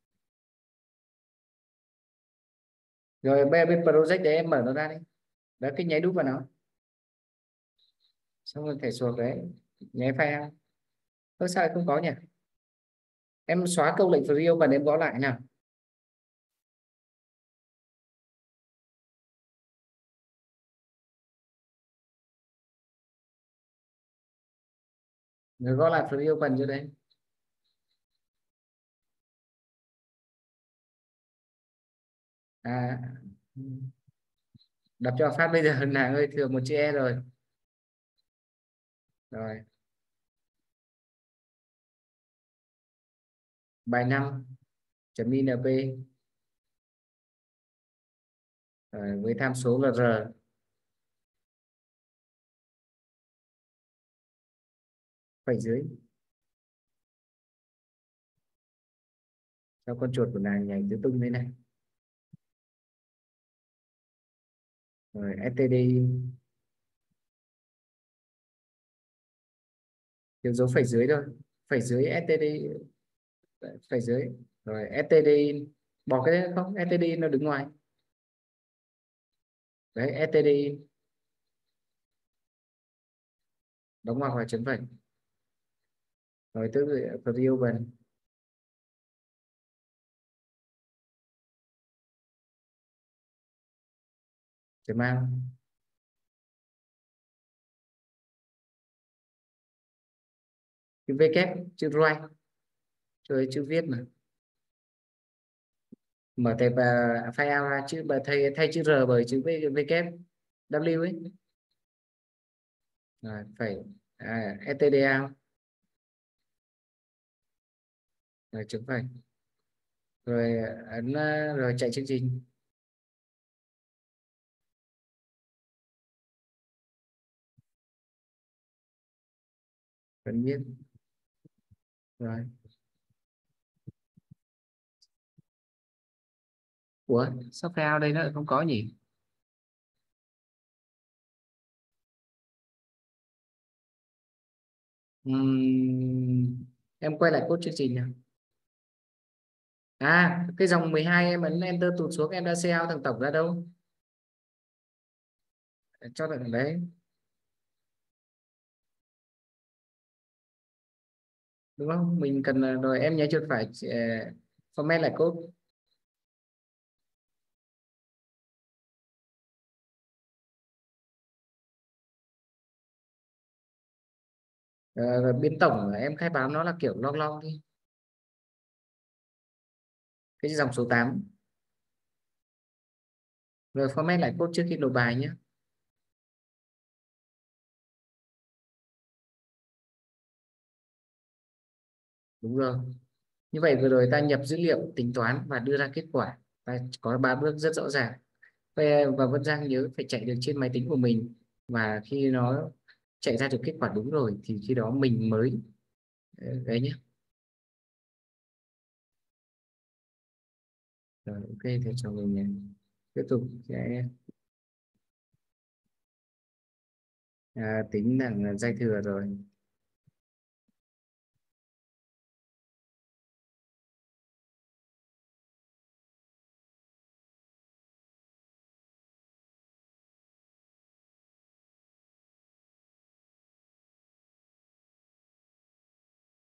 Rồi bên project đấy em mở nó ra đi, đó cái nháy đúp vào nó, xong rồi thẻ chuột đấy, nháy file. Ơ sao lại không có nhỉ? Em xóa câu lệnh free và em gõ lại nào. Rồi gõ lại free open cho đấy. À, đập cho phát bây giờ là ơi thừa một chữ E rồi. Rồi bài 5 .inp, rồi, với tham số là R. Phẩy dưới cho con chuột của nàng nhảy tứ tung thế này. Rồi std thiếu dấu phẩy dưới thôi, phẩy dưới std, phẩy dưới. Rồi std bỏ cái đấy không, std nó đứng ngoài đấy, std đóng ngoặc và chấm phẩy. Rồi tức là free open, chấm out. Chữ v kép, chữ write, chữ viết mà, mở tệp file out ra, chữ thay chữ R bởi chữ v kép w ấy. Rồi phải std out, rồi chấm phẩy, rồi ấn rồi chạy chương trình. Vẫn biết. Rồi. Ủa sao file đây nó lại không có nhỉ? Em quay lại code chương trình nào. Cái dòng 12 em ấn enter tụt xuống, em đã xe out thằng tổng ra đâu, cho thằng đấy đúng không? Mình cần rồi em nhớ chuột phải format lại code. Rồi biến tổng em khai báo nó là kiểu long long đi, cái dòng số 8. Rồi format lại code trước khi nộp bài nhé. Đúng rồi, như vậy vừa rồi ta nhập dữ liệu, tính toán và đưa ra kết quả, ta có 3 bước rất rõ ràng. Và Vân Giang nhớ phải chạy được trên máy tính của mình, và khi nó chạy ra được kết quả đúng rồi thì khi đó mình mới đấy nhé. Rồi ok, thì cho mình tiếp tục sẽ tính là dư thừa rồi.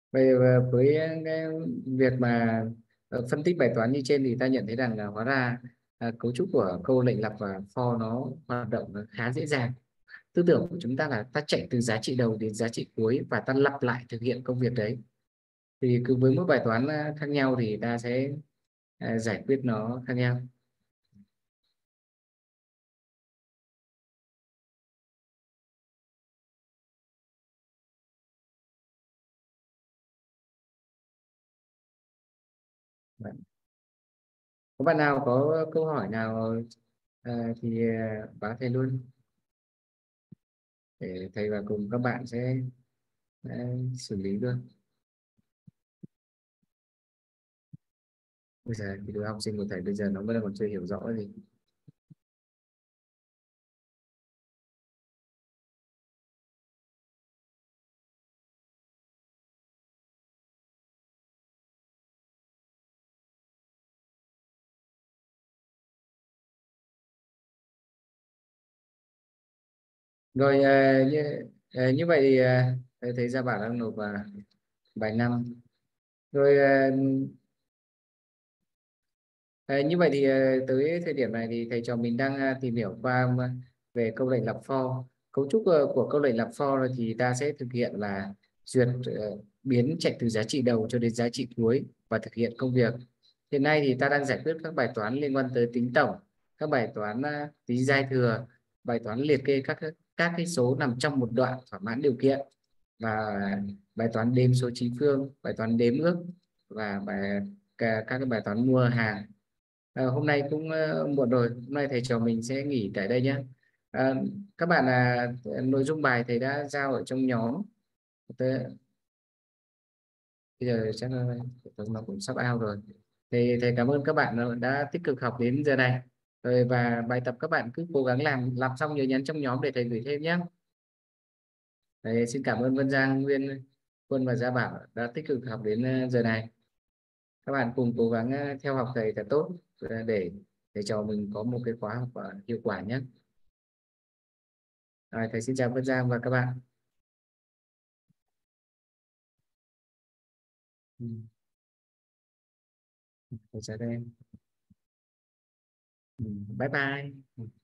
Vậy với cái việc mà phân tích bài toán như trên thì ta nhận thấy rằng là hóa ra cấu trúc của câu lệnh lặp và for nó hoạt động nó khá dễ dàng. Tư tưởng của chúng ta là ta chạy từ giá trị đầu đến giá trị cuối và ta lặp lại thực hiện công việc đấy. Thì cứ với mỗi bài toán khác nhau thì ta sẽ giải quyết nó khác nhau. Đấy. Có bạn nào có câu hỏi nào thì báo thầy luôn để thầy và cùng các bạn sẽ ờ, xử lý luôn. Bây giờ thì đứa học sinh của thầy bây giờ nó vẫn còn chưa hiểu rõ gì. Rồi như vậy thì thầy thấy ra bảo đang nộp bài 5 rồi. Như vậy thì tới thời điểm này thì thầy trò mình đang tìm hiểu qua về câu lệnh lặp for. Cấu trúc của câu lệnh lặp for thì ta sẽ thực hiện là duyệt biến chạy từ giá trị đầu cho đến giá trị cuối và thực hiện công việc. Hiện nay thì ta đang giải quyết các bài toán liên quan tới tính tổng, các bài toán tí giai thừa, bài toán liệt kê các cái số nằm trong một đoạn thỏa mãn điều kiện, và bài toán đếm số chính phương, bài toán đếm ước, và các cái bài toán mua hàng. Hôm nay cũng muộn rồi, hôm nay thầy trò mình sẽ nghỉ tại đây nhé. À, các bạn nội dung bài thầy đã giao ở trong nhóm. Bây giờ chắc là nó cũng sắp out rồi. Thầy cảm ơn các bạn đã tích cực học đến giờ này. Rồi, và bài tập các bạn cứ cố gắng làm xong nhớ nhắn trong nhóm để thầy gửi thêm nhé. Thầy xin cảm ơn Vân Giang, Nguyên, Quân và Gia Bảo đã tích cực học đến giờ này. Các bạn cùng cố gắng theo học thầy thật tốt để cho mình có một cái khóa học hiệu quả nhé. Rồi, thầy xin chào Vân Giang và các bạn. Ừ, thầy chào các em. Ừ, bye bye.